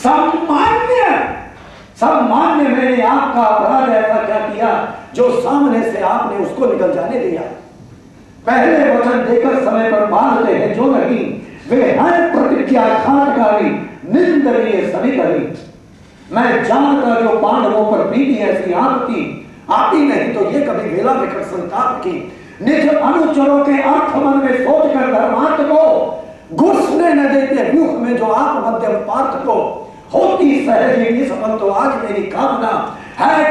सम्मान्य मैंने आपका अपराध ऐसा क्या किया जो सामने से आपने उसको निकल जाने दिया। पहले वचन देकर समय पर मानते हैं जो नहीं, वे हैं प्रतिज्ञा घातकारी निंदनीय सभी करी। मैं जानता जो पांडवों पर बीती ऐसी आती नहीं तो ये कभी वेला विकट संताप की। निज अनुचरों के अर्थ मन में सोचकर धर्मार्थ को घुसने न देते व्यूह में जो आप मध्यम पार्थ को होती सहज ही सफल। तो आज मेरी कामना है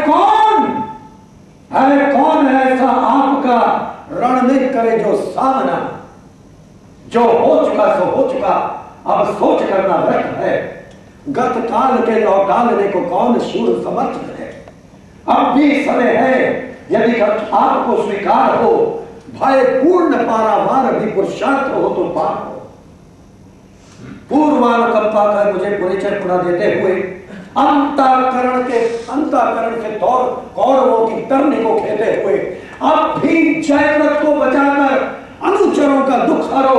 कौन ऐसा आपका रण में करे जो सामना। जो हो चुका सो हो चुका, अब सोच करना व्यर्थ है। गत काल के लौटाने को कौन शूर समर्थ है। अब भी समय है यदि आपको स्वीकार हो, भय पूर्ण पारावार भी पुरुषार्थ हो तो पार हो। पूर्वानुकंपा का मुझे परिचय पुनः देते हुए अंतःकरण से तौर कौरवों की तरनी को खेते हुए अब भी जयद्रथ को बचाकर अनुचरों का दुख हरो।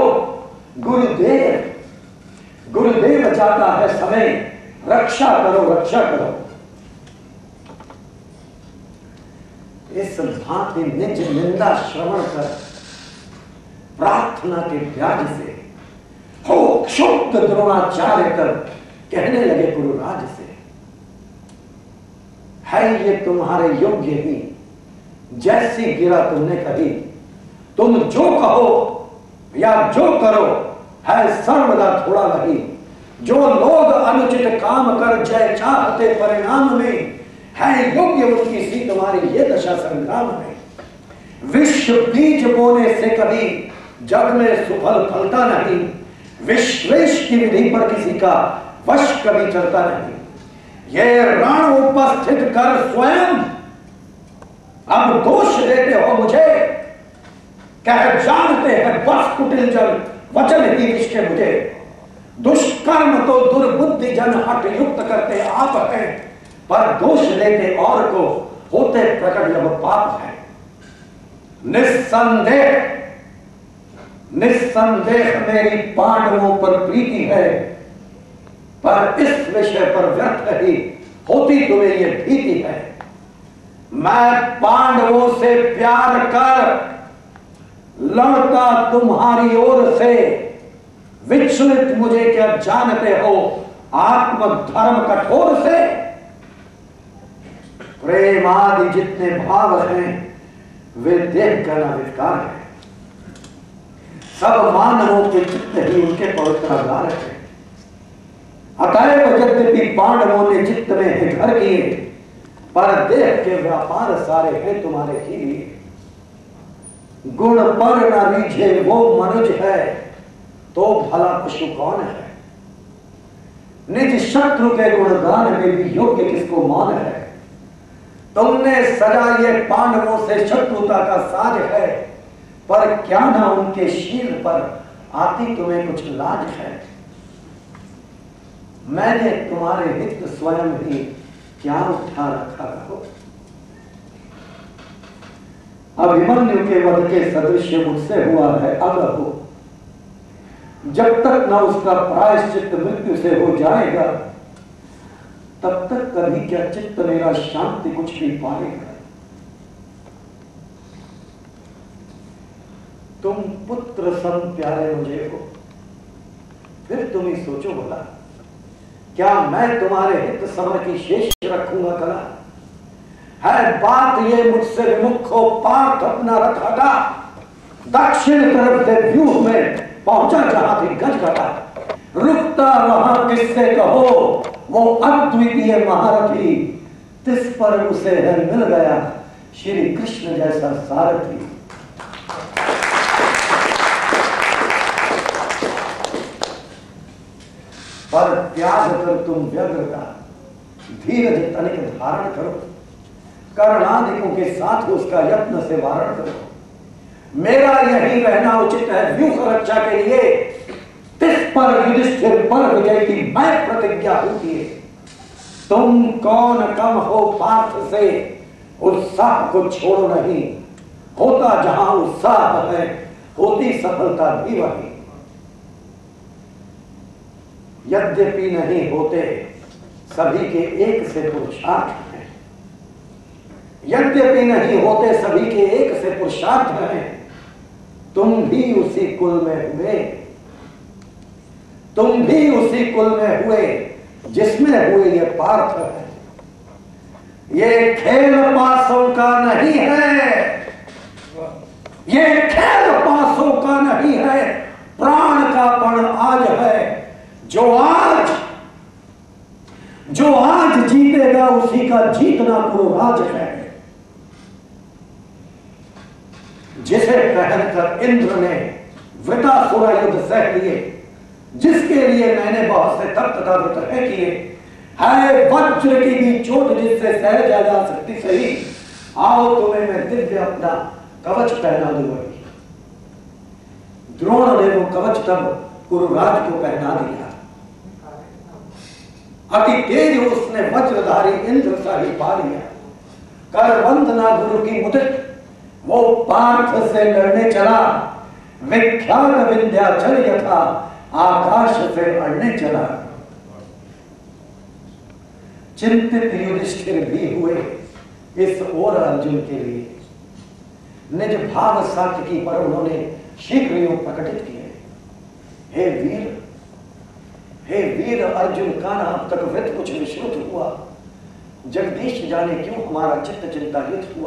गुरुदेव चाहता है समय, रक्षा करो। इस भांति निज निंदा श्रवण कर प्रार्थना के ब्याज से हो क्षुब्ध द्रोणाचार्य कर कहने लगे गुरुराज से, है ये तुम्हारे योग्य ही जैसी गिरा तुमने कही। तुम जो कहो या जो करो है सर्वदा थोड़ा नहीं। जो लोग अनुचित काम कर जय चाहते परिणाम में, है योग्य उनकी सी तुम्हारी ये दशा संग्राम में। विश्व बीज बोने से कभी जग में सुफल फलता नहीं। विश्वेश की विधि पर किसी का वश कभी चलता नहीं। ये रण उपस्थित कर स्वयं अब दोष देते हो मुझे, कह जानते हैं बस कुटिल जन वचन ही रिश्ते मुझे। दुष्कर्म तो दुर्बुद्धि जन हट युक्त करते आप हैं, पर दोष देते और को होते प्रकट जब पाप है। निस्संदेह निस्संदेह मेरी पांडवों पर प्रीति है, पर इस विषय पर व्यर्थ ही होती तुम्हें ये भीति है। मैं पांडवों से प्यार कर लड़ता तुम्हारी ओर से, विचलित मुझे क्या जानते हो आत्मधर्म कठोर से। प्रेम आदि जितने भाव हैं वे देख कर विकार है, सब मानवों के चित्त ही उनके पवित्रागार है। अतएव यद्यपि पांडवों ने चित्त में घर किए, पर देह के व्यापार सारे हैं तुम्हारे ही लिए। गुण पर न रीझे वो मनुज है, तो भला पशु कौन है। निज शत्रु के गुणगान में भी योग्य किसको मान है। तुमने सजा ये पांडवों से शत्रुता का साज है, पर क्या ना उनके शील पर आती तुम्हें कुछ लाज है। मैंने तुम्हारे हित स्वयं ही क्या उठा रखा हो। अभिमन्यु के वध के सदृश मुझसे हुआ है अब हो, जब तक न उसका प्रायश्चित मृत्यु से हो जाएगा, तब तक कभी क्या चित्त मेरा शांति कुछ भी पाएगा। तुम पुत्र सम प्यारे मुझे हो, फिर तुम ही सोचो भला, क्या मैं तुम्हारे हित समर की शेष रखूंगा कला। है बात ये मुझसे विमुख हो पार्थ अपना रथ हटा, दक्षिण तरफ से व्यूह में पहुंचा जहां थी गज घटा। रुकता वहां किससे कहो वो अद्वितीय महारथी, तिस पर उसे है मिल गया श्री कृष्ण जैसा सारथी। पर त्याग कर तुम व्यग्र का धीरज तनिक धारण करो, करणादिकों के साथ उसका यत्न से वारण करो। मेरा यही रहना उचित है व्यूह रक्षा के लिए, तिस पर युधिष्ठिर पर विजय की मैं प्रतिज्ञा होती है। तुम कौन कम हो पार्थ से, उत्साह को छोड़ो नहीं, होता जहां उत्साह है होती सफलता भी वही। यद्यपि नहीं होते सभी के एक से पुरुषार्थ हैं, यद्यपि नहीं होते सभी के एक से पुरुषार्थ हैं, तुम भी उसी कुल में हुए, तुम भी उसी कुल में हुए जिसमें हुए ये पार्थ है। ये खेल पासों का नहीं है, ये खेल पासों का नहीं है, प्राण का पण आज है। जो आज जीतेगा उसी का जीतना पुरुराज है। जिसे पहनकर इंद्र ने वृतासुर युद्ध सह लिए, जिसके लिए मैंने बहुत से तप तथा व्रत किए, है वज्र की भी चोट जिससे सह जा सकती सही। आओ तुम्हें मैं दिव्य अपना कवच पहना दूंगा। द्रोण ने वो कवच तब पुरुराज को पहना दिया। अति तेज उसने वज्रधारी इंद्र सा ही पा लिया। कर वंदना गुरु की मुदित वो पार्थ से लड़ने चला, विख्यात विंध्याचल यथा आकाश से अड़ने चला। चिंतित युधिष्ठिर भी हुए इस ओर अर्जुन के लिए, निज भाव सात्विकी पर उन्होंने शीघ्र योग प्रकटित किए। हे वीर, हे वीर अर्जुन का अब तक व्रत कुछ विश्रुत हुआ, जगदीश जाने क्यों हमारा चित्त चिंतायित हुआ।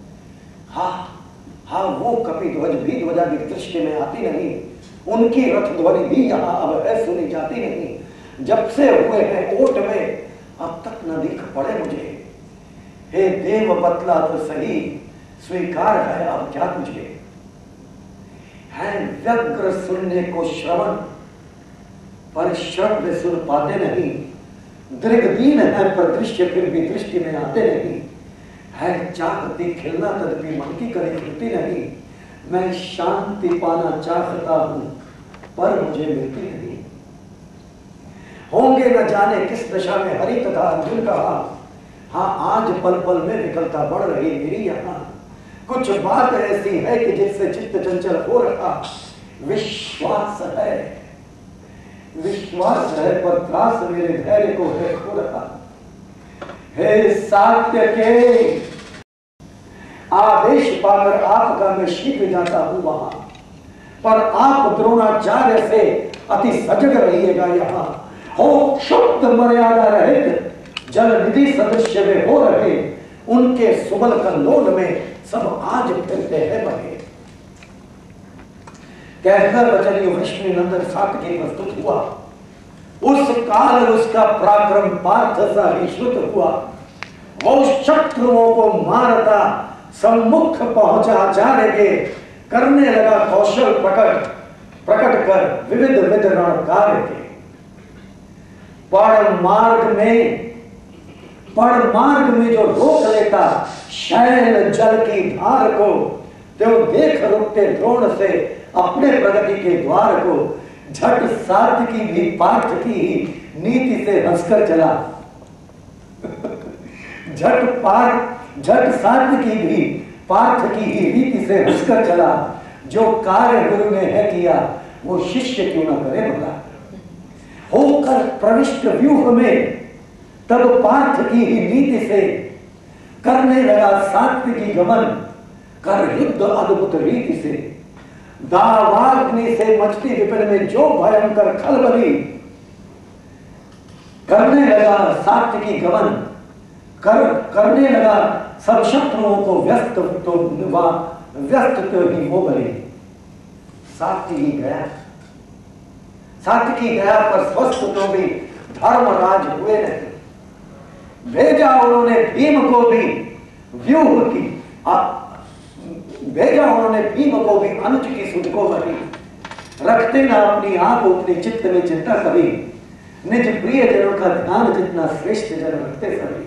हाँ वो कपि ध्वज भी ध्वजा की दृष्टि में आती नहीं, उनकी रथ ध्वनि भी यहाँ अब है सुनी जाती नहीं। जब से हुए हैं ओट में अब तक न दिख पड़े मुझे। हे देव बतला तो सही, स्वीकार है अब क्या तुझे। है व्यग्र सुनने को श्रवण, पर श्रव्य सुन पाते नहीं। दृगदीन है पर दृश्य फिर भी दृष्टि में आते नहीं, है चाहती खिलना तदपि मन की कभी खुलती नहीं, मैं शांति पाना चाहता हूं पर मुझे मिलती नहीं। होंगे न जाने किस दशा में हरि तथा अर्जुन कहा, हाँ आज पल पल में विकलता बढ़ रही मेरी यहाँ, कुछ बात ऐसी है कि जिससे चित्त चंचल हो रहा, विश्वास है पर त्रास मेरे धैर्य को है खो रहा। हे सात्य के आदेश पाकर आपका मैं शीघ्र जाता हूं वहां, पर आप द्रोणाचार्य से अति सजग रहिएगा यहाँ। हो क्षुब्ध मर्यादा रहित जल निधि सदृश में हो रहे, उनके सुबल कल्लोल में सब आज फिरते हैं बहे। कहकर वचन युधिष्ठिर नंदन सात्विकी प्रस्तुत हुआ, उस काल उसका पराक्रम पार्थ सा ही श्रुत हुआ। वो शत्रुओं को मारता सम्मुख पहुंचा आचार्य के, करने लगा कौशल प्रकट कर विविध विध रण कार्य के। पड़ मार्ग में जो रोक लेता शैल जल की धार को, तो देख रुकते द्रोण से अपने प्रगति के द्वार को। झट सात्विकी भी पार्थ की नीति से हंसकर चला झट सात्विकी भी पार्थ की ही रीति से हंसकर चला। जो कार्य गुरु ने है किया वो शिष्य क्यों न करे भला। होकर प्रविष्ट व्यूह में तब पार्थ की ही नीति से करने लगा सात्विकी गमन, कर युद्ध अद्भुत रीति से। दावाग्नि से मचती विपिन में जो भयंकर खलबली, करने लगा सात्विकी गमन, करने लगा सब शत्रुओं को व्यस्त तो ही हो गए। सात्विकी गया पर स्वस्थ तो भी धर्मराज हुए नहीं। भेजा उन्होंने भीम को भी अनुज की सुध को भरी। रखते ना अपनी आप अपने चित्त में चिंता कभी, निज प्रिय जनों का ध्यान जितना श्रेष्ठ जन रखते सभी।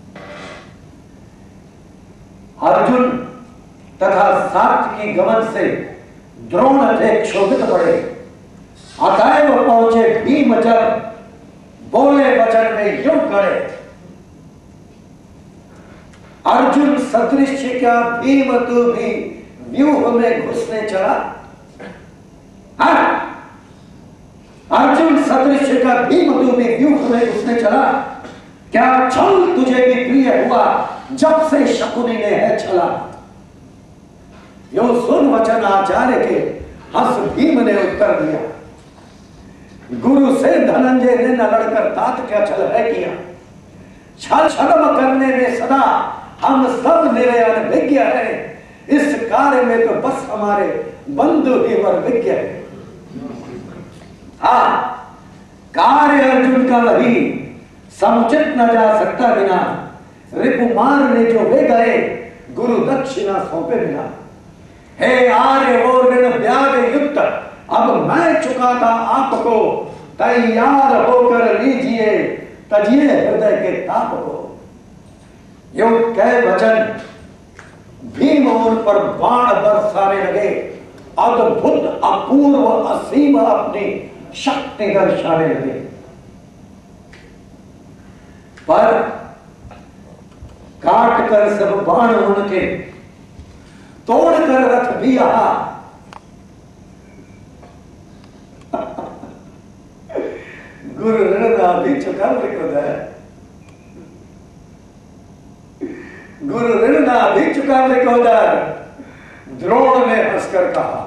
अर्जुन तथा सात्विकी गमन से द्रोण थे क्षोभित पड़े। अतएव पहुंचे भीम जब बोले वचन में यूं करे। अर्जुन सदृश क्या भीम तू भी व्यूह में घुसने चला। अर्जुन सदृश का भीम तू भी व्यूह में घुसने चला। क्या छल तुझे भी प्रिय हुआ जब से शकुनी ने है छला। यो सुन वचन आचार्य के, हंस भीम ने उत्तर दिया। गुरु से धनंजय ने न लड़कर तात क्या छल है किया। छल छलम करने में सदा हम सब मेरे अनभिज्ञ है। इस कार्य में तो बस हमारे बंधु ही वर विज्ञ है। हाँ, कार्य अर्जुन का वही समुचित न जा सकता बिना। रिपुमार ने जो वे गए गुरु दक्षिणा सौंपे बिना। हे आर्य वो ऋण ब्याज युक्त, अब मैं चुकाता आपको। तैयार होकर लीजिए तजिए हृदय के ताप को। यो कह वचन भीम उन पर बाण बरसाने लगे। अद्भुत अपूर्व असीम अपनी शक्ति दर्शाने लगे। पर काट कर सब बाण उनके, तोड़कर रथ भी आहा। गुरु ऋणदा भी चुका लिखोदर। गुरु ऋणदा भी चुका लिखोदर। द्रोण ने हंसकर कहा,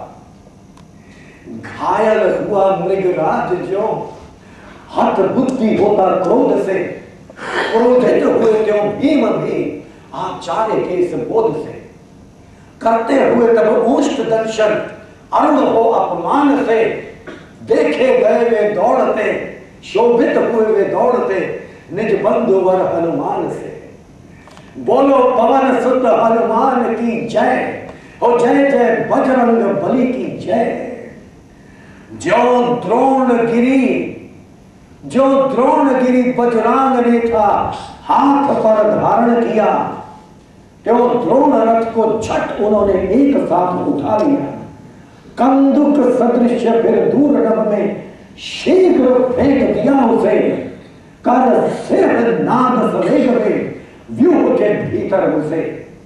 घायल हुआ मृगराज जो, हत बुद्धि होता क्रोध से। क्रोधित हुए क्यों भीम भी आचार्य के इस बोध से। करते हुए तब ऊष्ट दर्शन अरुण हो अपमान से। देखे गए वे दौड़ते, शोभित हुए वे दौड़ते, निज बंधुवर हनुमान से। बोलो पवन सुत हनुमान की जय, और जय जय बजरंग बली की जय। जो द्रोण गिरी जो द्रोणगिरी बजरांग ने था हाथ पर धारण किया, तो द्रोण रथ को झट उन्होंने एक साथ उठा लिया। कंदुक सदृश फिर दूर नभ में शीघ्र फेंक दिया उसे, कर सिर नाद सवेग में व्यूह के भीतर उसे।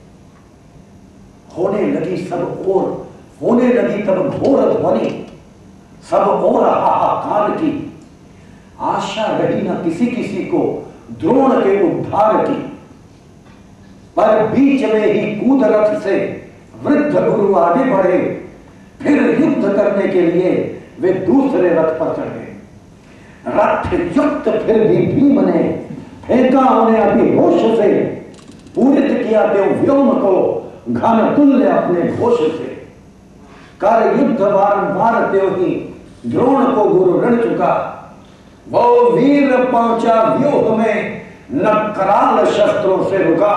होने लगी सब ओर, होने लगी तब घोर ध्वनि, सब ओर हाहाकार की। आशा रही न किसी किसी को द्रोण के उद्धार की, पर बीच में ही कूद रथ से वृद्ध गुरु आगे बढ़े। फिर युद्ध करने के लिए वे दूसरे रथ पर चढ़े। रथ युक्त फिर भी भीम ने फेंका उन्हें अभिहोश से, पूरित किया देव व्योम को घन तुल्य अपने घोष से। कर युद्ध बारंबार देव ही द्रोण को गुरु ऋण चुका, वो वीर पहुंचा व्यूह में न कराल शस्त्रों से रुका।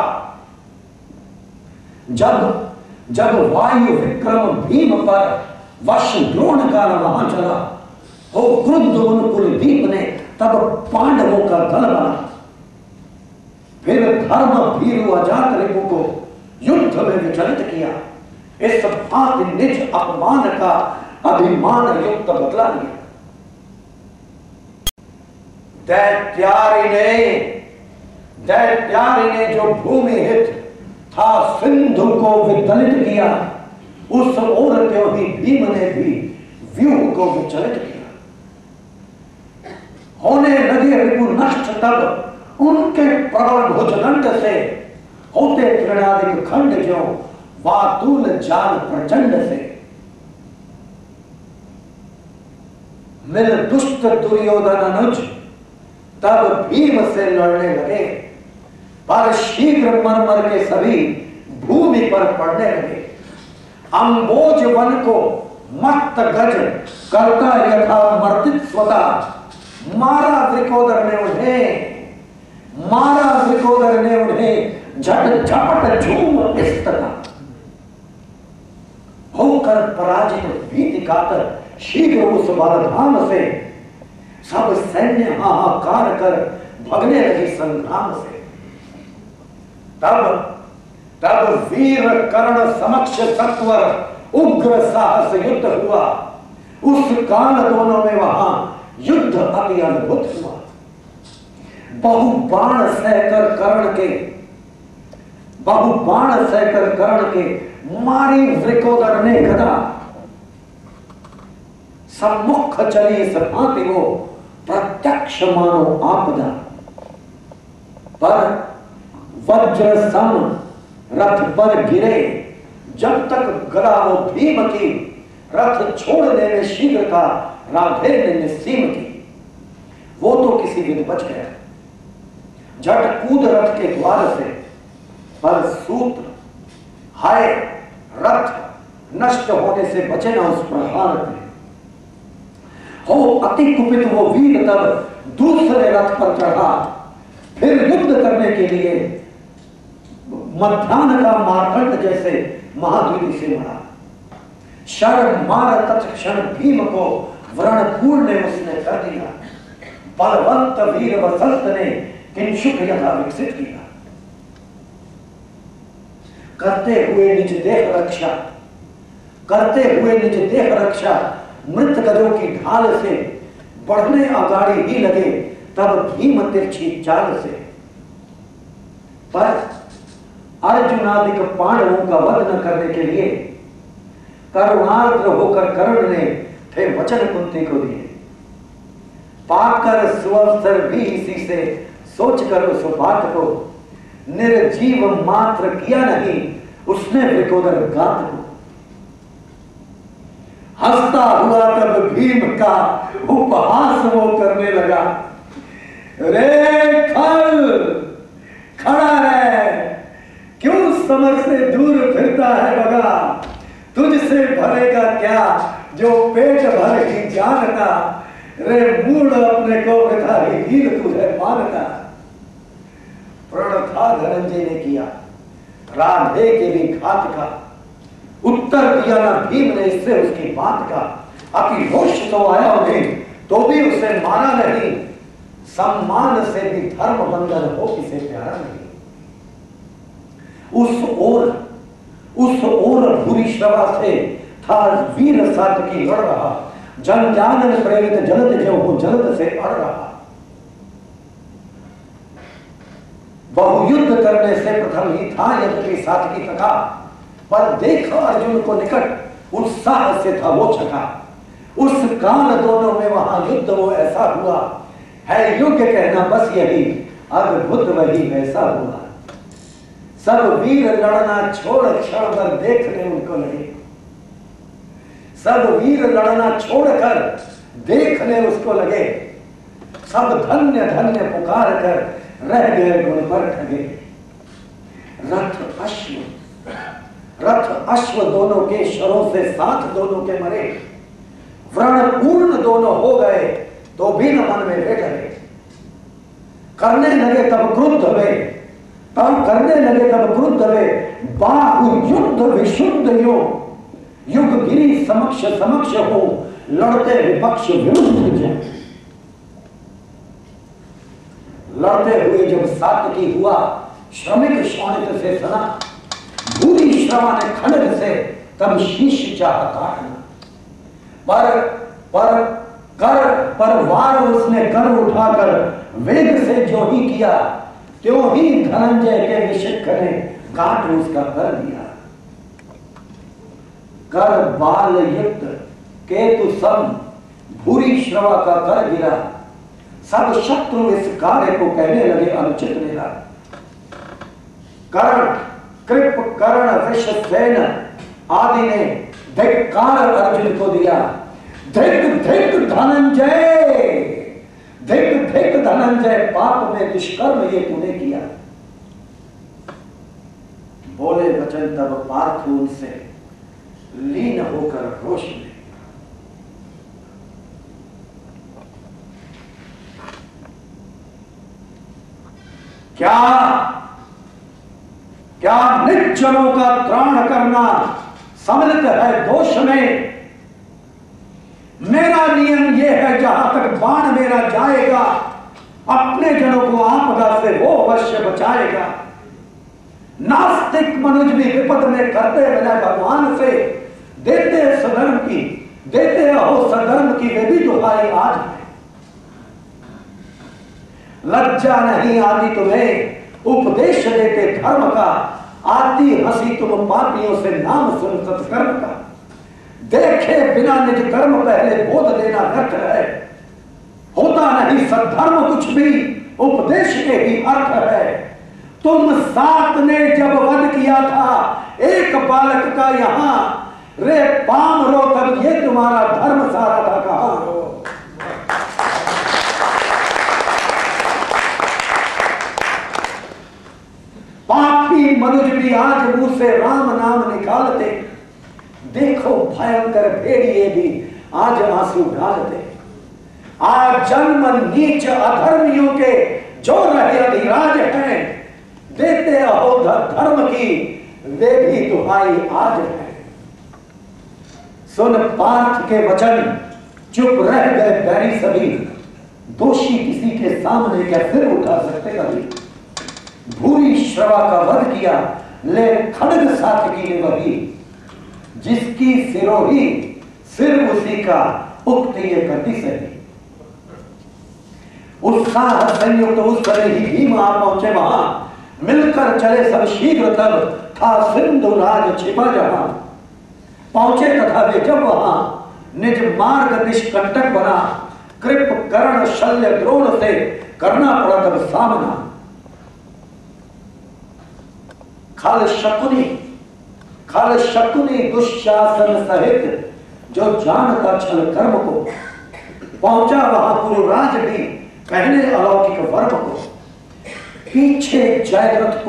जब जब वायु विक्रम भीम पर वश द्रोण का वहां चला, हो क्रुद्ध उन कुलदीप ने तब पांडवों का दल बना। फिर धर्म भीरु अजात रिपु को युद्ध में विचलित किया, इस भांति निज अपमान का अभिमान युक्त बदला लिया। दैत्यारी ने जो भूमि हित था सिंधु को विदलित किया, उस ओर त्यों ही भीम ने भी व्यूह को विचलित किया। होने लगे रिपु नष्ट तब उनके प्रबल भुजदंड से, होते तृणादिक खंड जो वातुल जाल प्रचंड से। मिल दुष्ट दुर्योधन अनुज तब भीम से लड़ने लगे, पर शीघ्र मर मर के सभी भूमि पर पड़ने लगे। अंबोज वन को मत्त गज करता यथा मर्दित स्वता, मारा वृकोदर ने उन्हें झट झपट झूम इस्तता। होकर पराजित भीति कातर शीघ्र उस बलधाम से, सब सैन्य हाहाकार कर भगने लगी संग्राम से। तब वीर कर्ण समक्ष सत्वर उग्र साहस युद्ध हुआ, उस काल दोनों में वहां युद्ध अति अद्भुत हुआ। बहु बाण सहकर कर्ण के मारी वृकोदर ने गदा, सम्मुख चली इस भांति वो प्रत्यक्ष मानो आपदा। पर वज्र सम रथ पर गिरे, जब तक गदा वो भीम की, रथ छोड़ने में शीघ्र था राधे ने निस्सीम की। वो तो किसी विध बच गया, झट कूद रथ के द्वार से, पर सूत्र हाय रथ नष्ट होने से बचे ना उस प्रहार में। हो अति कुपित वो वीर तब दूसरे रथ पर चढ़ा, फिर युद्ध करने के लिए मध्याह्न का मार्कंड जैसे महाद्वीप से मरा। शर मार तत्क्षण भीम को व्रणपूर्ण ने उसने कर दिया, बलवंत वीर वसंत ने किंशुक यथा विकसित किया। करते हुए निज देह रक्षा मृत गजों की ढाल से बढ़ने अगाड़ी ही लगे, तब भीम तिरछी चाल से। पर अर्जुनादिक पांडवों का वध न करने के लिए करुणार्द्र होकर कर्ण ने थे वचन कुंती को दिए। पाकर सुअवसर भी इसी से सोचकर उस बात को निर्जीव मात्र किया नहीं उसने वृकोदर गात को। हंसता हुआ तब भीम का उपहास वो करने लगा, रे खल खड़ा रहे, क्यों समर से दूर फिरता है बगा, तुझसे भरेगा क्या जो पेट भर ही जानता, रे मूड अपने को वृथा ही हीर तुझे मानता। प्रण था धनंजय ने किया राधे के भी घात का, उत्तर दिया ना भीम ने इससे उसकी बात का। अति होश तो आया उन्हें तो भी उसे माना नहीं, सम्मान से भी धर्म बंधन हो किसे प्यारा नहीं। उस ओर बुरी श्रवा से था वीर सात्विकी लड़ रहा, जन जानन प्रेरित जलद जो हो जलद से अड़ रहा। बहुयुद्ध करने से प्रथम ही था यद्यपि सात्विकी तका, पर देख अर्जुन को निकट उत्साह से था वो छका। उस काल दोनों में वहां युद्ध वो ऐसा हुआ है, योग्य कहना बस यही, अद्भुत वही वैसा हुआ। सब वीर लड़ना छोड़ क्षण भर देखने उनको लगे, सब वीर लड़ना छोड़कर देखने उसको लगे। सब धन्य धन्य पुकार कर रह गए गुण पर ठगे। रथ अश्व दोनों के शरों से साथ दोनों के मरे। व्रण पूर्ण दोनों हो गए तो भी न मन में बैठ गए। करने लगे तब क्रुद्ध हुए, तब करने लगे तब क्रुद्ध हुए। बाहु युद्ध विशुद्ध यो, युग गिरी समक्ष समक्ष हो, लड़ते विपक्ष विरुद्ध जय। लड़ते हुए जब सात्विकी हुआ, श्रमिक शौनिक से सना। बुरी श्रवा ने खड्ग से तब शीश चाह काटना। पर वार उसने कर उठाकर वेग से जो ही किया, त्यों ही धनंजय के विशिख ने काट उसका कर दिया। कर बाल युक्त केतु सम, भूरी श्रवा का कर गिरा। सब शत्रु इस कार्य को कहने लगे अनुचित मेरा। करण कृप कर्ण विश्वसेन आदि ने धिक्कार अर्जुन को दिया। धिक धिक धनंजय, धिक धिक धनंजय, पाप में दुष्कर्म ये तूने किया। बोले वचन तब पार्थ उनसे लीन होकर रोष में। क्या निर्जनों का त्राण करना सम्मिलित है दोष में। मेरा नियम यह है, जहां तक बाण मेरा जाएगा, अपने जनों को आपदा से वो अवश्य बचाएगा। नास्तिक मनुज भी विपद में करते बजाय भगवान से देते सधर्म की, देते हो सधर्म की वे भी दुहाई आज है। लज्जा नहीं आती तुम्हें उपदेश देते धर्म का, आती हंसी तुम पापियों से नाम सुन सत्कर्म का। देखे बिना निज कर्म पहले बोध देना व्यर्थ है। होता नहीं सद्धर्म कुछ भी, उपदेश के ही अर्थ है। तुम सात ने जब वध किया था एक बालक का यहां, रे पाम रो तब ये तुम्हारा धर्म सारा था कहां हो। पापी मनुज भी आज मुंह से राम नाम निकालते। देखो भयंकर भेड़िए भी आज आंसू डालते। आज जन्म नीच अधर्मियों के जो रहे अधिराज हैं, देते अहो धर्म की वे भी दुहाई आज है। सुन पार्थ के वचन, चुप रह गए बैरी सभी। दोषी किसी के सामने क्या सिर उठा सकते कभी। भूरी श्रवा का वध किया, ले खड्ग सात्विकी ने वही। जिसकी सिरोही सिर उसी का, उक्त ये गति सही। उत्साह संयुक्त उस तरह ही भीम आ पहुंचे वहां। मिलकर चले सब शीघ्र, तब था सिंधु राज छिपा जहां। पहुंचे तथा वे जब वहां, निज मार्ग निष्कंटक बना। कृप कर्ण शल्य द्रोण से करना पड़ा तब सामना। खल शकुनी दुशासन सहित जो जानता छल कर्म को। पहुंचा वहां पुरुराज भी कहने अलौकिक वर्म को। पीछे जयद्रथ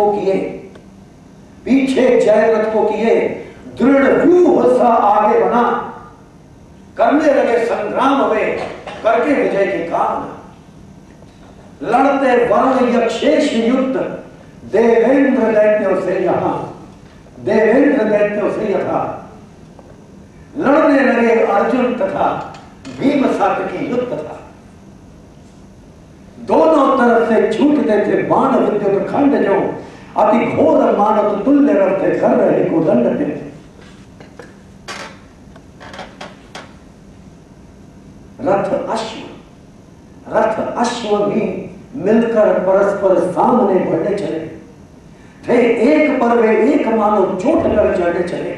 को किए दृढ़ व्यूह सा आगे बना। करने लगे संग्राम में करके विजय के काम। लड़ते वरुण यक्षेश युद्ध देवेंद्र दैत्यों से यहां, देवेंद्र दैत्यों से यथा। लड़ने लगे अर्जुन तथा भीम सात्विकी युद्ध था। दोनों तरफ से छूटते थे बाण विद्युत खंड जो अति घोर मानव तुल्य रथे कर रहे को दंड थे। रथ अश्व भी मिलकर परस्पर सामने बढ़ने चले थे। एक पर वे एक मानो चोट कर चढ़ने चले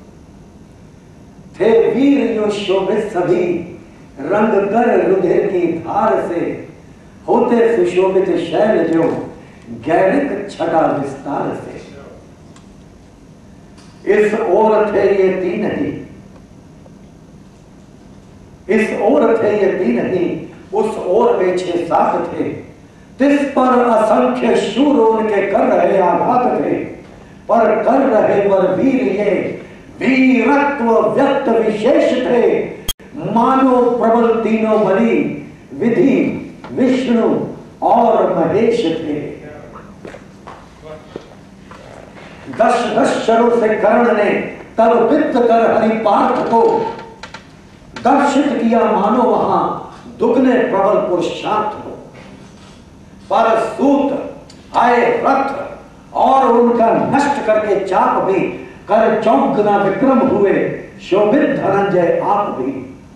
थे। वीर जो शोभित सभी रंग कर रुधिर की धार से होते सुशोभित शैल जो गैरिक छटा विस्तार से। इस ओर थे ये तीन ही, इस ओर थे ये तीन ही, उस ओर वे 6-7 थे। तिस पर असंख्य शूर उनके कर रहे आघात थे, पर कर रहे वर वीर ये वीरत्व व्यक्त विशेष थे। मानो प्रबल तीनों बलि विधि विष्णु और महेश थे। 10 शरों से कर्ण ने तब वित्त कर हरिपार्थ को दर्शित किया, मानो वहां दुगने प्रबल पुरुषार्थ हो। पर सूत आए रथ और उनका नष्ट करके चाप भी कर चौगुना विक्रम हुए, शोभित धनंजय आप भी।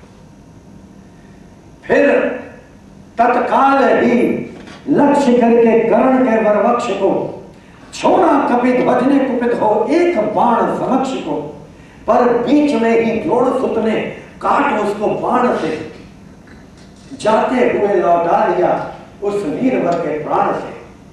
फिर तत्काल ही लक्ष्य करके कर्ण के वरवक्ष को छोड़ा कपित भजने कुपित हो एक बाण समक्ष को। पर बीच में ही द्रोणसुत ने काट उसको बाण से जाते हुए लौटा लिया उस वीरवर के प्राण से।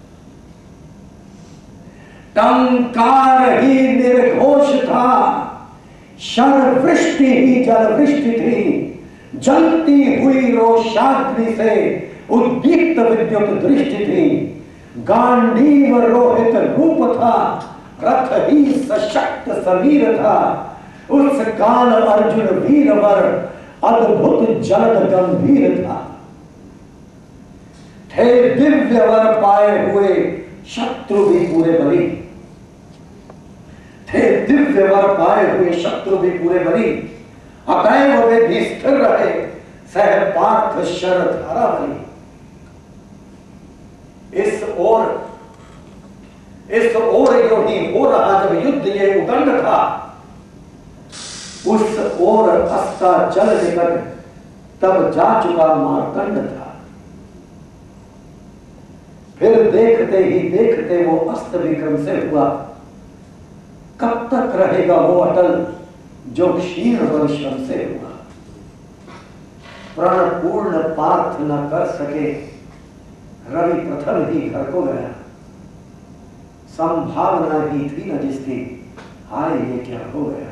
टंकार ही निर्घोष था, शर वृष्टि ही जल वृष्टि थी। जलती हुई रोषाग्नि से उद्दीप्त विद्युत दृष्टि थी। गांडीव रोहित रूप था, रथ ही सशक्त समीर था। उस काल अर्जुन वीरवर अद्भुत जलद गंभीर था। थे दिव्य वर पाए हुए शत्रु भी पूरे बली, थे दिव्य वर पाए हुए शत्रु भी पूरे बली। अतएव वे भी स्थिर रहे सह पार्थ शर धारा बली। इस ओर यो ही हो रहा जब युद्ध ये उदंड था, उस ओर अस्ताचल निकट तब जा चुका मार्तंड था। फिर देखते ही देखते वो अस्त विक्रम से हुआ। कब तक रहेगा वो अटल जो क्षीण वर्षम से हुआ। प्राण पूर्ण पार्थ न कर सके, रवि प्रथम ही घर को गया। संभावना ही थी न जिसकी, हाय ये क्या हो गया।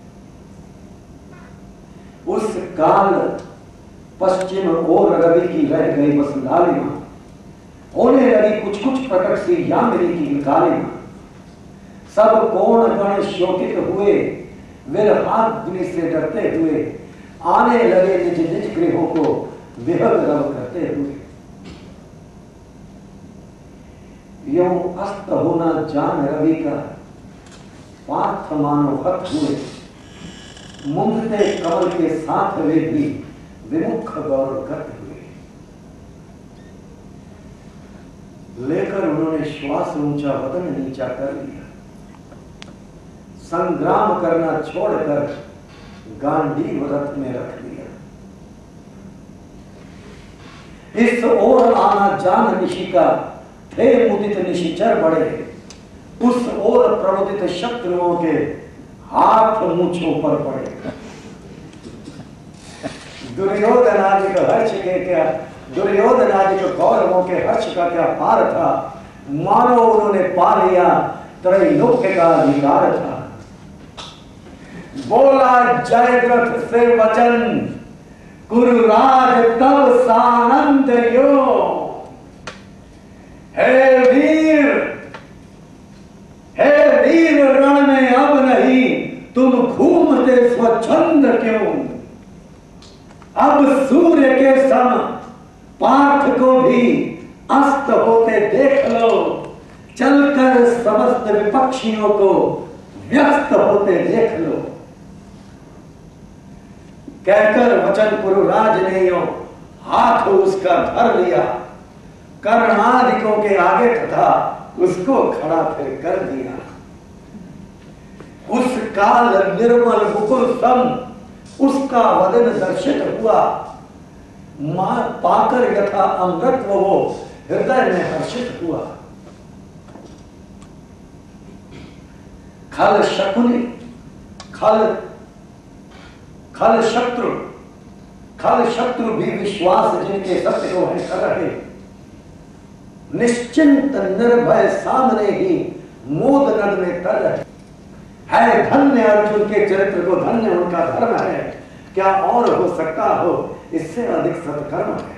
उस काल पश्चिम ओर रवि की रह गई बस लालिमा। होने लगी कुछ कुछ प्रकट सी यामिनी की कालिमा। सब कोण गण शोकित हुए, विरहाग्नि से डरते हुए। आने लगे निज निज गृहों को विहग रव करते हुए। यूं अस्त होना जान रवि का, पार्थ मानो हत हुए। मुंगते कमल के साथ वे भी विमुख गौरव करते हुए। लेकर उन्होंने श्वास ऊंचा वदन नीचा कर लिया। संग्राम करना छोड़कर गांडीव रथ में रख दिया। इस ओर आना जान निशिका, थे मुदित निशिचर बड़े। उस ओर प्रमुदित शत्रुओं के हाथ मूंछों पर पड़े। दुर्योधन आदि का हर्ष के क्या, दुर्योधन आदि के कौरवों के हर्ष का क्या पार था। मानो उन्होंने पा लिया त्रैलोक्य का अधिकार था। बोला जयद्रथ से वचन, कुरुराज तब सानंद यो। हे वीर रण में अब नहीं तुम घूमते स्वच्छंद क्यों। अब सूर्य के सम पार्थ को भी अस्त होते देख लो। चलकर समस्त विपक्षियों को व्यस्त होते देख लो। कहकर वचन पुरुराज ने यो हाथ उसका धर लिया। कर्णादिकों के आगे तथा उसको खड़ा फिर कर दिया। उस काल निर्मल मुकुल सम उसका वदन दर्शित हुआ, मां पाकर यथा अमृत वो हृदय में हर्षित हुआ। खल शकुनी खल शत्रु भी विश्वास जिनके सत्य को है कर रहे, निश्चिंत निर्भय सामने ही मोद नद में तर रहे। है धन्य अर्जुन के चरित्र को, धन्य उनका धर्म है, क्या और हो सकता हो इससे अधिक सत्कर्म है।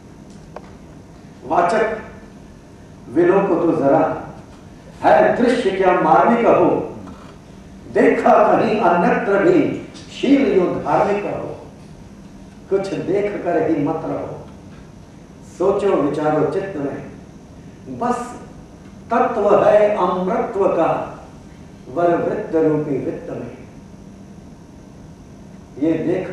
वाचक विलोक तो जरा है दृश्य क्या मार्मिक हो, देखा कहीं अन्यत्र भी शील यो धार्मिक हो। कुछ देख कर ही मत रहो, सोचो विचारो चित्त में, बस तत्व है अमृतत्व का वर वृत्त रूपी वित्त में। ये देख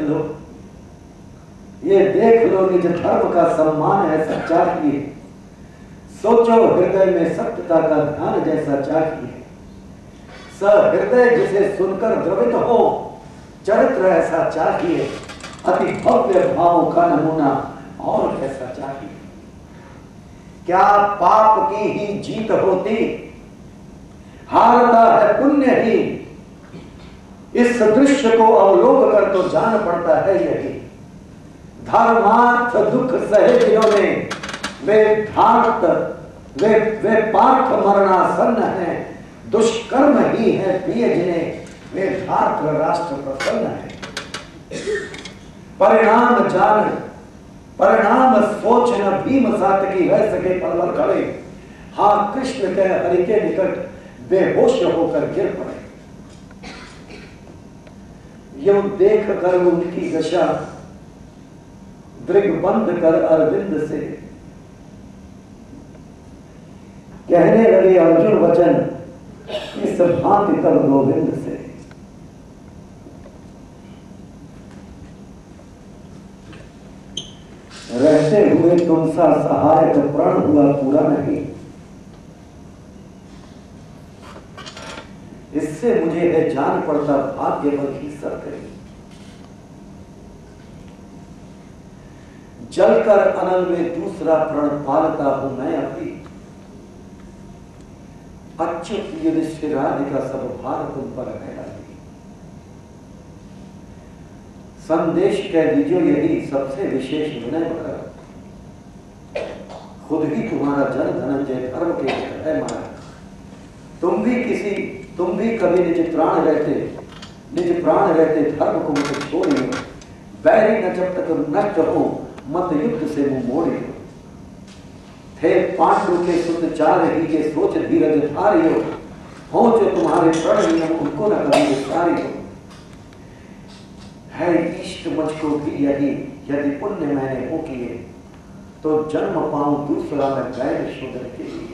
लो निज धर्म का सम्मान है सच्चा किए, सोचो हृदय में सत्यता का ध्यान जैसा चाहिए। सहृदय जिसे सुनकर द्रवित हो, चरित्र ऐसा चाहिए, अति भव्य भावों का नमूना और कैसा चाहिए। क्या पाप की ही जीत होती, हारता है पुण्य ही। इस दृश्य को अवलोक कर तो जान पड़ता है यही, धर्मार्थ दुख सहे जिन्होंने वे पार्थ मरणासन्न है। दुष्कर्म ही है प्रिय जिन्हें, वे धार्त राष्ट्र प्रसन्न है। परिणाम सोच न भीम सात की रह सके पलवल खड़े। हाँ कृष्ण के हरि के निकट बेहोश होकर गिर पड़े। यूं देख कर उनकी दशा दृग्बंध कर अरविंद से कहने लगे अर्जुन वचन, इस भांति तब गोविंद से। रहते हुए तुम सा सहायक प्रण हुआ पूरा नहीं, इससे मुझे है जान पड़ता भाग्य पर ही सत्य। जलकर अनल में दूसरा प्रण पालता हूं मैं अभी, अच्युत युधिष्ठिर आदि का सब भार तुम पर है अभी। संदेश कह दीजिए यही सबसे विशेष विनय भरा, खुद ही तुम्हारा जन धनंजय धर्म के है मारा। तुम भी कभी निज प्राण रहते धर्म को मुझे छोड़िए। बैरी न जब तक नष्ट हो, मत युद्ध से मुंह मोड़िए। थे पांडु के सुत चार ही के सोच धीरज धारियो, हो जो तुम्हारे प्रण नियम उनको न कभी विस्तारियो। है इष्ट मुझको भी यही, यदि पुण्य मैंने हो किए, तो जन्म पाऊं दूसरा मैं गैर शूद्र के लिए।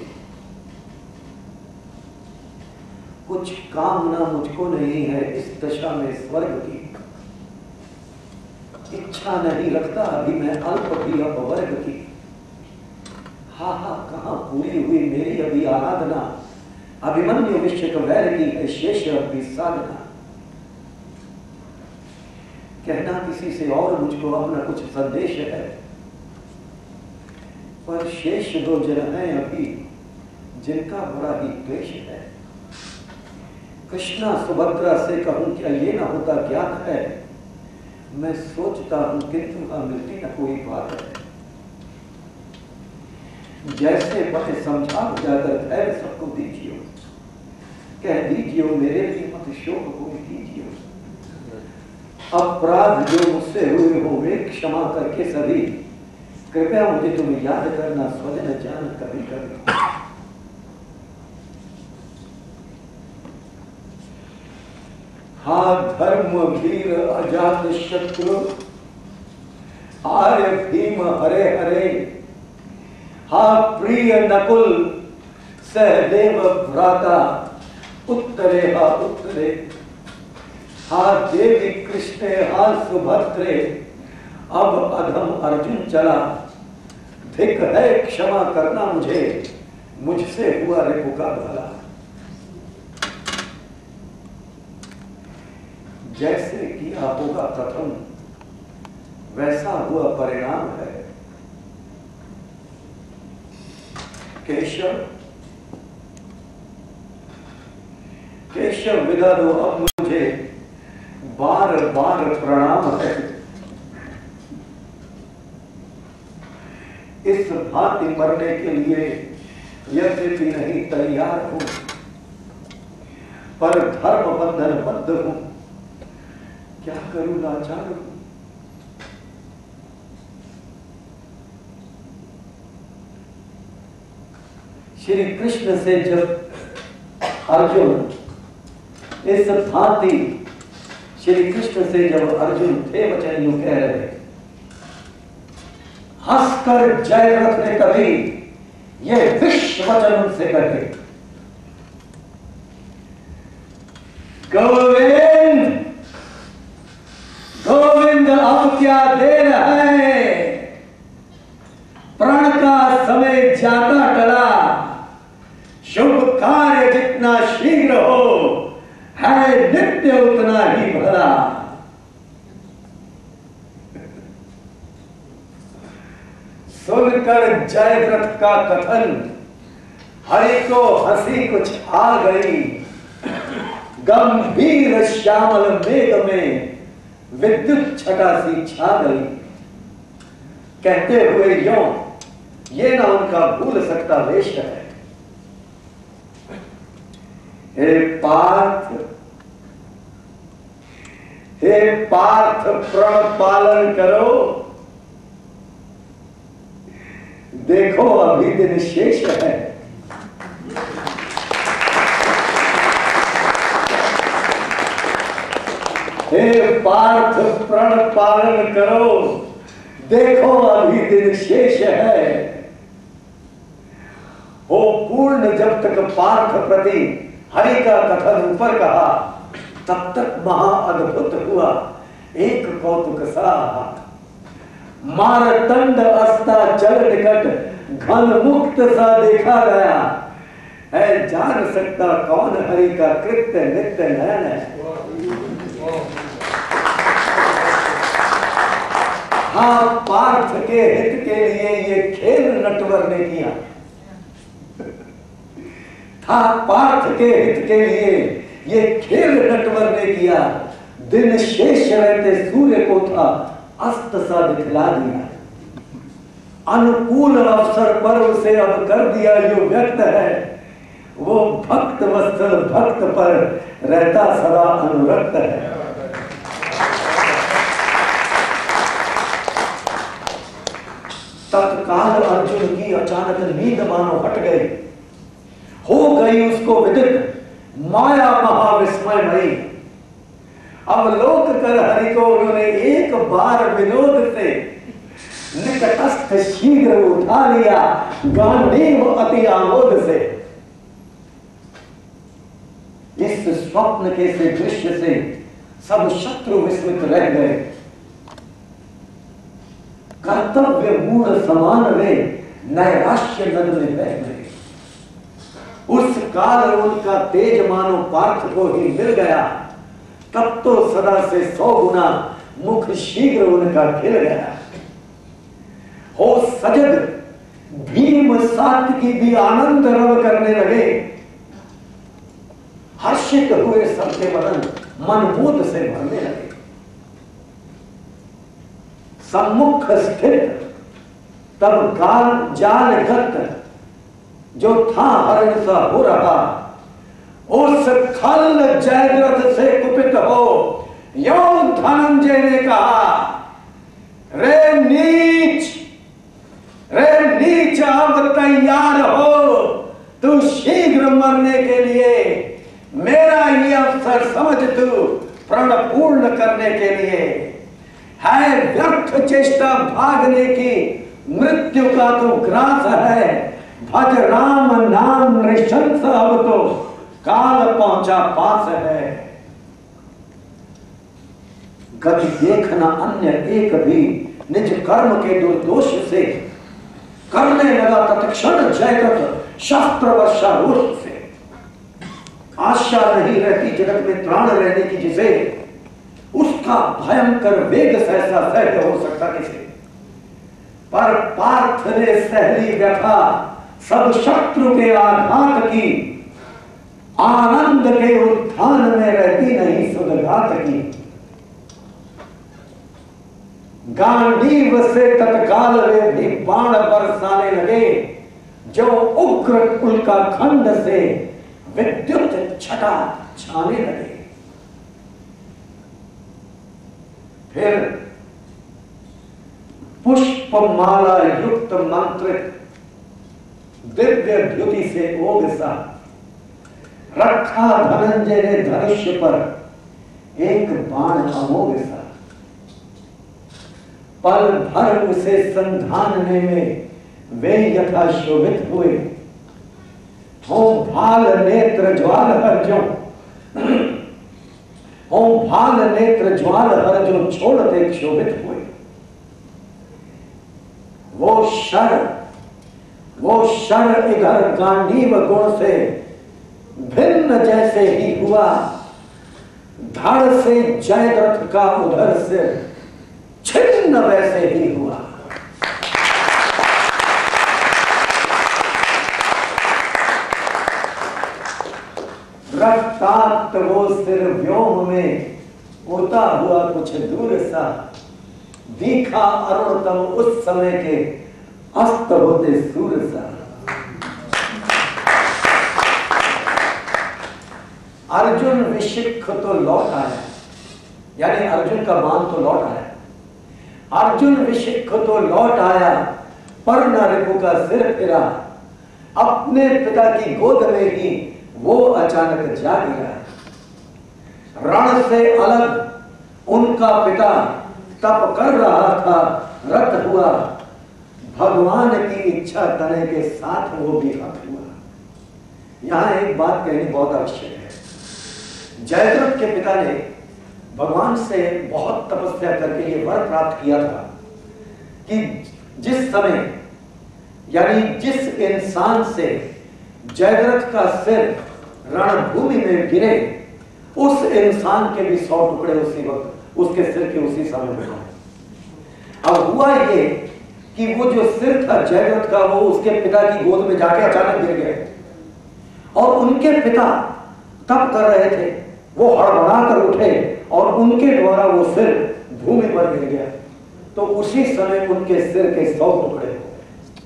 कुछ कामना मुझको नहीं है इस दशा में स्वर्ग की, इच्छा नहीं रखता अभी मैं अल्प भी अपवर्ग की। हा कहां पूरी हुई मेरी अभी आराधना, अभिमन्यु विश्व वैर की है शेष अभी साधना। कहना किसी से और मुझको अपना कुछ संदेश है, पर शेष दो जन हैं अभी जिनका बड़ा ही द्वेष है। कृष्णा सुभद्रा से कहूं क्या ये ना होता ज्ञात है, मैं सोचता हूं किंतु मिलती न कोई बात है। जैसे बड़े समझा जाकर धैर्य सबको दीजिए, कह दीजिए मेरे लिए मत शोक कोई कीजिए। अपराध जो मुझसे हुए हो वे क्षमा करके सभी, कृपया मुझे तुम्हें याद करना स्वजन जान कभी कभी। हाँ धर्म वीर अजात शत्रु, आर्य भीम हरे हरे। हाँ प्रिय नकुल सहदेव भ्राता, उत्तरे हा उत्तरे। हाँ देवी कृष्णे हा सुभद्रे, अब अधम अर्जुन चला, धिक है क्षमा करना मुझे, मुझसे हुआ रिपु का भला। जैसे किया होगा प्रथम वैसा हुआ परिणाम है। केशव केशव विदा दो अब मुझे, बार बार प्रणाम है। इस भांति मरने के लिए यद्यपि नहीं तैयार हूं, पर धर्म बंधन बद्ध हूं, क्या करूं लाचार हूं। श्री कृष्ण से जब अर्जुन इस भांति, श्री कृष्ण से जब अर्जुन थे वचन यूं कह रहे, हंसकर जयद्रथ ने कभी ये विश्व वचन उनसे कहे, गोविंद गोविंद अब क्या देर है, प्रण का समय जाता टला, शुभ कार्य जितना शीघ्र हो है नित्य उतना ही भला। सुनकर जयद्रथ का कथन हरि को हंसी कुछ आ गई, गंभीर श्यामल मेघ में विद्युत छटा सी छा गई। कहते हुए यों, ये ना उनका भूल सकता वेश है। हे पार्थ प्रण पालन करो, देखो अभी दिन शेष है। हे पार्थ प्रण पालन करो, देखो अभी दिन शेष है। हो पूर्ण जब तक पार्थ प्रति हरि का कथन ऊपर कहा, तब तक महा अद्भुत हुआ एक कौतुक सा। मारतंड अस्ता चल निकट घन मुक्त सा देखा गया है, जान सकता कौन हरि का कृत्य नित्य नयन है। हाँ, पार्थ के हित के लिए ये खेल नटवर ने किया था, पार्थ के हित के लिए ये खेल नटवर ने किया। दिन शेष रहते सूर्य को था अस्त सा दिखला दिया, अनुकूल अवसर पर उसे अब कर दिया जो व्यक्त है। वो भक्त वत्सल भक्त पर रहता सदा अनुरक्त है। तत्काल अर्जुन की अचानक नींद मानो हट गई, हो गई उसको विदित माया महाविस्मयमयी। अवलोक कर हरि को उन्होंने एक बार विनोद से निकटस्थ शीघ्र उठा लिया, गांडीव अति आमोद से। इस स्वप्न के से दृश्य से सब शत्रु विस्मित रह गए। कर्तव्य मूढ़ समान वे नैराश्य नद में बह गए। उस काल उनका तेज मानो पार्थ को ही मिल गया, तब तो सदा से 100 गुना मुख शीघ्र उनका खिल गया। हो सजग भीम सात्विकी भी आनंद रव करने लगे, हर्षित हुए सबके बदन मनमोद से भरने लगे। सम्मुख स्थित तब जालगत जो था हरण सा हो रहा, उस खल जयद्रथ से कुपित हो यो धनंजय ने कहा, रे नीच अब तैयार हो, तू शीघ्र मरने के लिए मेरा ये अवसर समझ, तू प्रण पूर्ण करने के लिए है व्यर्थ चेष्टा भागने की, मृत्यु का तो ग्रास है। भज राम नाम नृशंस, अब तो काल पहुंचा पास है। गति देखना अन्य एक भी निज कर्म के दुर्दोष से, करने लगा तत्क्षण जयद्रथ शस्त्र वर्षारूढ़ से। आशा नहीं रहती जगत में त्राण रहने की जिसे, उसका भयंकर वेग सहसा सहज हो सकता किसे। पर पार्थ ने सहली व्यथा सब शत्रु के आघात की, आनंद के उत्थान में रहती नहीं सुदघात की। गांडीव से तत्काल वे भी बाण बरसाने लगे, जो उग्र उल्का खंड से विद्युत छटा छाने लगे। फिर पुष्प माला युक्त मंत्रित दिव्य द्युति से ओग सा रखा धनंजय ने धनुष्य पर एक बाण अमोघ सा। पल भर उसे संधानने में वे यथा शोभित हुए, हो भाल नेत्र ज्वाल अर्जुन, हो भाल नेत्र ज्वाल अर्जुन छोड़ते क्षोभित हुए। वो शर इधर गांडीव गुण से भिन्न जैसे ही हुआ, धड़ से जयद्रथ का उधर से छिन्न वैसे ही हुआ। रक्ताक्त वो सिर व्योम में उड़ता हुआ कुछ दूर सा, दिखा अरुणतम उस समय के अस्त होते सूर्य सा। अर्जुन विशिख तो लौट आया, यानी अर्जुन का बाण तो लौट आया। अर्जुन विशिख तो लौट आया, पर न रिपु का सिर फिरा, अपने पिता की गोद में ही वो अचानक जाग गया। रण से अलग उनका पिता तप कर रहा था, रत हुआ भगवान की इच्छा तने के साथ वो भी हत हुआ। यहां एक बात कहनी बहुत आवश्यक है। जयद्रथ के पिता ने भगवान से बहुत तपस्या करके ये वर प्राप्त किया था कि जिस समय, यानी जिस इंसान से जयद्रथ का सिर रणभूमि में गिरे, उस इंसान के भी 100 टुकड़े उसी वक्त उसके सिर के उसी समय में हुए। अब हुआ ये कि वो जो सिर था जयद्रथ का, वो उसके पिता की गोद में जाके अचानक गिर गया और उनके पिता तप कर रहे थे। वो हड़बड़ा कर उठे और उनके द्वारा वो सिर भूमि पर गिर गया, तो उसी समय उनके सिर के 100 टुकड़े हो गए।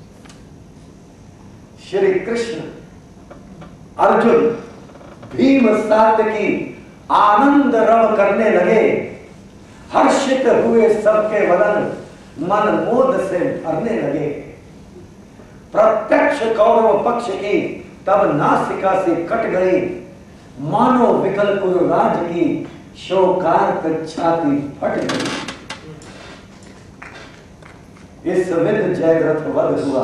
श्री कृष्ण अर्जुन भीम सात की आनंद रव करने लगे, हर्षित हुए सबके वदन मन मोद से भरने लगे। प्रत्यक्ष कौरव पक्ष की तब नासिका से कट गई, मानो विकल कुरुराज की शोकार्त छाती फट गई। इस विध जयद्रथ-वध हुआ,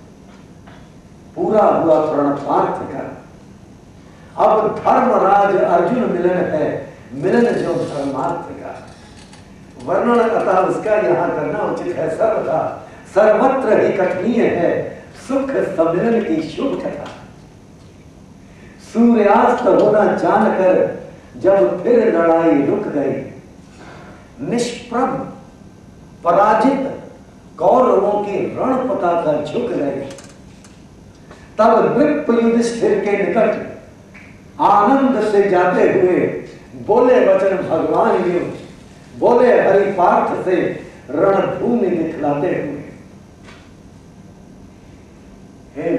पूरा हुआ प्रण पार्थ का। अब धर्मराज अर्जुन मिलन है, मिलन जो धर्मार्थ का। वर्णन अतः उसका यहाँ करना उचित है सर्वथा, सर्वत्र ही कथनीय है सुख सम्मिलन की शुभ कथा। सूर्यास्त होना जानकर जब फिर लड़ाई रुक गई, निष्प्रभ पराजित कौरवों की रण पताका झुक गई, तब नृप युधिष्ठिर के निकट आनंद से जाते हुए बोले वचन भगवान यु, बोले हरि पार्थ से रणभूमि दिखलाते हुए, हे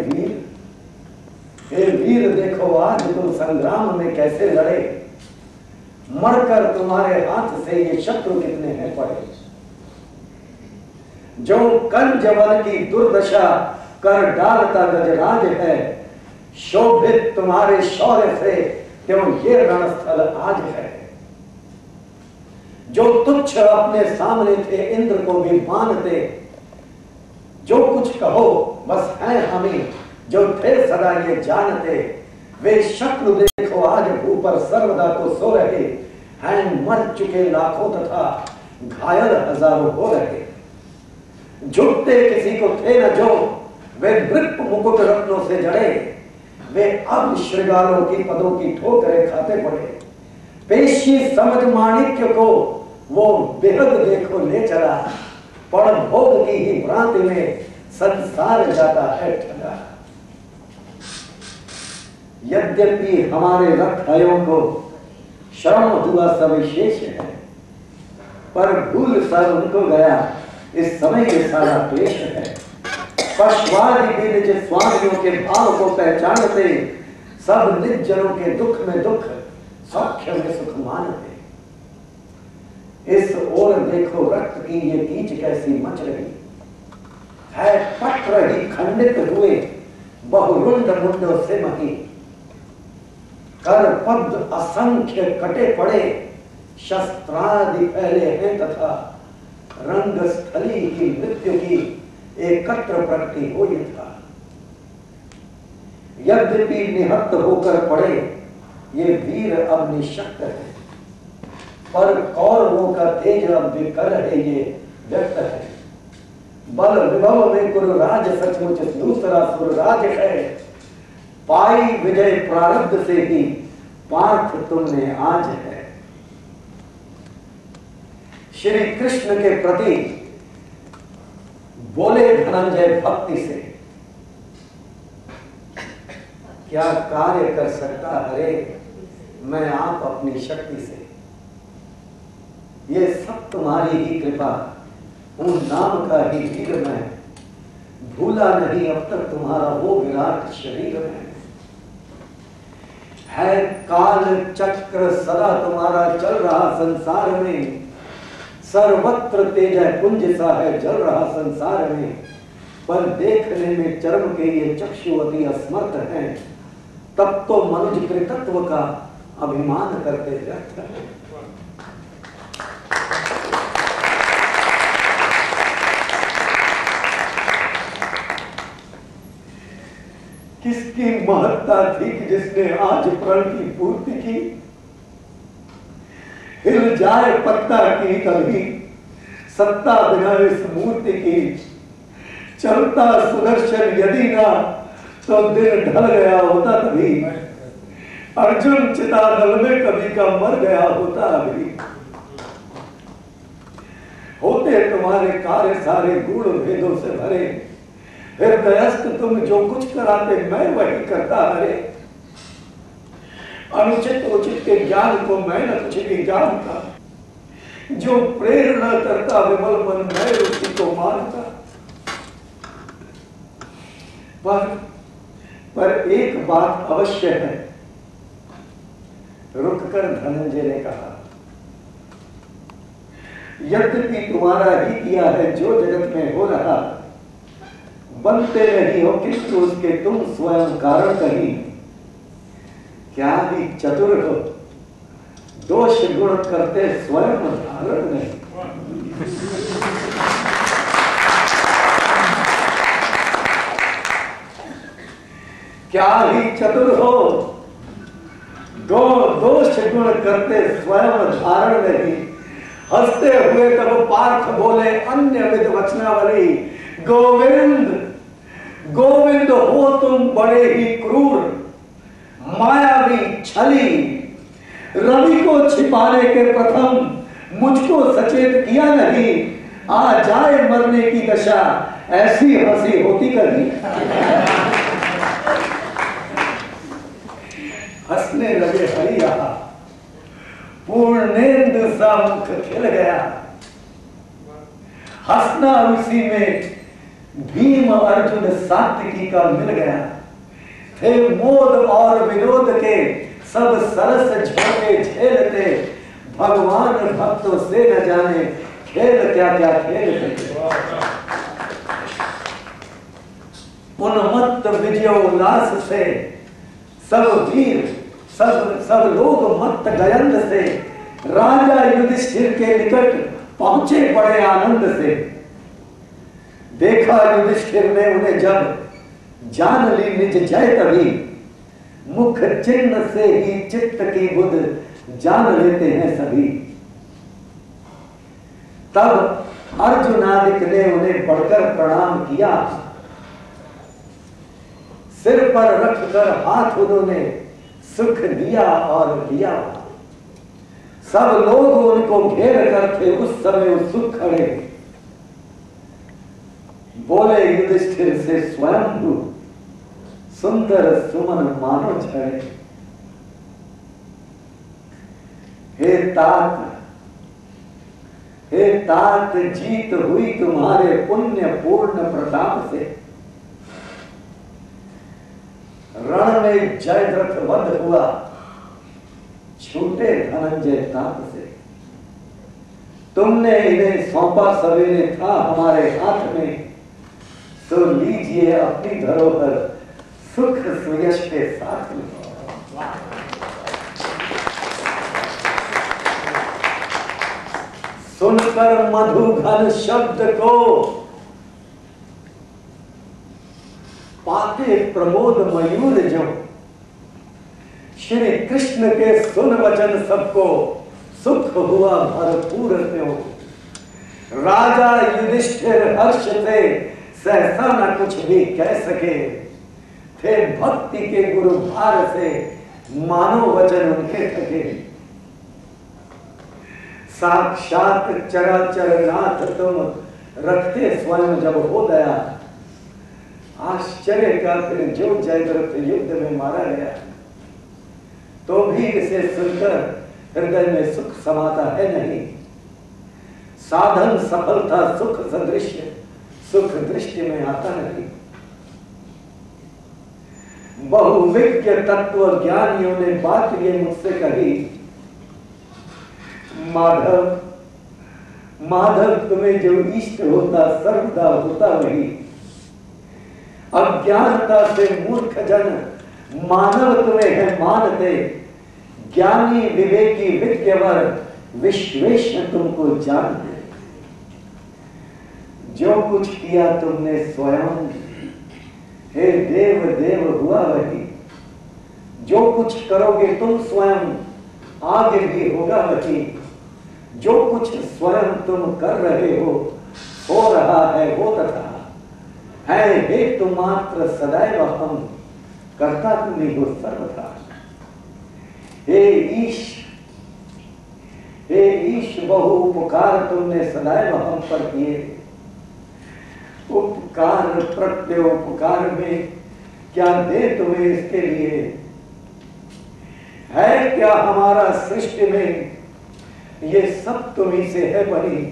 वीर देखो आज तुम संग्राम में कैसे लड़े, मरकर तुम्हारे हाथ से ये शत्रु कितने हैं पड़े। जो कंजवन की दुर्दशा कर डालता गजराज है, शोभित तुम्हारे शौर्य से क्यों ये रणस्थल आज है। जो तुच्छ अपने सामने थे इंद्र को भी मानते, जो कुछ कहो बस हैं हमें, जो थे सदा ये जानते, वे शत्रु देखो आज ऊपर सर्वदा तो सो रहे हैं, मर चुके लाखों तथा घायल हजारों हो रहे। झुकते किसी को थे न जो वे नृप मुकुट रत्नों से जड़े, वे अब श्रृंगारों की पदों की ठोकरें खाते पड़े। पेशी समझ माणिक्य को वो बेहद देखो ले चला, पड़ भोग की ही भ्रांति में संसार जाता है ठगा। यद्यपि हमारे रथायों को श्रम हुआ सविशेष है, पर भूल सब उनको गया इस समय ये सारा क्लेश है। पशुवादी भी निज स्वामियों के भाव को पहचानते, सब निज जनों के दुख में दुख, सौख्य में सुख मानते। इस ओर देखो रक्त की ये कीच कैसी मच रही है, पत्र ही खंडित हुए बहुरुंड मुंडों से मही। कर पद असंख्य कटे पड़े, शस्त्रादि फैले हैं तथा रंग स्थली की मृत्यु की एकत्र प्रगति हो ये था। यद्यपि निहत होकर पड़े ये वीर अब निशक्त है, पर कौरवों का तेज अब विकर है ये व्यक्त है। बल विभव में कुरुराज सचमुच दूसरा सुरराज है, पाई विजय प्रारब्ध से ही पार्थ तुमने आज है। श्री कृष्ण के प्रति बोले धनंजय भक्ति से, क्या कार्य कर सकता हरे मैं आप अपनी शक्ति से। ये सब तुम्हारी ही कृपा, उन नाम का ही वीर मैं, भूला नहीं अब तक तुम्हारा वो विराट शरीर में। है काल चक्र सदा तुम्हारा चल रहा संसार में, सर्वत्र तेज पुंज सा है जल रहा संसार में। पर देखने में चर्म के ये चक्षुवती असमर्थ हैं, तब तो मनुज कृतत्व का अभिमान करते व्यर्थ है। किसकी महत्ता थी कि जिसने आज प्रण की पूर्ति की। हिल जाए पत्ता की कभी सत्ता बिना इस मूर्ति की, चलता सुदर्शन यदि ना तो दिन ढल गया होता तभी। अर्जुन चिता दल में कभी का मर गया होता अभी। होते तुम्हारे कार्य सारे गुण भेदों से भरे, हृदयस्थ तुम जो कुछ कराते मैं वही करता हरे। अनुचित उचित के ज्ञान को मैं न कुछ भी जानता, जो प्रेरणा करता विमल मन मैं उसी को मानता। पर एक बात अवश्य है, रुककर धनंजय ने कहा, यद्यपि तुम्हारा ही किया है जो जगत में हो रहा, बनते नहीं हो किंतु उसके तुम स्वयं कारण कहीं। क्या ही चतुर हो, दोष गुण करते स्वयं धारण नहीं। क्या ही चतुर हो, दोष गुण करते स्वयं धारण नहीं। हंसते हुए तब पार्थ बोले अन्य विध वचनावली, गोविंद गोविंद हो तुम बड़े ही क्रूर, मायावी छली। रवि को छिपाने के प्रथम मुझको सचेत किया नहीं, आ जाए मरने की दशा ऐसी हंसी होती कभी। हंसने लगे हरिया, पूर्णेंदु सा मुख खिल गया। हंसना उसी में भीम अर्जुन सात्विकी का मिल गया। थे मोद और विनोद के सब सरस झोंके झेलते, भगवान भक्तों से न जाने खेल क्या क्या खेलते। उन्मत्त विजयोल्लास से सब वीर सब लोग मत्त गयंद से, राजा युधिष्ठिर के निकट पहुंचे बड़े आनंद से। देखा युधिष्ठिर ने उन्हें जब जान ली निज जय तभी, मुख चिन्ह से ही चित्त की बुध जान लेते हैं सभी। तब अर्जुनादिक ने उन्हें बढ़कर प्रणाम किया, सिर पर रखकर हाथ उन्होंने सुख दिया और लिया। सब लोग उनको घेर कर थे उस समय उत्सुक खड़े। बोले युधिष्ठिर से स्वयं सुंदर सुमन मानो झरे। हे तात जीत हुई तुम्हारे पुण्य पूर्ण प्रताप से। रण में जयद्रथ-वध हुआ छूटे धनंजय ताप से। तुमने इन्हें सौंपा सवेरे था हमारे हाथ में, तो लीजिए अपनी धरोहर सुख सुयश के साथ में। सुनकर मधु घन शब्द को पाते प्रमोद मयूर जो। श्री कृष्ण के सुन वचन सबको सुख हुआ भरपूर त्यों। राजा युधिष्ठिर हर्ष से सहसा न कुछ भी कह सके। थे भक्ति के गुरु भार से मानो वचन उनके थके। साक्षात चराचर नाथ तुम रखते स्वयं जब हो गया। आश्चर्य का फिर जो जयद्रथ युद्ध में मारा गया। तो भी इसे सुनकर हृदय में सुख समाता है नहीं। साधन सफलता सुख सदृश्य सुख दृष्टि में आता नहीं। बहुविज्ञ तत्व ज्ञानियों ने बात ये मुझसे कही। माधव तुम्हें जो इष्ट होता सर्वदा होता वही। अज्ञानता से मूर्ख जन मानव तुम्हें है मानते। ज्ञानी विवेकी विज्ञवर विश्वेश्वर तुमको जानते। जो कुछ किया तुमने स्वयं हे देव देव हुआ वही। जो कुछ करोगे तुम स्वयं आगे भी होगा वही। जो कुछ स्वयं तुम कर रहे हो रहा है वो तथा है। हे तुम मात्र सदैव हम करता तुम्हें हो सर्वथा। हे ईश बहु उपकार तुमने सदैव हम पर किए। उपकार प्रत्युपकार में क्या दे तुम्हें इसके लिए। है क्या हमारा सृष्टि में ये सब तुम्ही से है बनी।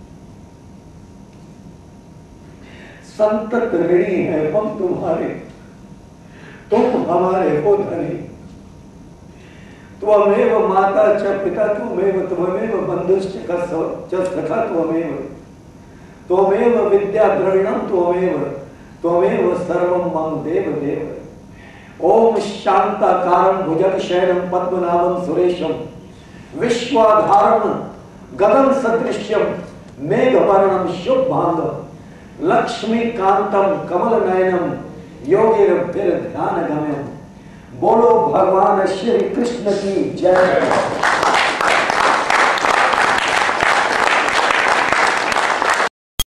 संतत ऋणी है हम तुम्हारे तुम हमारे हो धनी। त्वमेव माता च पिता त्वमेव त्वमेव बंधुश्च सखा त्वमेव। त्वमेव विद्या द्रविणम त्वमेव सर्वं मम देव देव। ओम शांताकारं भुजगशयनं पद्मनाभं सुरेशं। विश्वाधारं गगन सदृश्यं मेघवर्णं शुभभांगं। लक्ष्मीकांतं कमलनयनं योगिरभिर्ध्यानगम्यं। बोलो भगवान श्री कृष्ण की जय।